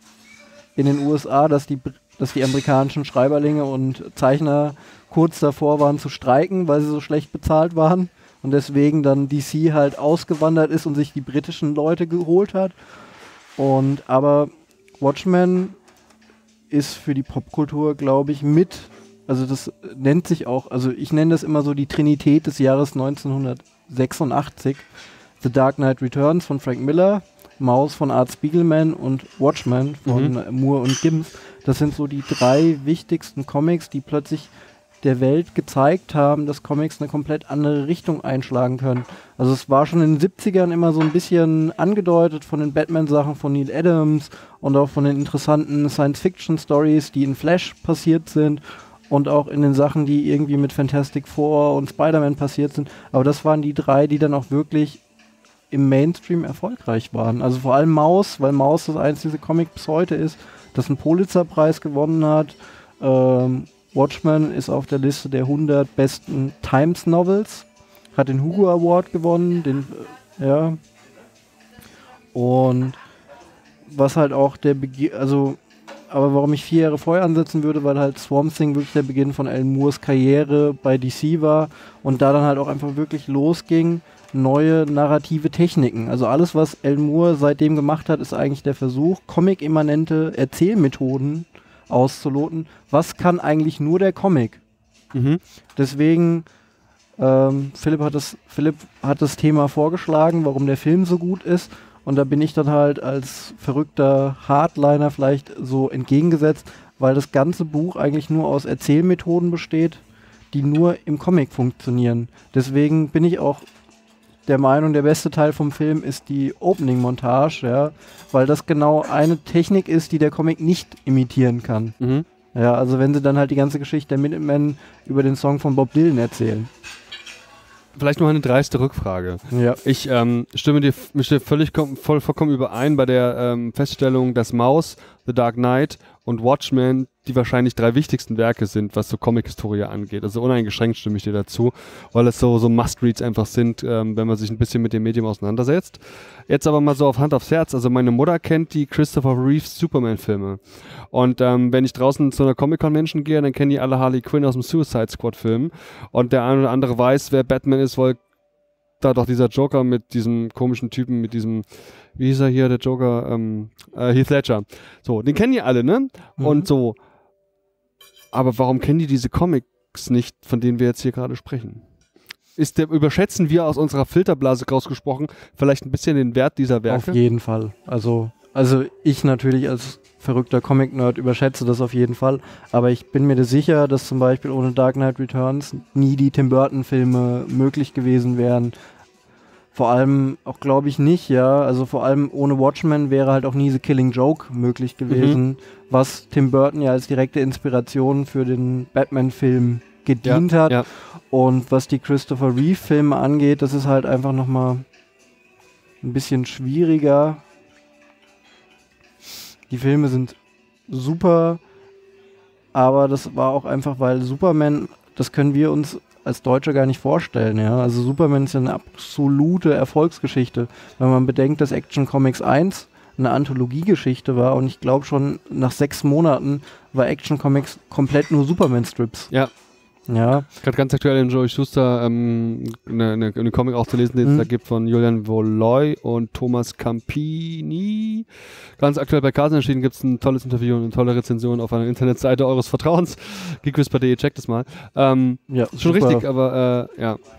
in den U S A, dass die, dass die amerikanischen Schreiberlinge und Zeichner kurz davor waren zu streiken, weil sie so schlecht bezahlt waren und deswegen dann D C halt ausgewandert ist und sich die britischen Leute geholt hat. Und aber Watchmen ist für die Popkultur, glaube ich, mit, also das nennt sich auch, also ich nenne das immer so die Trinität des Jahres neunzehnhundertsechsundachtzig. The Dark Knight Returns von Frank Miller, Maus von Art Spiegelman und Watchmen von mhm. Moore und Gibbons. Das sind so die drei wichtigsten Comics, die plötzlich der Welt gezeigt haben, dass Comics eine komplett andere Richtung einschlagen können. Also es war schon in den siebzigern immer so ein bisschen angedeutet von den Batman-Sachen von Neil Adams und auch von den interessanten Science-Fiction-Stories, die in Flash passiert sind und auch in den Sachen, die irgendwie mit Fantastic Four und Spider-Man passiert sind. Aber das waren die drei, die dann auch wirklich im Mainstream erfolgreich waren. Also vor allem Maus, weil Maus das einzige Comic bis heute ist, das einen Pulitzer-Preis gewonnen hat. Ähm, Watchmen ist auf der Liste der hundert besten Times-Novels, hat den Hugo Award gewonnen, den, äh, ja. Und was halt auch der Begi- also aber warum ich vier Jahre vorher ansetzen würde, weil halt Swamp Thing wirklich der Beginn von Alan Moores Karriere bei D C war und da dann halt auch einfach wirklich losging, neue narrative Techniken. Also alles, was Alan Moore seitdem gemacht hat, ist eigentlich der Versuch, comic-immanente Erzählmethoden auszuloten. Was kann eigentlich nur der Comic? Mhm. Deswegen, ähm, Philipp hat das, Philipp hat das Thema vorgeschlagen, warum der Film so gut ist. Und da bin ich dann halt als verrückter Hardliner vielleicht so entgegengesetzt, weil das ganze Buch eigentlich nur aus Erzählmethoden besteht, die nur im Comic funktionieren. Deswegen bin ich auch der Meinung, der beste Teil vom Film ist die Opening-Montage, ja, weil das genau eine Technik ist, die der Comic nicht imitieren kann. Mhm. Ja, also wenn sie dann halt die ganze Geschichte der Minutemen über den Song von Bob Dylan erzählen. Vielleicht noch eine dreiste Rückfrage. Ja. Ich ähm, stimme dir f- stimme völlig kom- voll, vollkommen überein bei der ähm, Feststellung, dass Maus, The Dark Knight und Watchmen die wahrscheinlich drei wichtigsten Werke sind, was so Comic-Historie angeht. Also uneingeschränkt stimme ich dir dazu, weil es so, so Must-Reads einfach sind, ähm, wenn man sich ein bisschen mit dem Medium auseinandersetzt. Jetzt aber mal so auf Hand aufs Herz. Also meine Mutter kennt die Christopher Reeves Superman-Filme. Und ähm, wenn ich draußen zu einer Comic-Convention gehe, dann kennen die alle Harley Quinn aus dem Suicide Squad-Film. Und der eine oder andere weiß, wer Batman ist, weil da doch dieser Joker mit diesem komischen Typen, mit diesem, wie hieß er hier, der Joker, ähm, äh, Heath Ledger. So, den kennen die alle, ne? Mhm. Und so. Aber warum kennen die diese Comics nicht, von denen wir jetzt hier gerade sprechen? Ist der, überschätzen wir aus unserer Filterblase rausgesprochen vielleicht ein bisschen den Wert dieser Werke? Auf jeden Fall. Also, also ich natürlich als verrückter Comic-Nerd überschätze das auf jeden Fall, aber ich bin mir sicher, dass zum Beispiel ohne Dark Knight Returns nie die Tim Burton-Filme möglich gewesen wären. Vor allem auch, glaube ich, nicht, ja. Also vor allem ohne Watchmen wäre halt auch nie The Killing Joke möglich gewesen, mhm. was Tim Burton ja als direkte Inspiration für den Batman-Film gedient ja, hat. Ja. Und was die Christopher Reeve-Filme angeht, das ist halt einfach nochmal ein bisschen schwieriger. Die Filme sind super, aber das war auch einfach, weil Superman, das können wir uns als Deutsche gar nicht vorstellen, ja. Also Superman ist ja eine absolute Erfolgsgeschichte, wenn man bedenkt, dass Action Comics eins eine Anthologiegeschichte war und ich glaube schon nach sechs Monaten war Action Comics komplett nur Superman-Strips. Ja. Ja. Gerade ganz aktuell in Joey Schuster ähm, eine, eine, eine Comic auch zu lesen, den es Mhm. da gibt von Julian Voloy und Thomas Campini. Ganz aktuell bei Carlsen erschienen, gibt es ein tolles Interview und eine tolle Rezension auf einer Internetseite eures Vertrauens. geekwhisper punkt de, checkt das mal. Ähm, Ja, schon super. richtig, aber äh, ja.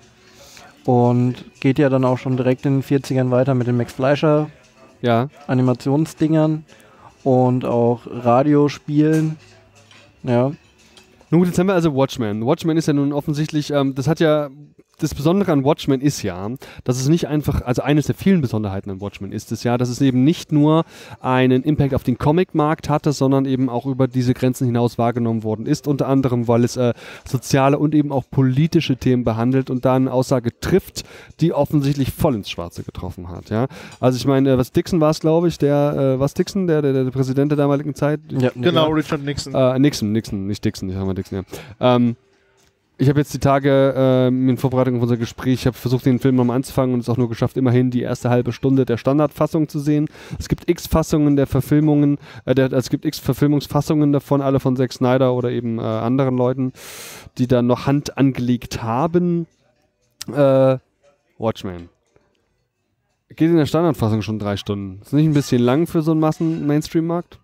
Und geht ja dann auch schon direkt in den vierzigern weiter mit den Max Fleischer Ja. Animationsdingern und auch Radiospielen. Ja. Nun gut, jetzt haben wir also Watchmen. Watchmen ist ja nun offensichtlich, ähm, das hat ja, das Besondere an Watchmen ist ja, dass es nicht einfach, also eines der vielen Besonderheiten an Watchmen ist es ja, dass es eben nicht nur einen Impact auf den Comic-Markt hatte, sondern eben auch über diese Grenzen hinaus wahrgenommen worden ist, unter anderem, weil es äh, soziale und eben auch politische Themen behandelt und da eine Aussage trifft, die offensichtlich voll ins Schwarze getroffen hat, ja. Also ich meine, äh, was Dixon war es, glaube ich, der, äh, was Dixon, der, der, der Präsident der damaligen Zeit? Ja, Genau, ja. Richard Nixon. Äh, Nixon, Nixon, nicht Dixon, ich habe mal Dixon, ja. Ähm, ich habe jetzt die Tage äh, in Vorbereitung auf unser Gespräch, ich habe versucht, den Film nochmal anzufangen und es auch nur geschafft, immerhin die erste halbe Stunde der Standardfassung zu sehen. Es gibt x Fassungen der Verfilmungen, äh, der, es gibt x Verfilmungsfassungen davon, alle von Zack Snyder oder eben äh, anderen Leuten, die da noch Hand angelegt haben. Äh, Watchmen. Geht in der Standardfassung schon drei Stunden. Ist nicht ein bisschen lang für so einen Massen-Mainstream-Markt?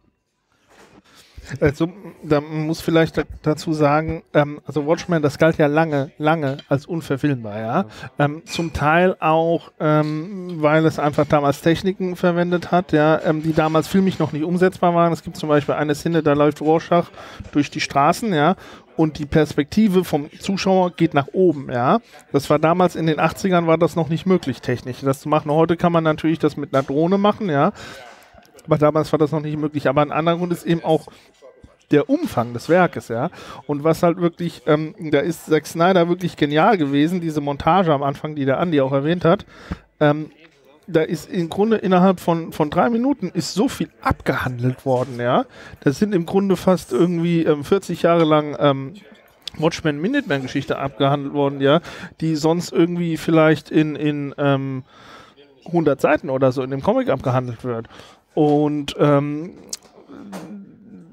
Also, da muss vielleicht da, dazu sagen, ähm, also Watchmen, das galt ja lange, lange als unverfilmbar, ja. ja. Ähm, zum Teil auch, ähm, weil es einfach damals Techniken verwendet hat, ja, ähm, die damals filmisch noch nicht umsetzbar waren. Es gibt zum Beispiel eine Szene, da läuft Rorschach durch die Straßen, ja, und die Perspektive vom Zuschauer geht nach oben, ja. Das war damals in den achtzigern war das noch nicht möglich, technisch das zu machen. Heute kann man natürlich das mit einer Drohne machen, ja. Aber damals war das noch nicht möglich. Aber ein anderer Grund ist eben auch der Umfang des Werkes, ja. Und was halt wirklich, ähm, da ist Zack Snyder wirklich genial gewesen, diese Montage am Anfang, die der Andi auch erwähnt hat. Ähm, da ist im Grunde innerhalb von, von drei Minuten ist so viel abgehandelt worden, ja. Das sind im Grunde fast irgendwie ähm, vierzig Jahre lang ähm, Watchmen-Minuteman-Geschichte abgehandelt worden, ja, die sonst irgendwie vielleicht in, in ähm, hundert Seiten oder so in dem Comic abgehandelt wird. Und ähm,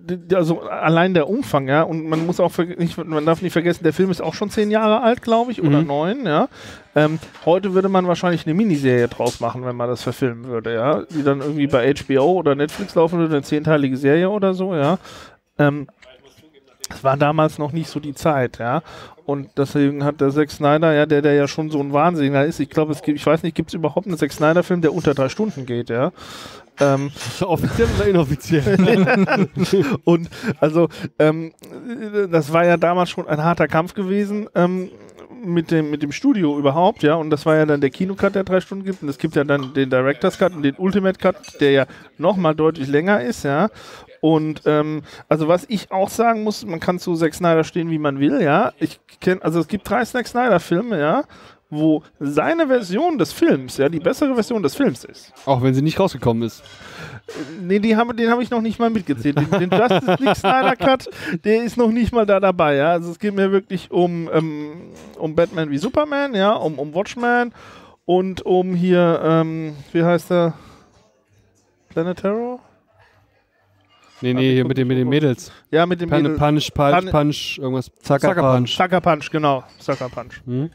also allein der Umfang, ja, und man muss auch nicht, man darf nicht vergessen, der Film ist auch schon zehn Jahre alt, glaube ich, oder Mhm. neun, ja. Ähm, heute würde man wahrscheinlich eine Miniserie draus machen, wenn man das verfilmen würde, ja, die dann irgendwie bei H B O oder Netflix laufen würde, eine zehnteilige Serie oder so, ja. Ähm, das war damals noch nicht so die Zeit, ja. Und deswegen hat der Zack Snyder, ja, der, der ja schon so ein Wahnsinniger ist, ich glaube, es gibt, ich weiß nicht, gibt es überhaupt einen Zack Snyder-Film, der unter drei Stunden geht, ja. Ähm, Offiziell oder inoffiziell? und also, ähm, das war ja damals schon ein harter Kampf gewesen, ähm, mit dem, mit dem Studio überhaupt, ja, und das war ja dann der Kinocut, der drei Stunden gibt, und es gibt ja dann den Director's Cut und den Ultimate Cut, der ja nochmal deutlich länger ist, ja. Und ähm, also was ich auch sagen muss, man kann zu Zack Snyder stehen, wie man will, ja. Ich kenne, also es gibt drei Zack Snyder Filme, ja, wo seine Version des Films, ja, die bessere Version des Films ist. Auch wenn sie nicht rausgekommen ist. Nee, die haben, den habe ich noch nicht mal mitgezählt. Den, den Justice League Snyder Cut, der ist noch nicht mal da dabei, ja. Also es geht mir wirklich um, ähm, um Batman wie Superman, ja, um, um Watchmen und um hier, ähm, wie heißt der? Planet Terror? Nee, nee, hier mit den, mit den Mädels. Ja, mit dem Pan Mädel- Punch, Punch, Pan- Punch, irgendwas. Sucker Punch. Sucker Punch, genau. Sucker Punch. Hm?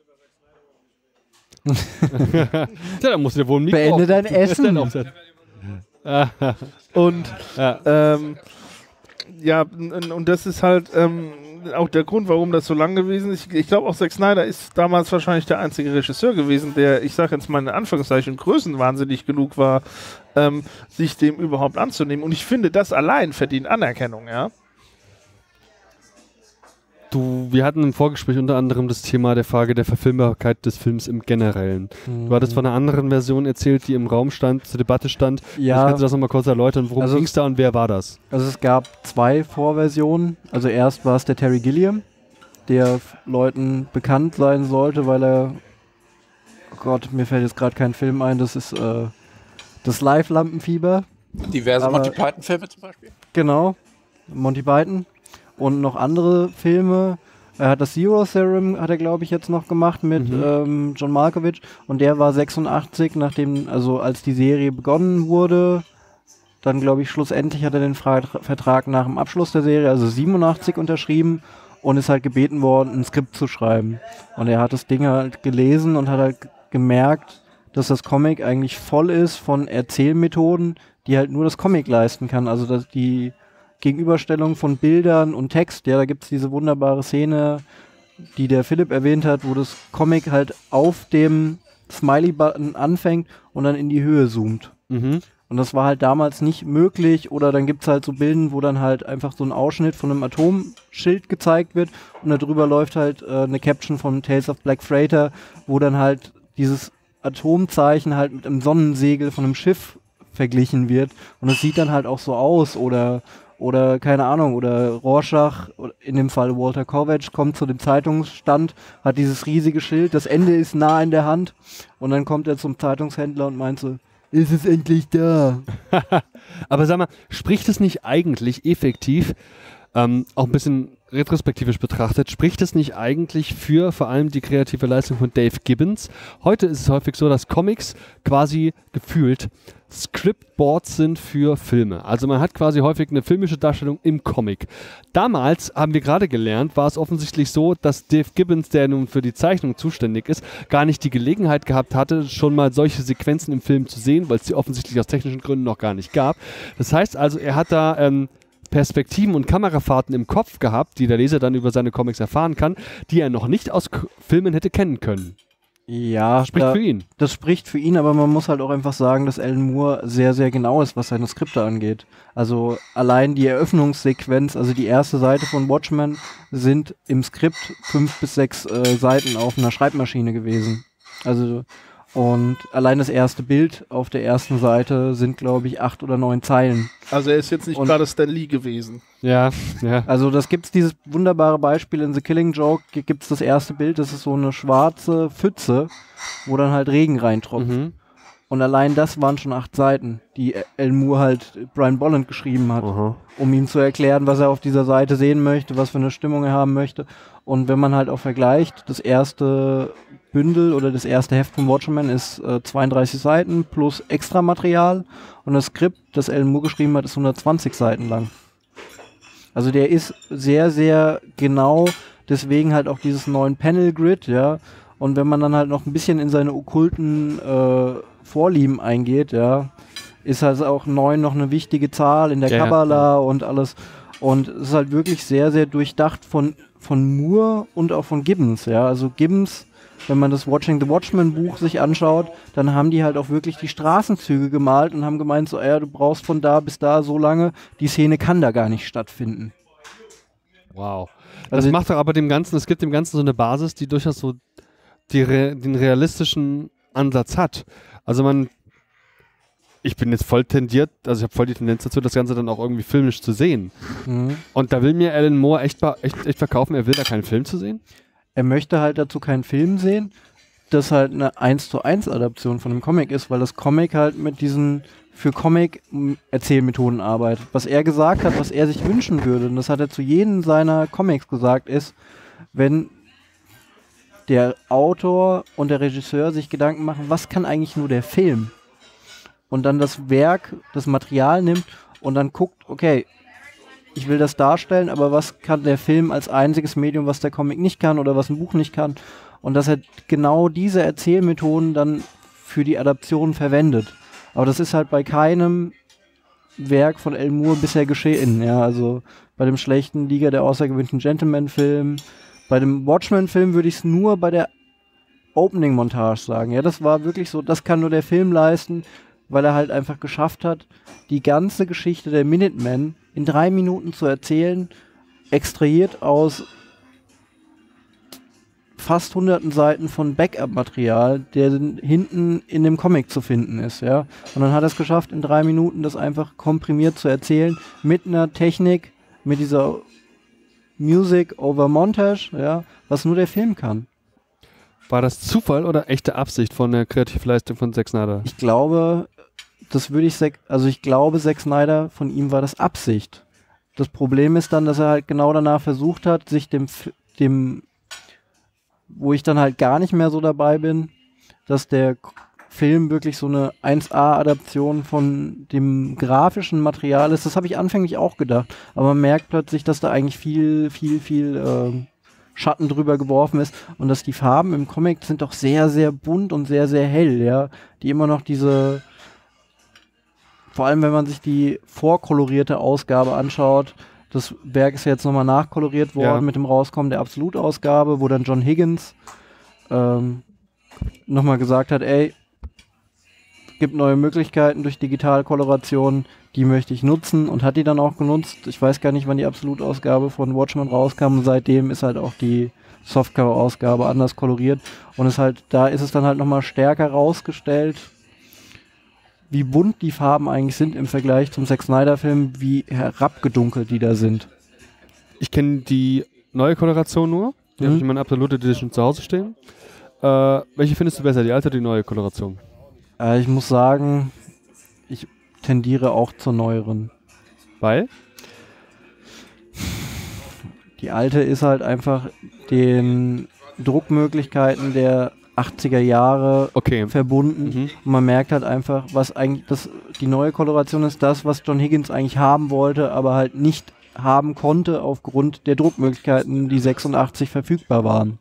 Tja, da musst du dir wohl ein Mikro Beende auf- dein Essen. aufsetzen. Ah, Und ja. ähm, ja, und, und das ist halt ähm, auch der Grund, warum das so lang gewesen ist. Ich, ich glaube auch Zack Snyder ist damals wahrscheinlich der einzige Regisseur gewesen, der, ich sage jetzt mal in Anführungszeichen, größenwahnsinnig genug war, ähm, sich dem überhaupt anzunehmen. Und ich finde, das allein verdient Anerkennung, ja. Du, wir hatten im Vorgespräch unter anderem das Thema der Frage der Verfilmbarkeit des Films im Generellen. Du hattest von einer anderen Version erzählt, die im Raum stand, zur Debatte stand. Vielleicht Ja, kannst du das nochmal kurz erläutern. Worum Also- ging es da und wer war das? also es gab zwei Vorversionen. Also erst war es der Terry Gilliam, der f- Leuten bekannt sein sollte, weil er, oh Gott, mir fällt jetzt gerade kein Film ein, das ist äh, das Live-Lampenfieber. Diverse Aber- Monty Python-Filme zum Beispiel. Genau, Monty Python und noch andere Filme. Er hat das Zero Serum, hat er glaube ich jetzt noch gemacht mit Mhm. ähm, John Malkovich, und der war sechsundachtzig, nachdem, also als die Serie begonnen wurde, dann glaube ich schlussendlich hat er den Fra Vertrag nach dem Abschluss der Serie, also siebenundachtzig, unterschrieben und ist halt gebeten worden, ein Skript zu schreiben. Und er hat das Ding halt gelesen und hat halt g- gemerkt, dass das Comic eigentlich voll ist von Erzählmethoden, die halt nur das Comic leisten kann. Also dass die Gegenüberstellung von Bildern und Text, ja, da gibt es diese wunderbare Szene, die der Philipp erwähnt hat, wo das Comic halt auf dem Smiley-Button anfängt und dann in die Höhe zoomt. Mhm. Und das war halt damals nicht möglich, oder dann gibt es halt so Bilden, wo dann halt einfach so ein Ausschnitt von einem Atomschild gezeigt wird und darüber läuft halt äh, eine Caption von Tales of Black Freighter, wo dann halt dieses Atomzeichen halt mit einem Sonnensegel von einem Schiff verglichen wird und es sieht dann halt auch so aus, oder oder keine Ahnung, oder Rorschach, oder in dem Fall Walter Kovac, kommt zu dem Zeitungsstand, hat dieses riesige Schild, das Ende ist nah in der Hand und dann kommt er zum Zeitungshändler und meint so, ist es endlich da? Aber sag mal, spricht es nicht eigentlich effektiv, ähm, auch ein bisschen retrospektivisch betrachtet, spricht es nicht eigentlich für vor allem die kreative Leistung von Dave Gibbons? Heute ist es häufig so, dass Comics quasi gefühlt Scriptboards sind für Filme. Also man hat quasi häufig eine filmische Darstellung im Comic. Damals, haben wir gerade gelernt, war es offensichtlich so, dass Dave Gibbons, der nun für die Zeichnung zuständig ist, gar nicht die Gelegenheit gehabt hatte, schon mal solche Sequenzen im Film zu sehen, weil es sie offensichtlich aus technischen Gründen noch gar nicht gab. Das heißt also, er hat da ähm, Perspektiven und Kamerafahrten im Kopf gehabt, die der Leser dann über seine Comics erfahren kann, die er noch nicht aus K- Filmen hätte kennen können. Ja, Spricht da, für ihn. das spricht für ihn, aber man muss halt auch einfach sagen, dass Alan Moore sehr, sehr genau ist, was seine Skripte angeht. Also allein die Eröffnungssequenz, also die erste Seite von Watchmen, sind im Skript fünf bis sechs äh, Seiten auf einer Schreibmaschine gewesen. Also und allein das erste Bild auf der ersten Seite sind, glaube ich, acht oder neun Zeilen. Also er ist jetzt nicht Und- gerade Stan Lee gewesen. Ja, ja. Also das gibt's dieses wunderbare Beispiel in The Killing Joke, g- gibt's das erste Bild, das ist so eine schwarze Pfütze, wo dann halt Regen reintropft. Mhm. Und allein das waren schon acht Seiten, die Alan Moore halt Brian Bolland geschrieben hat, Aha. um ihm zu erklären, was er auf dieser Seite sehen möchte, was für eine Stimmung er haben möchte. Und wenn man halt auch vergleicht, das erste Bündel oder das erste Heft von Watchmen ist äh, zweiunddreißig Seiten plus Extramaterial und das Skript, das Alan Moore geschrieben hat, ist hundertzwanzig Seiten lang. Also der ist sehr, sehr genau, deswegen halt auch dieses neuen Panel-Grid, ja. Und wenn man dann halt noch ein bisschen in seine okkulten äh, Vorlieben eingeht, ja, ist halt auch neun noch eine wichtige Zahl in der Ja, Kabbala ja. und alles. Und es ist halt wirklich sehr, sehr durchdacht von, von Moore und auch von Gibbons, ja. Also Gibbons, wenn man das Watching the Watchmen Buch sich anschaut, dann haben die halt auch wirklich die Straßenzüge gemalt und haben gemeint, so, ja, du brauchst von da bis da so lange, die Szene kann da gar nicht stattfinden. Wow. Das Also- macht doch aber dem Ganzen, es gibt dem Ganzen so eine Basis, die durchaus so die Re den realistischen Ansatz hat. Also man, ich bin jetzt voll tendiert, also ich habe voll die Tendenz dazu, das Ganze dann auch irgendwie filmisch zu sehen. Mhm. Und da will mir Alan Moore echt, ba- echt, echt verkaufen, er will da keinen Film zu sehen. Er möchte halt dazu keinen Film sehen, das halt eine eins zu eins Adaption von dem Comic ist, weil das Comic halt mit diesen für Comic m, Erzählmethoden arbeitet. Was er gesagt hat, was er sich wünschen würde, und das hat er zu jedem seiner Comics gesagt, ist, wenn der Autor und der Regisseur sich Gedanken machen, was kann eigentlich nur der Film? Und dann das Werk, das Material nimmt und dann guckt, okay, ich will das darstellen, aber was kann der Film als einziges Medium, was der Comic nicht kann oder was ein Buch nicht kann? Und dass er genau diese Erzählmethoden dann für die Adaption verwendet. Aber das ist halt bei keinem Werk von Alan Moore bisher geschehen. Ja, also bei dem schlechten Liga der außergewöhnlichen Gentlemen-Film, bei dem Watchmen-Film würde ich es nur bei der Opening-Montage sagen. Ja, das war wirklich so, das kann nur der Film leisten, weil er halt einfach geschafft hat, die ganze Geschichte der Minutemen in drei Minuten zu erzählen, extrahiert aus fast hunderten Seiten von Backup-Material, der dann hinten in dem Comic zu finden ist, ja. Und dann hat er es geschafft, in drei Minuten das einfach komprimiert zu erzählen, mit einer Technik, mit dieser Music over Montage, ja, was nur der Film kann. War das Zufall oder echte Absicht von der Kreativleistung von Zack Snyder? Ich glaube, das würde ich, Zack- also ich glaube, Zack Snyder, von ihm war das Absicht. Das Problem ist dann, dass er halt genau danach versucht hat, sich dem, F- dem, wo ich dann halt gar nicht mehr so dabei bin, dass der K- Film wirklich so eine eins A-Adaption von dem grafischen Material ist. Das habe ich anfänglich auch gedacht, aber man merkt plötzlich, dass da eigentlich viel, viel, viel äh, Schatten drüber geworfen ist und dass die Farben im Comic sind doch sehr, sehr bunt und sehr, sehr hell, ja, die immer noch diese, vor allem wenn man sich die vorkolorierte Ausgabe anschaut, das Werk ist ja jetzt nochmal nachkoloriert worden Ja. mit dem Rauskommen der Absolutausgabe, wo dann John Higgins ähm, nochmal gesagt hat, ey, gibt neue Möglichkeiten durch Digitalkoloration, die möchte ich nutzen und hat die dann auch genutzt. Ich weiß gar nicht, wann die Absolutausgabe von Watchmen rauskam und seitdem ist halt auch die Softcover-Ausgabe anders koloriert und ist halt, da ist es dann halt nochmal stärker rausgestellt, wie bunt die Farben eigentlich sind im Vergleich zum Zack Snyder-Film, wie herabgedunkelt die da sind. Ich kenne die neue Koloration nur. Die Mhm. habe ich in meiner Absolute Edition zu Hause stehen. Äh, welche findest du besser, die alte oder die neue Koloration? Äh, ich muss sagen, ich tendiere auch zur neueren. Weil? Die alte ist halt einfach den Druckmöglichkeiten der achtziger Jahre Okay. verbunden. Mhm. Und man merkt halt einfach, was eigentlich das, die neue Koloration ist das, was John Higgins eigentlich haben wollte, aber halt nicht haben konnte aufgrund der Druckmöglichkeiten, die sechsundachtzig verfügbar waren.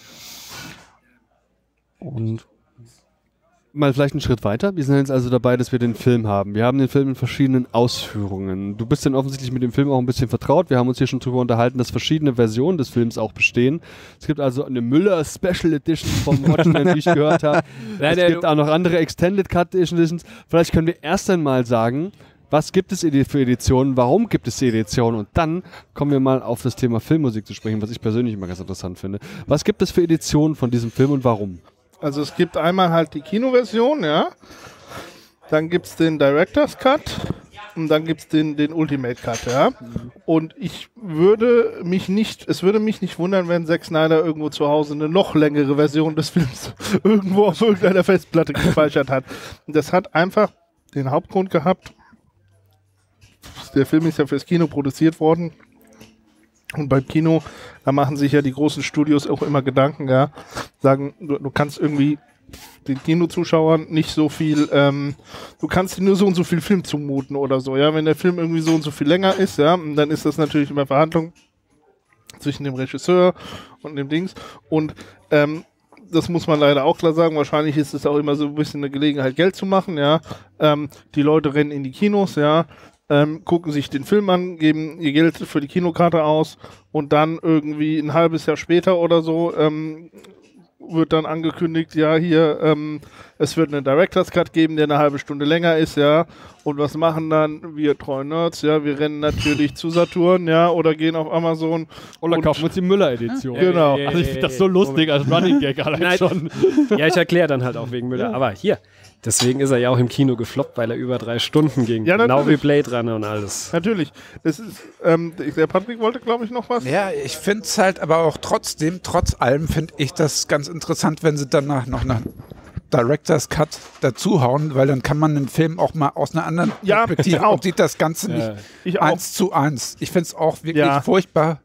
Und Mal vielleicht einen Schritt weiter. Wir sind jetzt also dabei, dass wir den Film haben. Wir haben den Film in verschiedenen Ausführungen. Du bist dann offensichtlich mit dem Film auch ein bisschen vertraut. Wir haben uns hier schon drüber unterhalten, dass verschiedene Versionen des Films auch bestehen. Es gibt also eine Müller Special Edition vom Watchmen, die ich gehört habe. Es gibt auch noch andere Extended Cut Editions. Vielleicht können wir erst einmal sagen, was gibt es für Editionen, warum gibt es die Editionen und dann kommen wir mal auf das Thema Filmmusik zu sprechen, was ich persönlich immer ganz interessant finde. Was gibt es für Editionen von diesem Film und warum? Also es gibt einmal halt die Kinoversion, ja. Dann gibt es den Director's Cut und dann gibt es den, den Ultimate Cut, ja. Und ich würde mich nicht, es würde mich nicht wundern, wenn Zack Snyder irgendwo zu Hause eine noch längere Version des Films irgendwo auf irgendeiner Festplatte gespeichert hat. Und das hat einfach den Hauptgrund gehabt, der Film ist ja fürs Kino produziert worden. Und beim Kino, da machen sich ja die großen Studios auch immer Gedanken, ja, sagen, du, du kannst irgendwie den Kinozuschauern nicht so viel, ähm, du kannst dir nur so und so viel Film zumuten oder so, ja, wenn der Film irgendwie so und so viel länger ist, ja, dann ist das natürlich immer Verhandlung zwischen dem Regisseur und dem Dings und ähm, das muss man leider auch klar sagen, wahrscheinlich ist es auch immer so ein bisschen eine Gelegenheit, Geld zu machen, ja, ähm, die Leute rennen in die Kinos, ja, ähm, gucken sich den Film an, geben ihr Geld für die Kinokarte aus und dann irgendwie ein halbes Jahr später oder so ähm, wird dann angekündigt, ja, hier, ähm, es wird einen Director's Cut geben, der eine halbe Stunde länger ist, ja, und was machen dann wir treuen Nerds, ja, wir rennen natürlich zu Saturn, ja, oder gehen auf Amazon. Oder kaufen uns die Müller-Edition. Genau. Also ich finde das so lustig als Running Gag allein Nein. schon. Ja, ich erkläre dann halt auch wegen Müller. Aber hier, deswegen ist er ja auch im Kino gefloppt, weil er über drei Stunden ging. Ja, genau wie natürlich. Blade Runner und alles. Natürlich. Das ist, ähm, der Patrick wollte, glaube ich, noch was. Ja, ich finde es halt aber auch trotzdem, trotz allem finde ich das ganz interessant, wenn sie danach noch einen Director's Cut dazuhauen, weil dann kann man den Film auch mal aus einer anderen Ja, Perspektive ich auch. und sieht das Ganze Ja. nicht Ich auch. eins zu eins. Ich finde es auch wirklich Ja. furchtbar,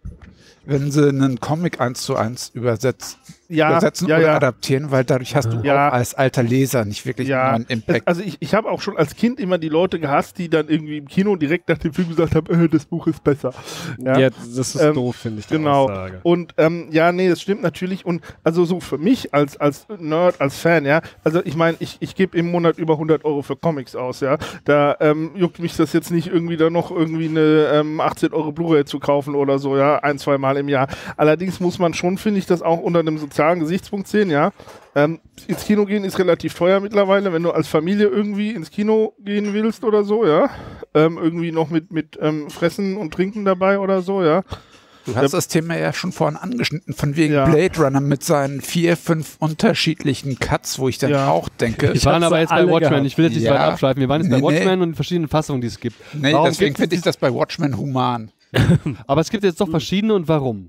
wenn sie einen Comic eins zu eins übersetzt, Ja, übersetzen ja, oder ja. adaptieren, weil dadurch hast du Ja. auch als alter Leser nicht wirklich Ja, einen Impact. Es, also ich, ich habe auch schon als Kind immer die Leute gehasst, die dann irgendwie im Kino direkt nach dem Film gesagt haben, äh, das Buch ist besser. Ja, Ja, das ist Ähm, doof, finde ich, die genau. Aussage. Und ähm, ja, nee, das stimmt natürlich. Und also so für mich als, als Nerd, als Fan, ja, also ich meine, ich, ich gebe im Monat über hundert Euro für Comics aus, ja. Da ähm, juckt mich das jetzt nicht irgendwie da noch irgendwie eine ähm, achtzehn Euro Blu-ray zu kaufen oder so, ja, ein, zwei Mal im Jahr. Allerdings muss man schon, finde ich, das auch unter einem sozialen Gesichtspunkt sehen, ja. Ähm, ins Kino gehen ist relativ teuer mittlerweile, wenn du als Familie irgendwie ins Kino gehen willst oder so, ja. Ähm, irgendwie noch mit, mit ähm, Fressen und Trinken dabei oder so, ja. Du hast das Thema ja schon vorhin angeschnitten, von wegen Ja. Blade Runner mit seinen vier, fünf unterschiedlichen Cuts, wo ich dann Ja. auch denke, Wir waren hab's aber jetzt bei alle Watchmen. gehabt. Ich will jetzt nicht Ja. weit abschweifen. Wir waren jetzt bei Nee, nee. Watchmen und den verschiedenen Fassungen, die es gibt. nee, Warum deswegen gibt es finde ich das bei Watchmen human. Aber es gibt jetzt doch verschiedene und warum?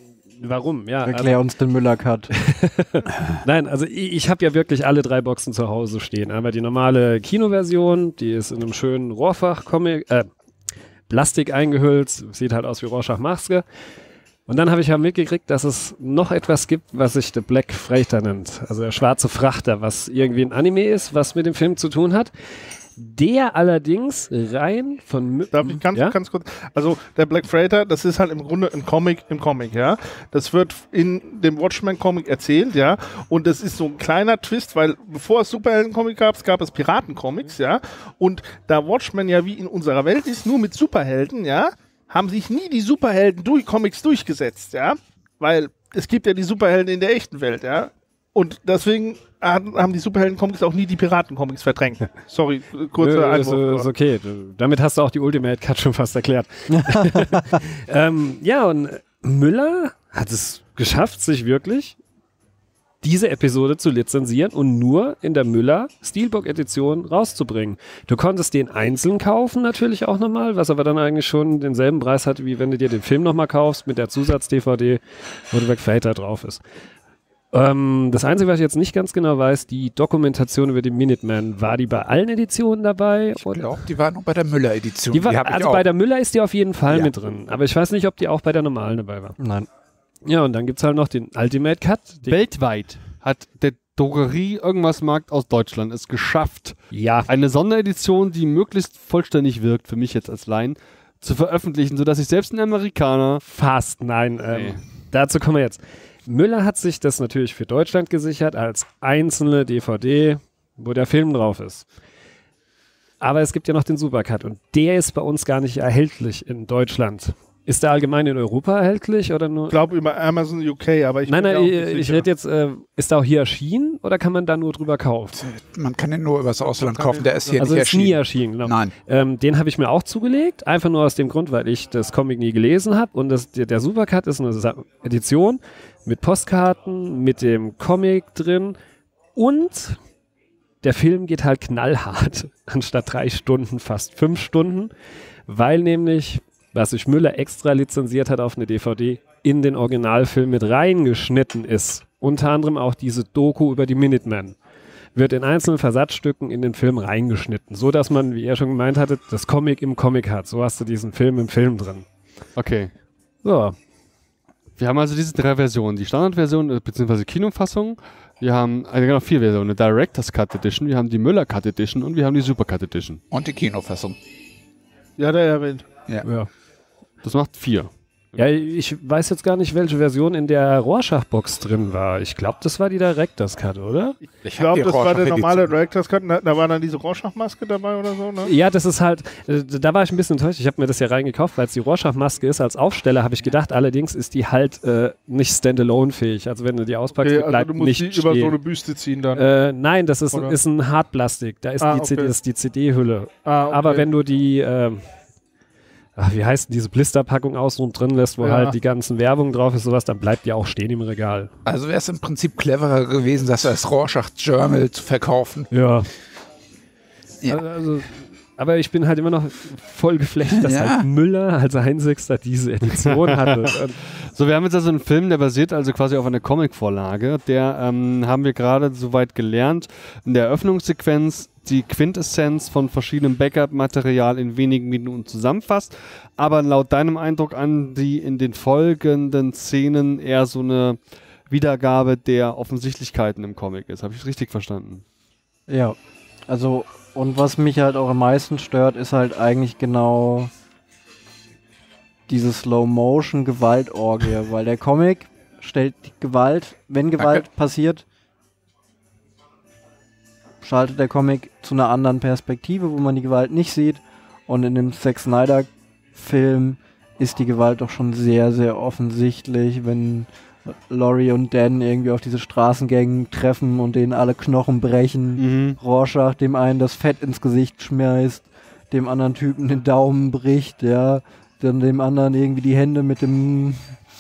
Warum? Ja, also, Erklär uns den Müller-Cut. nein, also ich, ich habe ja wirklich alle drei Boxen zu Hause stehen. Einmal die normale Kinoversion, die ist in einem schönen Rohrfach-Comic, äh, Plastik eingehüllt, sieht halt aus wie Rorschach-Maske. Und dann habe ich ja mitgekriegt, dass es noch etwas gibt, was sich The Black Freighter nennt. Also der schwarze Frachter, was irgendwie ein Anime ist, was mit dem Film zu tun hat. Der allerdings rein von... Mü- Darf ich ganz, ja? ganz kurz? Also der Black Freighter, das ist halt im Grunde ein Comic im Comic, ja. Das wird in dem Watchmen-Comic erzählt, ja. Und das ist so ein kleiner Twist, weil bevor es Superhelden-Comic gab, gab es Piraten-Comics, ja. Und da Watchmen ja wie in unserer Welt ist, nur mit Superhelden, ja, haben sich nie die Superhelden durch Comics durchgesetzt, ja. Weil es gibt ja die Superhelden in der echten Welt, ja. Und deswegen haben die Superhelden-Comics auch nie die Piraten-Comics verdrängt. Sorry, kurzer Nö, ist, Einwurf. ist okay. Du- Damit hast du auch die Ultimate Cut schon fast erklärt. ähm, ja, und Müller hat es geschafft, sich wirklich diese Episode zu lizenzieren und nur in der Müller Steelbook-Edition rauszubringen. Du konntest den einzeln kaufen natürlich auch nochmal, was aber dann eigentlich schon denselben Preis hat, wie wenn du dir den Film nochmal kaufst mit der Zusatz-D V D, wo The Black Freighter drauf ist. Ähm, das Einzige, was ich jetzt nicht ganz genau weiß, die Dokumentation über die Minutemen, war die bei allen Editionen dabei? Ich glaube, die war nur bei der Müller-Edition. Die war, hab ich also auch. bei der Müller ist die auf jeden Fall Ja. mit drin. Aber ich weiß nicht, ob die auch bei der normalen dabei war. Nein. Ja, und dann gibt es halt noch den Ultimate Cut. Den, Weltweit hat der Drogerie irgendwas Markt aus Deutschland es geschafft, ja, eine Sonderedition, die möglichst vollständig wirkt, für mich jetzt als Laien, zu veröffentlichen, sodass sich selbst ein Amerikaner... fast, nein. Ähm, Nee. Dazu kommen wir jetzt. Müller hat sich das natürlich für Deutschland gesichert als einzelne D V D, wo der Film drauf ist. Aber es gibt ja noch den Supercut und der ist bei uns gar nicht erhältlich in Deutschland. Ist der allgemein in Europa erhältlich oder nur? Ich glaube über Amazon U K, aber ich Nein, bin nein, mir ich, auch nicht ich sicher. rede jetzt, äh, ist der auch hier erschienen oder kann man da nur drüber kaufen? Man kann den nur übers Ausland kaufen, der ist hier Also nicht ist nie erschienen. erschienen, genau. Nein. Ähm, den habe ich mir auch zugelegt, einfach nur aus dem Grund, weil ich das Comic nie gelesen habe und das, der, der Supercut ist eine Sa- Edition mit Postkarten, mit dem Comic drin und der Film geht halt knallhart, anstatt drei Stunden fast fünf Stunden, weil nämlich, was sich Müller extra lizenziert hat auf eine D V D, in den Originalfilm mit reingeschnitten ist. Unter anderem auch diese Doku über die Minutemen. Wird in einzelnen Versatzstücken in den Film reingeschnitten, so dass man, wie ihr schon gemeint hattet, das Comic im Comic hat. So hast du diesen Film im Film drin. Okay. So. Wir haben also diese drei Versionen. Die Standardversion äh, bzw. Kinofassung. Wir haben also genau vier Versionen. Eine Director's Cut Edition, wir haben die Müller Cut Edition und wir haben die Super Cut Edition. Und die Kinofassung. Ja, der erwähnt. Ja. Ja. Das macht vier. Ja, ich weiß jetzt gar nicht, welche Version in der Rorschach-Box drin war. Ich glaube, das war die Director's Cut, oder? Ich glaube, das war der normale Director's Cut. Da, da war dann diese Rorschach-Maske dabei oder so, ne? Ja, das ist halt, äh, da war ich ein bisschen enttäuscht. Ich habe mir das ja reingekauft, weil es die Rorschach-Maske ist. Als Aufsteller habe ich gedacht, allerdings ist die halt äh, nicht standalone-fähig. Also wenn du die auspackst, Okay, die bleibt also du musst nicht die stehen. über so eine Büste ziehen dann. Äh, nein, das ist, Oder? ist ein Hartplastik. Da ist, Ah, die, C D, okay. das ist die C D-Hülle. ah, okay. Aber wenn du die, ähm, ach, wie heißt denn diese Blisterpackung außen und drin lässt, wo Ja. halt die ganzen Werbung drauf ist, sowas, dann bleibt die auch stehen im Regal. Also wäre es im Prinzip cleverer gewesen, das als Rorschach-Journal zu verkaufen. Ja. Ja. Also, also, aber ich bin halt immer noch voll geflecht, dass Ja. halt Müller als Einzigster diese Edition hatte. Und So, wir haben jetzt also einen Film, der basiert also quasi auf einer Comic-Vorlage. Der ähm, haben wir gerade soweit gelernt. In der Eröffnungssequenz die Quintessenz von verschiedenem Backup-Material in wenigen Minuten zusammenfasst. Aber laut deinem Eindruck an die in den folgenden Szenen eher so eine Wiedergabe der Offensichtlichkeiten im Comic ist. Habe ich richtig verstanden? Ja, also und was mich halt auch am meisten stört, ist halt eigentlich genau diese Slow-Motion-Gewaltorgie, weil der Comic stellt die Gewalt, wenn Gewalt Danke. passiert, schaltet der Comic zu einer anderen Perspektive, wo man die Gewalt nicht sieht, und in dem Zack Snyder-Film ist die Gewalt doch schon sehr, sehr offensichtlich, wenn Laurie und Dan irgendwie auf diese Straßengängen treffen und denen alle Knochen brechen. Mhm. Rorschach dem einen das Fett ins Gesicht schmeißt, dem anderen Typen den Daumen bricht, ja, dann dem anderen irgendwie die Hände mit dem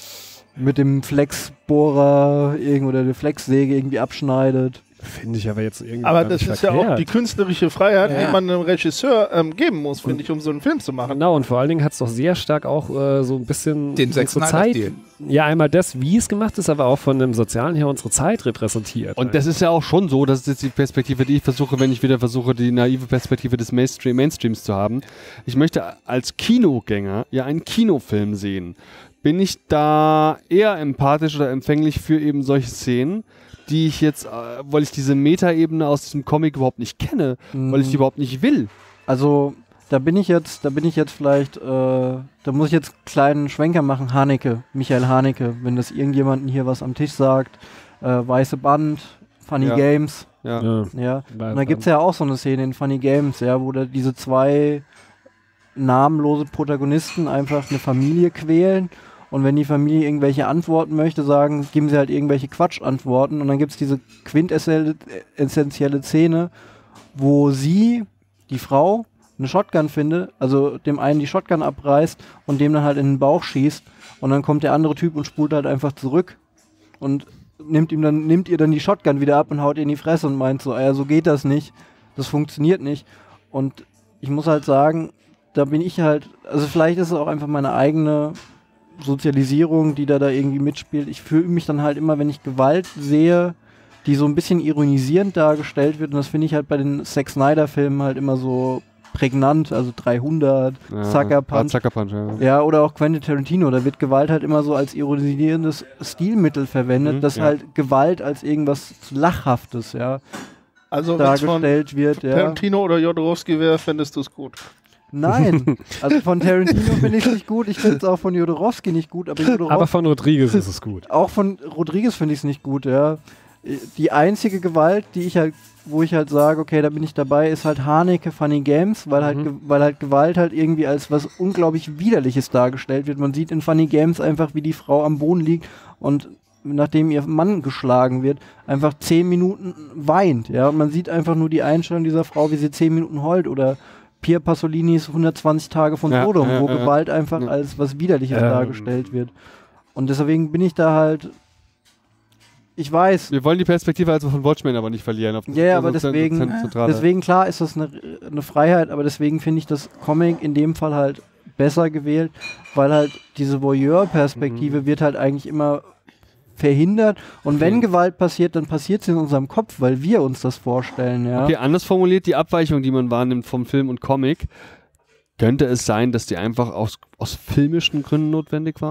mit dem Flexbohrer irgend oder der Flexsäge irgendwie abschneidet. finde ich aber jetzt irgendwie Aber gar das nicht ist ja auch verkehrt. die künstlerische Freiheit, Ja. die man einem Regisseur ähm, geben muss, finde ich, um so einen Film zu machen. Genau, und vor allen Dingen hat es doch sehr stark auch äh, so ein bisschen Den Zack unsere Snyder Zeit. Stil. Ja, einmal das, wie es gemacht ist, aber auch von dem Sozialen her unsere Zeit repräsentiert. Und das ist ja auch schon so, das ist jetzt die Perspektive, die ich versuche, wenn ich wieder versuche, die naive Perspektive des Mainstream Mainstreams zu haben. Ich möchte als Kinogänger ja einen Kinofilm sehen. Bin ich da eher empathisch oder empfänglich für eben solche Szenen, die ich jetzt, äh, weil ich diese Metaebene aus diesem Comic überhaupt nicht kenne, weil ich die überhaupt nicht will. Also, da bin ich jetzt, da bin ich jetzt vielleicht, äh, da muss ich jetzt einen kleinen Schwenker machen. Haneke, Michael Haneke, wenn das irgendjemanden hier was am Tisch sagt, äh, Weiße Band, Funny Ja. Games, Ja. ja. ja. Und da gibt es ja auch so eine Szene in Funny Games, ja, wo da diese zwei namenlose Protagonisten einfach eine Familie quälen. Und wenn die Familie irgendwelche Antworten möchte, sagen, geben sie halt irgendwelche Quatschantworten. Und dann gibt es diese quintessentielle Szene, wo sie, die Frau, eine Shotgun findet, also dem einen die Shotgun abreißt und dem dann halt in den Bauch schießt. Und dann kommt der andere Typ und spult halt einfach zurück und nimmt ihm dann, nimmt ihr dann die Shotgun wieder ab und haut ihr in die Fresse und meint so, ja, so geht das nicht. Das funktioniert nicht. Und ich muss halt sagen, da bin ich halt, also vielleicht ist es auch einfach meine eigene Sozialisierung, die da da irgendwie mitspielt. Ich fühle mich dann halt immer, wenn ich Gewalt sehe, die so ein bisschen ironisierend dargestellt wird, und das finde ich halt bei den Zack Snyder-Filmen halt immer so prägnant, also dreihundert, Ja. Sucker Ah, Punch. Sucker Punch, ja. Ja, oder auch Quentin Tarantino, da wird Gewalt halt immer so als ironisierendes Stilmittel verwendet, Mhm, dass ja. halt Gewalt als irgendwas Lachhaftes, ja, Also wenn es von dargestellt wird, ja. Tarantino oder Jodorowsky wäre, fändest du es gut. Nein, also von Tarantino finde ich es nicht gut, ich finde es auch von Jodorowsky nicht gut, aber Jodorowsky Aber von Rodriguez ist es gut. auch von Rodriguez finde ich es nicht gut, ja. Die einzige Gewalt, die ich halt, wo ich halt sage, okay, da bin ich dabei, ist halt Haneke Funny Games, weil halt, Mhm. ge- weil halt Gewalt halt irgendwie als was unglaublich Widerliches dargestellt wird. Man sieht in Funny Games einfach, wie die Frau am Boden liegt und nachdem ihr Mann geschlagen wird, einfach zehn Minuten weint, ja. Und man sieht einfach nur die Einstellung dieser Frau, wie sie zehn Minuten heult, oder Pier Pasolinis hundertzwanzig Tage von Ja, Sodom, ja, wo ja, Gewalt einfach ja. als was Widerliches Ähm. dargestellt wird. Und deswegen bin ich da halt, ich weiß, Wir wollen die Perspektive also von Watchmen aber nicht verlieren. Auf das- Ja, ja, aber das ist deswegen- zent- zentrale- deswegen klar ist das eine, eine Freiheit, aber deswegen finde ich das Comic in dem Fall halt besser gewählt, weil halt diese Voyeur-Perspektive wird halt eigentlich immer verhindert, und wenn Okay. Gewalt passiert, dann passiert sie in unserem Kopf, weil wir uns das vorstellen, ja. Okay, anders formuliert, die Abweichung, die man wahrnimmt vom Film und Comic, könnte es sein, dass die einfach aus, aus filmischen Gründen notwendig waren?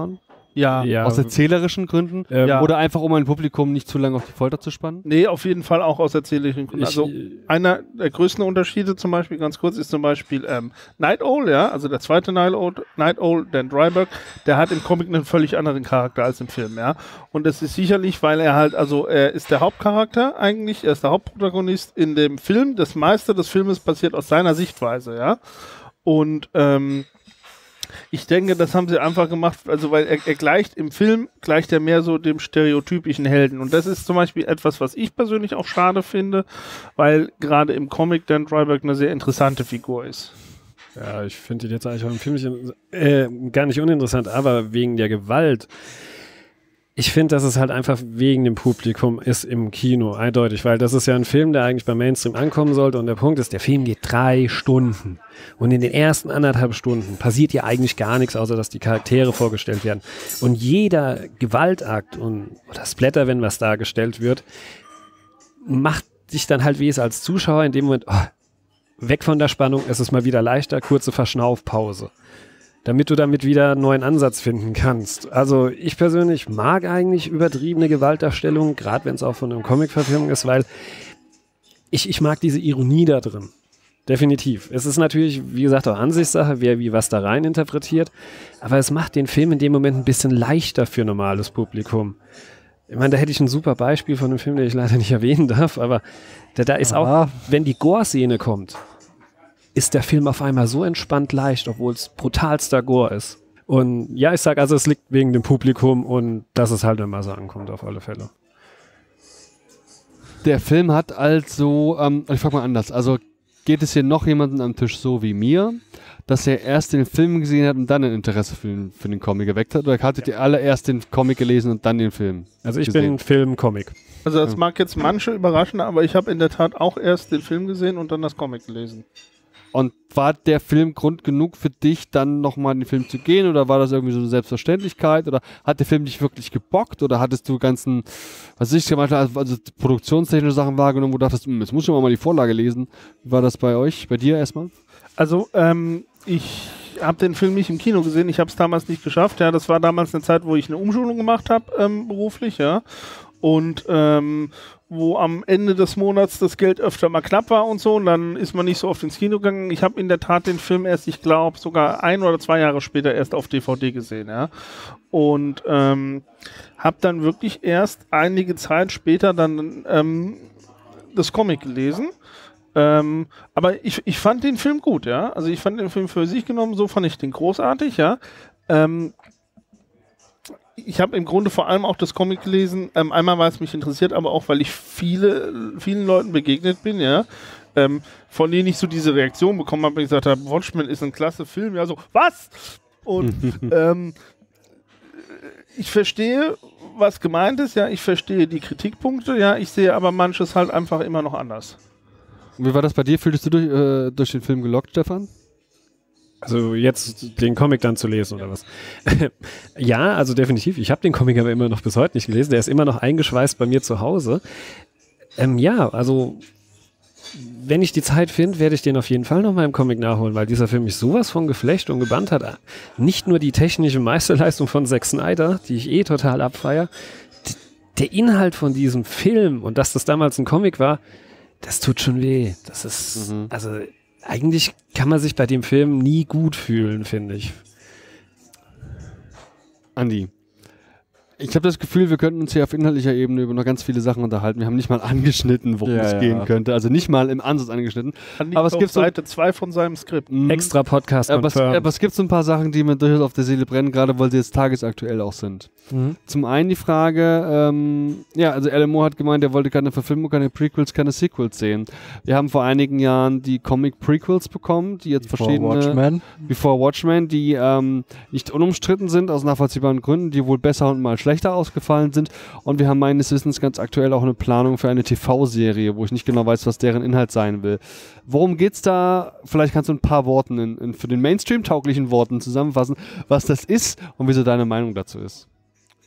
Ja. Ja, Aus erzählerischen Gründen? Ähm, Ja. Oder einfach, um ein Publikum nicht zu lange auf die Folter zu spannen? Nee, auf jeden Fall auch aus erzählerischen Gründen. Ich- Also einer der größten Unterschiede zum Beispiel, ganz kurz, ist zum Beispiel ähm, Night Owl, ja, also der zweite Night Owl, Night Owl, Dan Dryberg, der hat im Comic einen völlig anderen Charakter als im Film, ja. Und das ist sicherlich, weil er halt, also er ist der Hauptcharakter eigentlich, er ist der Hauptprotagonist in dem Film. Das meiste des Filmes passiert aus seiner Sichtweise, ja. Und ähm, ich denke, das haben sie einfach gemacht, also weil er, er gleicht im Film, gleicht er mehr so dem stereotypischen Helden. Und das ist zum Beispiel etwas, was ich persönlich auch schade finde, weil gerade im Comic Dan Dryberg eine sehr interessante Figur ist. Ja, ich finde die jetzt eigentlich auch im Film nicht, äh, gar nicht uninteressant, aber wegen der Gewalt. Ich finde, dass es halt einfach wegen dem Publikum ist im Kino, eindeutig, weil das ist ja ein Film, der eigentlich beim Mainstream ankommen sollte und der Punkt ist, der Film geht drei Stunden und in den ersten anderthalb Stunden passiert ja eigentlich gar nichts, außer dass die Charaktere vorgestellt werden und jeder Gewaltakt und oder Splatter, wenn was dargestellt wird, macht dich dann halt wie es als Zuschauer in dem Moment, oh, weg von der Spannung, es ist mal wieder leichter, kurze Verschnaufpause. Damit du damit wieder einen neuen Ansatz finden kannst. Also ich persönlich mag eigentlich übertriebene Gewaltdarstellung, gerade wenn es auch von einer Comic-Verfilmung ist, weil ich, ich mag diese Ironie da drin. Definitiv. Es ist natürlich, wie gesagt, auch Ansichtssache, wer wie was da rein interpretiert, aber es macht den Film in dem Moment ein bisschen leichter für normales Publikum. Ich meine, da hätte ich ein super Beispiel von einem Film, den ich leider nicht erwähnen darf, aber da, da ist Aha. auch, wenn die Gore-Szene kommt, ist der Film auf einmal so entspannt leicht, obwohl es brutalster Gore ist. Und ja, ich sag also, es liegt wegen dem Publikum und dass es halt immer so ankommt, auf alle Fälle. Der Film hat also, ähm, ich frage mal anders, also geht es hier noch jemanden am Tisch so wie mir, dass er erst den Film gesehen hat und dann ein Interesse für den, für den Comic geweckt hat? Oder hattet ihr alle erst den Comic gelesen und dann den Film? Also ich gesehen? bin Film-Comic. Also das Ja. mag jetzt manche überraschen, aber ich habe in der Tat auch erst den Film gesehen und dann das Comic gelesen. Und war der Film Grund genug für dich, dann nochmal in den Film zu gehen? Oder war das irgendwie so eine Selbstverständlichkeit? Oder hat der Film dich wirklich gebockt? Oder hattest du ganzen, was ich gemacht habe, also produktionstechnische Sachen wahrgenommen, wo du dachtest, hm, jetzt muss ich mal die Vorlage lesen? Wie war das bei euch, bei dir erstmal? Also ähm, ich habe den Film nicht im Kino gesehen, ich habe es damals nicht geschafft. Ja, das war damals eine Zeit, wo ich eine Umschulung gemacht habe, ähm, beruflich, ja. Und ähm, wo am Ende des Monats das Geld öfter mal knapp war und so, und dann ist man nicht so oft ins Kino gegangen. Ich habe in der Tat den Film erst, ich glaube, sogar ein oder zwei Jahre später erst auf D V D gesehen, ja. Und ähm, habe dann wirklich erst einige Zeit später dann ähm, das Comic gelesen. Ähm, aber ich, ich fand den Film gut, ja. Also ich fand den Film für sich genommen, so fand ich den großartig, ja. Ähm, ich habe im Grunde vor allem auch das Comic gelesen, ähm, einmal, weil es mich interessiert, aber auch, weil ich viele, vielen Leuten begegnet bin, ja, ähm, von denen ich so diese Reaktion bekommen habe, wenn ich gesagt habe, Watchmen ist ein klasse Film, ja, so, was? Und ähm, ich verstehe, was gemeint ist, ja, ich verstehe die Kritikpunkte, ja, ich sehe aber manches halt einfach immer noch anders. Wie war das bei dir? Fühltest du durch, äh, durch den Film gelockt, Stefan? Also jetzt den Comic dann zu lesen oder was? Ja, also definitiv. Ich habe den Comic aber immer noch bis heute nicht gelesen. Der ist immer noch eingeschweißt bei mir zu Hause. Ähm, ja, also wenn ich die Zeit finde, werde ich den auf jeden Fall noch mal im Comic nachholen, weil dieser Film mich sowas von geflecht und gebannt hat. Nicht nur die technische Meisterleistung von Zack Snyder, die ich eh total abfeier. D- der Inhalt von diesem Film und dass das damals ein Comic war, das tut schon weh. Das ist, Mhm. also eigentlich kann man sich bei dem Film nie gut fühlen, finde ich. Andi, ich habe das Gefühl, wir könnten uns hier auf inhaltlicher Ebene über noch ganz viele Sachen unterhalten. Wir haben nicht mal angeschnitten, worum Ja, es ja. gehen könnte. Also nicht mal im Ansatz angeschnitten. An Aber es auf gibt so- Seite zwei von seinem Skript. Mhm. Extra Podcast Aber es, confirmed. aber es gibt so ein paar Sachen, die mir durchaus auf der Seele brennen, gerade weil sie jetzt tagesaktuell auch sind. Mhm. Zum einen die Frage, ähm, ja, also Alan Moore hat gemeint, er wollte keine Verfilmung, keine Prequels, keine Sequels sehen. Wir haben vor einigen Jahren die Comic-Prequels bekommen, die jetzt Vor verschiedene... Watchmen. Before Watchmen, die ähm, nicht unumstritten sind, aus nachvollziehbaren Gründen, die wohl besser und mal schlechter ausgefallen sind. Und wir haben meines Wissens ganz aktuell auch eine Planung für eine T V-Serie, wo ich nicht genau weiß, was deren Inhalt sein will. Worum geht's da? Vielleicht kannst du ein paar Worten in, in, für den Mainstream-tauglichen Worten zusammenfassen, was das ist und wieso deine Meinung dazu ist.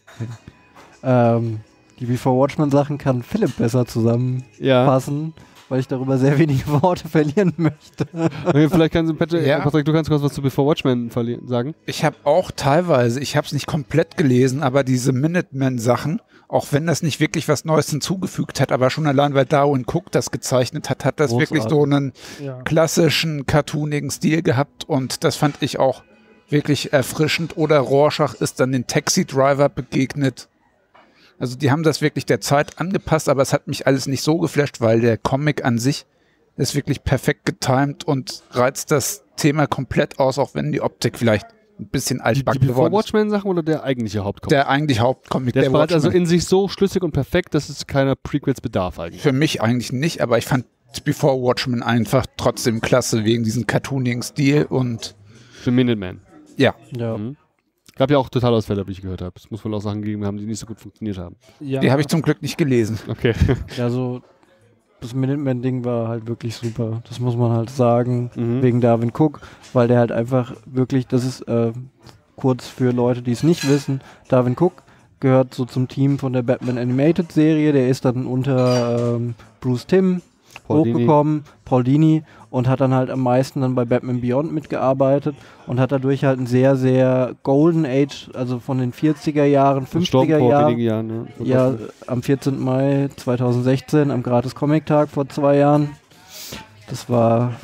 Ähm, die Before Watchmen Sachen kann Philipp besser zusammenfassen, Ja. weil ich darüber sehr wenige Worte verlieren möchte. Okay, vielleicht kannst du, Patrick, Ja. Patrick, du kannst kurz was zu Before Watchmen verli- sagen. Ich habe auch teilweise, ich habe es nicht komplett gelesen, aber diese Minutemen-Sachen, auch wenn das nicht wirklich was Neues hinzugefügt hat, aber schon allein, weil Darwin Cook das gezeichnet hat, hat das Großartig. wirklich so einen Ja. klassischen, cartoonigen Stil gehabt und das fand ich auch wirklich erfrischend. Oder Rorschach ist dann den Taxi-Driver begegnet. Also die haben das wirklich der Zeit angepasst, aber es hat mich alles nicht so geflasht, weil der Comic an sich ist wirklich perfekt getimed und reizt das Thema komplett aus, auch wenn die Optik vielleicht ein bisschen Die, die altbacken Before geworden ist. Watchmen-Sachen oder der eigentliche Hauptcomic? Der eigentlich Hauptcomic, Der der ist bereits also Watchmen. in sich so schlüssig und perfekt, dass es keiner Prequels bedarf eigentlich. Für mich eigentlich nicht, aber ich fand Before Watchmen einfach trotzdem klasse, wegen diesem cartoonigen Stil und Für Minuteman. ja. Ja. Mhm. Gab ja auch Totalausfälle, wie ich gehört habe. Es muss wohl auch Sachen gegeben haben, die nicht so gut funktioniert haben. Ja. Die habe ich zum Glück nicht gelesen. Okay. Ja, so das Minuteman-Ding war halt wirklich super. Das muss man halt sagen, Mhm. wegen Darwin Cook, weil der halt einfach wirklich, das ist äh, kurz für Leute, die es nicht wissen, Darwin Cook gehört so zum Team von der Batman Animated Serie, der ist dann unter ähm, Bruce Timm Paul Dini. hochgekommen, Paul Dini, und hat dann halt am meisten dann bei Batman Beyond mitgearbeitet und hat dadurch halt ein sehr, sehr Golden Age, also von den vierziger Jahren, Verstorben fünfziger vor Jahren, wenigen Jahren. Ne? Vor ja, kurzem. am vierzehnten Mai zweitausendsechzehn, am Gratis Comic Tag vor zwei Jahren. Das war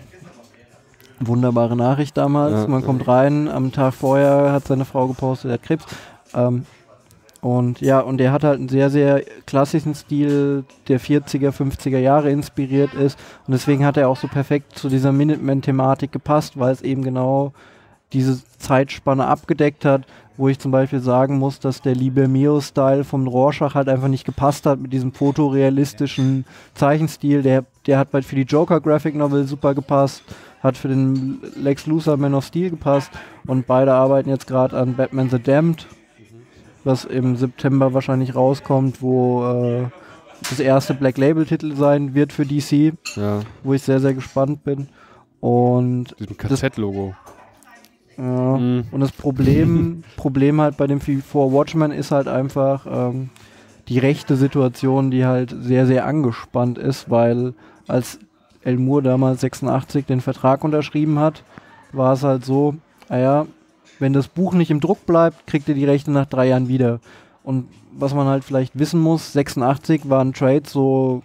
eine wunderbare Nachricht damals. Ja. Man kommt rein, am Tag vorher hat seine Frau gepostet, er hat Krebs. Ähm, und ja, und der hat halt einen sehr, sehr klassischen Stil, der vierziger, fünfziger Jahre inspiriert ist. Und deswegen hat er auch so perfekt zu dieser Minuteman-Thematik gepasst, weil es eben genau diese Zeitspanne abgedeckt hat, wo ich zum Beispiel sagen muss, dass der Liber Mio-Style vom Rorschach halt einfach nicht gepasst hat mit diesem fotorealistischen Zeichenstil. Der, der hat halt für die Joker Graphic Novel super gepasst, hat für den Lex Luthor Man of Steel gepasst und beide arbeiten jetzt gerade an Batman the Damned, was im September wahrscheinlich rauskommt, wo äh, das erste Black Label Titel sein wird für D C, Ja, wo ich sehr, sehr gespannt bin. Und diesem K Z-Logo. ja, Mhm. und das Problem, Problem halt bei dem Before Watchmen ist halt einfach ähm, die rechte Situation, die halt sehr, sehr angespannt ist, weil als El Moore damals sechsundachtzig den Vertrag unterschrieben hat, war es halt so, naja, wenn das Buch nicht im Druck bleibt, kriegt ihr die Rechte nach drei Jahren wieder. Und was man halt vielleicht wissen muss, sechsundachtzig waren Trades so,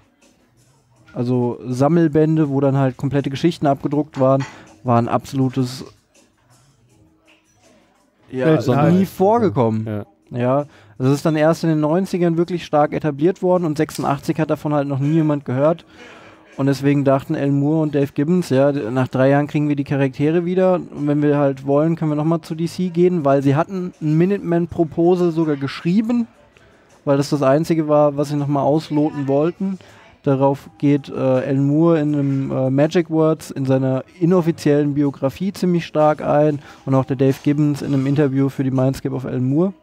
also Sammelbände, wo dann halt komplette Geschichten abgedruckt waren, war ein absolutes ja, Seltenheit. nie vorgekommen. Ja. Ja, also es ist dann erst in den neunzigern wirklich stark etabliert worden und sechsundachtzig hat davon halt noch nie jemand gehört. Und deswegen dachten El Moore und Dave Gibbons, ja, nach drei Jahren kriegen wir die Charaktere wieder und wenn wir halt wollen, können wir nochmal zu D C gehen, weil sie hatten ein Minuteman-Proposal sogar geschrieben, weil das das Einzige war, was sie nochmal ausloten wollten. Darauf geht äh, El Moore in einem äh, Magic Words in seiner inoffiziellen Biografie ziemlich stark ein und auch der Dave Gibbons in einem Interview für die Mindscape of El Moore.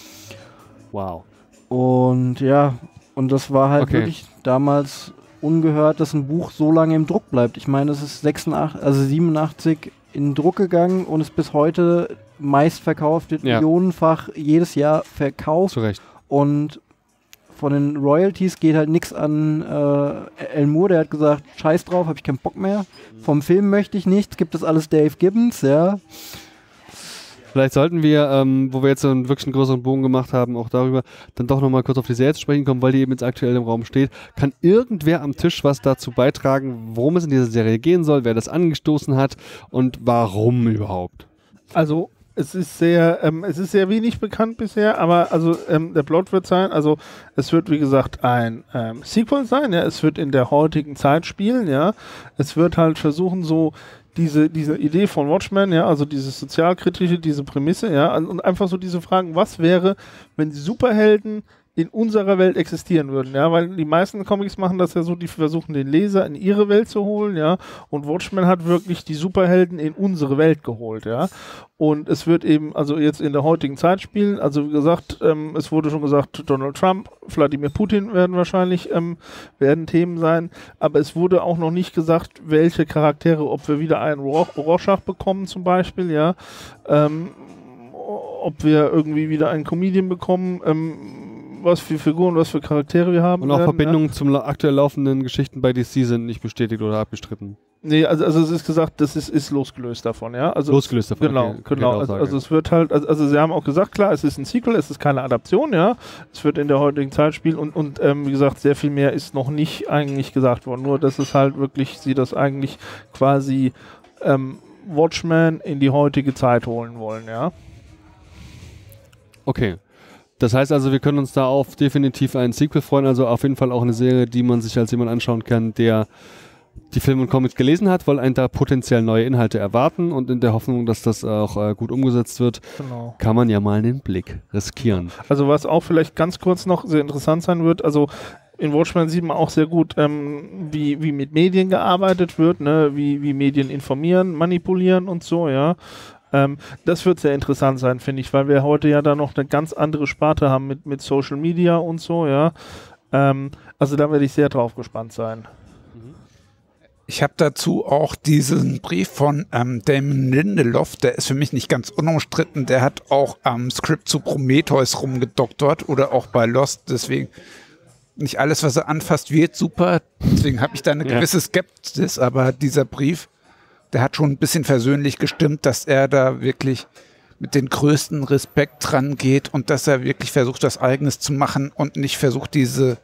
Wow. Und ja, und das war halt Okay. wirklich damals ungehört, dass ein Buch so lange im Druck bleibt. Ich meine, es ist sechsundachtzig, also siebenundachtzig in Druck gegangen und ist bis heute meistverkauft, wird Ja. millionenfach jedes Jahr verkauft Zu Recht. und von den Royalties geht halt nichts an äh, El Moore, der hat gesagt, scheiß drauf, hab ich keinen Bock mehr. Vom Film möchte ich nichts, gibt das alles Dave Gibbons, ja. Vielleicht sollten wir, ähm, wo wir jetzt so einen wirklich einen größeren Bogen gemacht haben, auch darüber, dann doch nochmal kurz auf die Serie zu sprechen kommen, weil die eben jetzt aktuell im Raum steht. Kann irgendwer am Tisch was dazu beitragen, worum es in dieser Serie gehen soll, wer das angestoßen hat und warum überhaupt? Also es ist sehr, ähm, es ist sehr wenig bekannt bisher, aber also ähm, der Plot wird sein, also es wird wie gesagt ein ähm, Sequel sein, ja, es wird in der heutigen Zeit spielen, ja, es wird halt versuchen so diese, diese Idee von Watchmen, ja, also dieses sozialkritische, diese Prämisse, ja, und einfach so diese Fragen, was wäre, wenn die Superhelden in unserer Welt existieren würden, ja, weil die meisten Comics machen das ja so, die versuchen den Leser in ihre Welt zu holen, ja, und Watchmen hat wirklich die Superhelden in unsere Welt geholt, ja, und es wird eben, also jetzt in der heutigen Zeit spielen, also wie gesagt, ähm, es wurde schon gesagt, Donald Trump, Wladimir Putin werden wahrscheinlich, ähm, werden Themen sein, aber es wurde auch noch nicht gesagt, welche Charaktere, ob wir wieder einen Ro- Rorschach bekommen zum Beispiel, ja, ähm, ob wir irgendwie wieder einen Comedian bekommen, ähm, was für Figuren, was für Charaktere wir haben. Und auch werden, Verbindungen ja. zum la- aktuell laufenden Geschichten bei D C sind nicht bestätigt oder abgestritten. Nee, also, also es ist gesagt, das ist, ist losgelöst davon, ja. Also losgelöst davon, Genau, okay, genau. Also, also es wird halt, also, also sie haben auch gesagt, klar, es ist ein Sequel, es ist keine Adaption, ja. Es wird in der heutigen Zeit spielen und, und ähm, wie gesagt, sehr viel mehr ist noch nicht eigentlich gesagt worden. Nur, dass es halt wirklich, sie das eigentlich quasi ähm, Watchmen in die heutige Zeit holen wollen, ja. Okay. Das heißt also, wir können uns da auf definitiv einen Sequel freuen, also auf jeden Fall auch eine Serie, die man sich als jemand anschauen kann, der die Filme und Comics gelesen hat, weil einen da potenziell neue Inhalte erwarten und in der Hoffnung, dass das auch äh, gut umgesetzt wird, Genau. kann man ja mal einen Blick riskieren. Also was auch vielleicht ganz kurz noch sehr interessant sein wird, also in Watchmen sieht man auch sehr gut, ähm, wie, wie mit Medien gearbeitet wird, ne? wie, wie Medien informieren, manipulieren und so, ja. Ähm, das wird sehr interessant sein, finde ich, weil wir heute ja da noch eine ganz andere Sparte haben mit, mit Social Media und so, ja. Ähm, also da werde ich sehr drauf gespannt sein. Ich habe dazu auch diesen Brief von ähm, Damon Lindelof, der ist für mich nicht ganz unumstritten, der hat auch am Skript zu Prometheus rumgedoktort oder auch bei Lost, deswegen nicht alles, was er anfasst, wird super, deswegen habe ich da eine Ja. gewisse Skepsis, aber dieser Brief, der hat schon ein bisschen versöhnlich gestimmt, dass er da wirklich mit dem größten Respekt dran geht und dass er wirklich versucht, das Eigenes zu machen und nicht versucht, diese,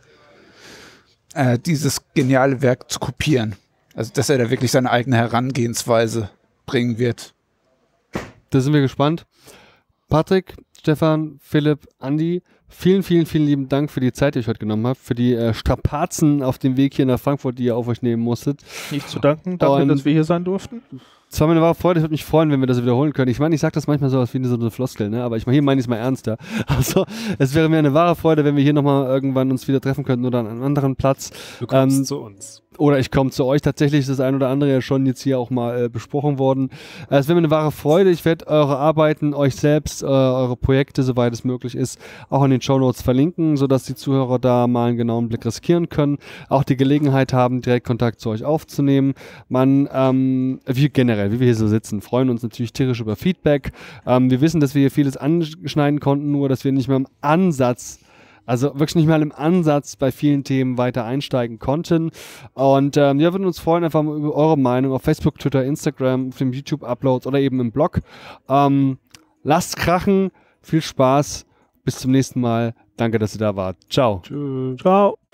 äh, dieses geniale Werk zu kopieren. Also, dass er da wirklich seine eigene Herangehensweise bringen wird. Da sind wir gespannt. Patrick, Stefan, Philipp, Andi, vielen, vielen, vielen lieben Dank für die Zeit, die ihr euch heute genommen habt, für die äh, Strapazen auf dem Weg hier nach Frankfurt, die ihr auf euch nehmen musstet. Nicht zu danken, danke, Und- dass wir hier sein durften. Es war mir eine wahre Freude, ich würde mich freuen, wenn wir das wiederholen können. Ich meine, ich sage das manchmal so aus wie so eine Floskel, ne? Aber ich meine, hier meine ich es mal ernster. Also, es wäre mir eine wahre Freude, wenn wir hier nochmal irgendwann uns wieder treffen könnten oder an einem anderen Platz. Du kommst Ähm, zu uns. Oder ich komme zu euch. Tatsächlich ist das ein oder andere ja schon jetzt hier auch mal äh, besprochen worden. Äh, es wäre mir eine wahre Freude. Ich werde eure Arbeiten, euch selbst, äh, eure Projekte, soweit es möglich ist, auch in den Shownotes verlinken, sodass die Zuhörer da mal einen genauen Blick riskieren können. Auch die Gelegenheit haben, direkt Kontakt zu euch aufzunehmen. Man, ähm, wir generell, wie wir hier so sitzen, freuen uns natürlich tierisch über Feedback. Ähm, wir wissen, dass wir hier vieles anschneiden konnten, nur dass wir nicht mehr im Ansatz Also wirklich nicht mal im Ansatz bei vielen Themen weiter einsteigen konnten. Und ähm, ja, würden uns freuen, einfach mal über eure Meinung auf Facebook, Twitter, Instagram, auf dem YouTube-Uploads oder eben im Blog. Ähm, lasst krachen, viel Spaß, bis zum nächsten Mal. Danke, dass ihr da wart. Ciao. Tschüss. Ciao.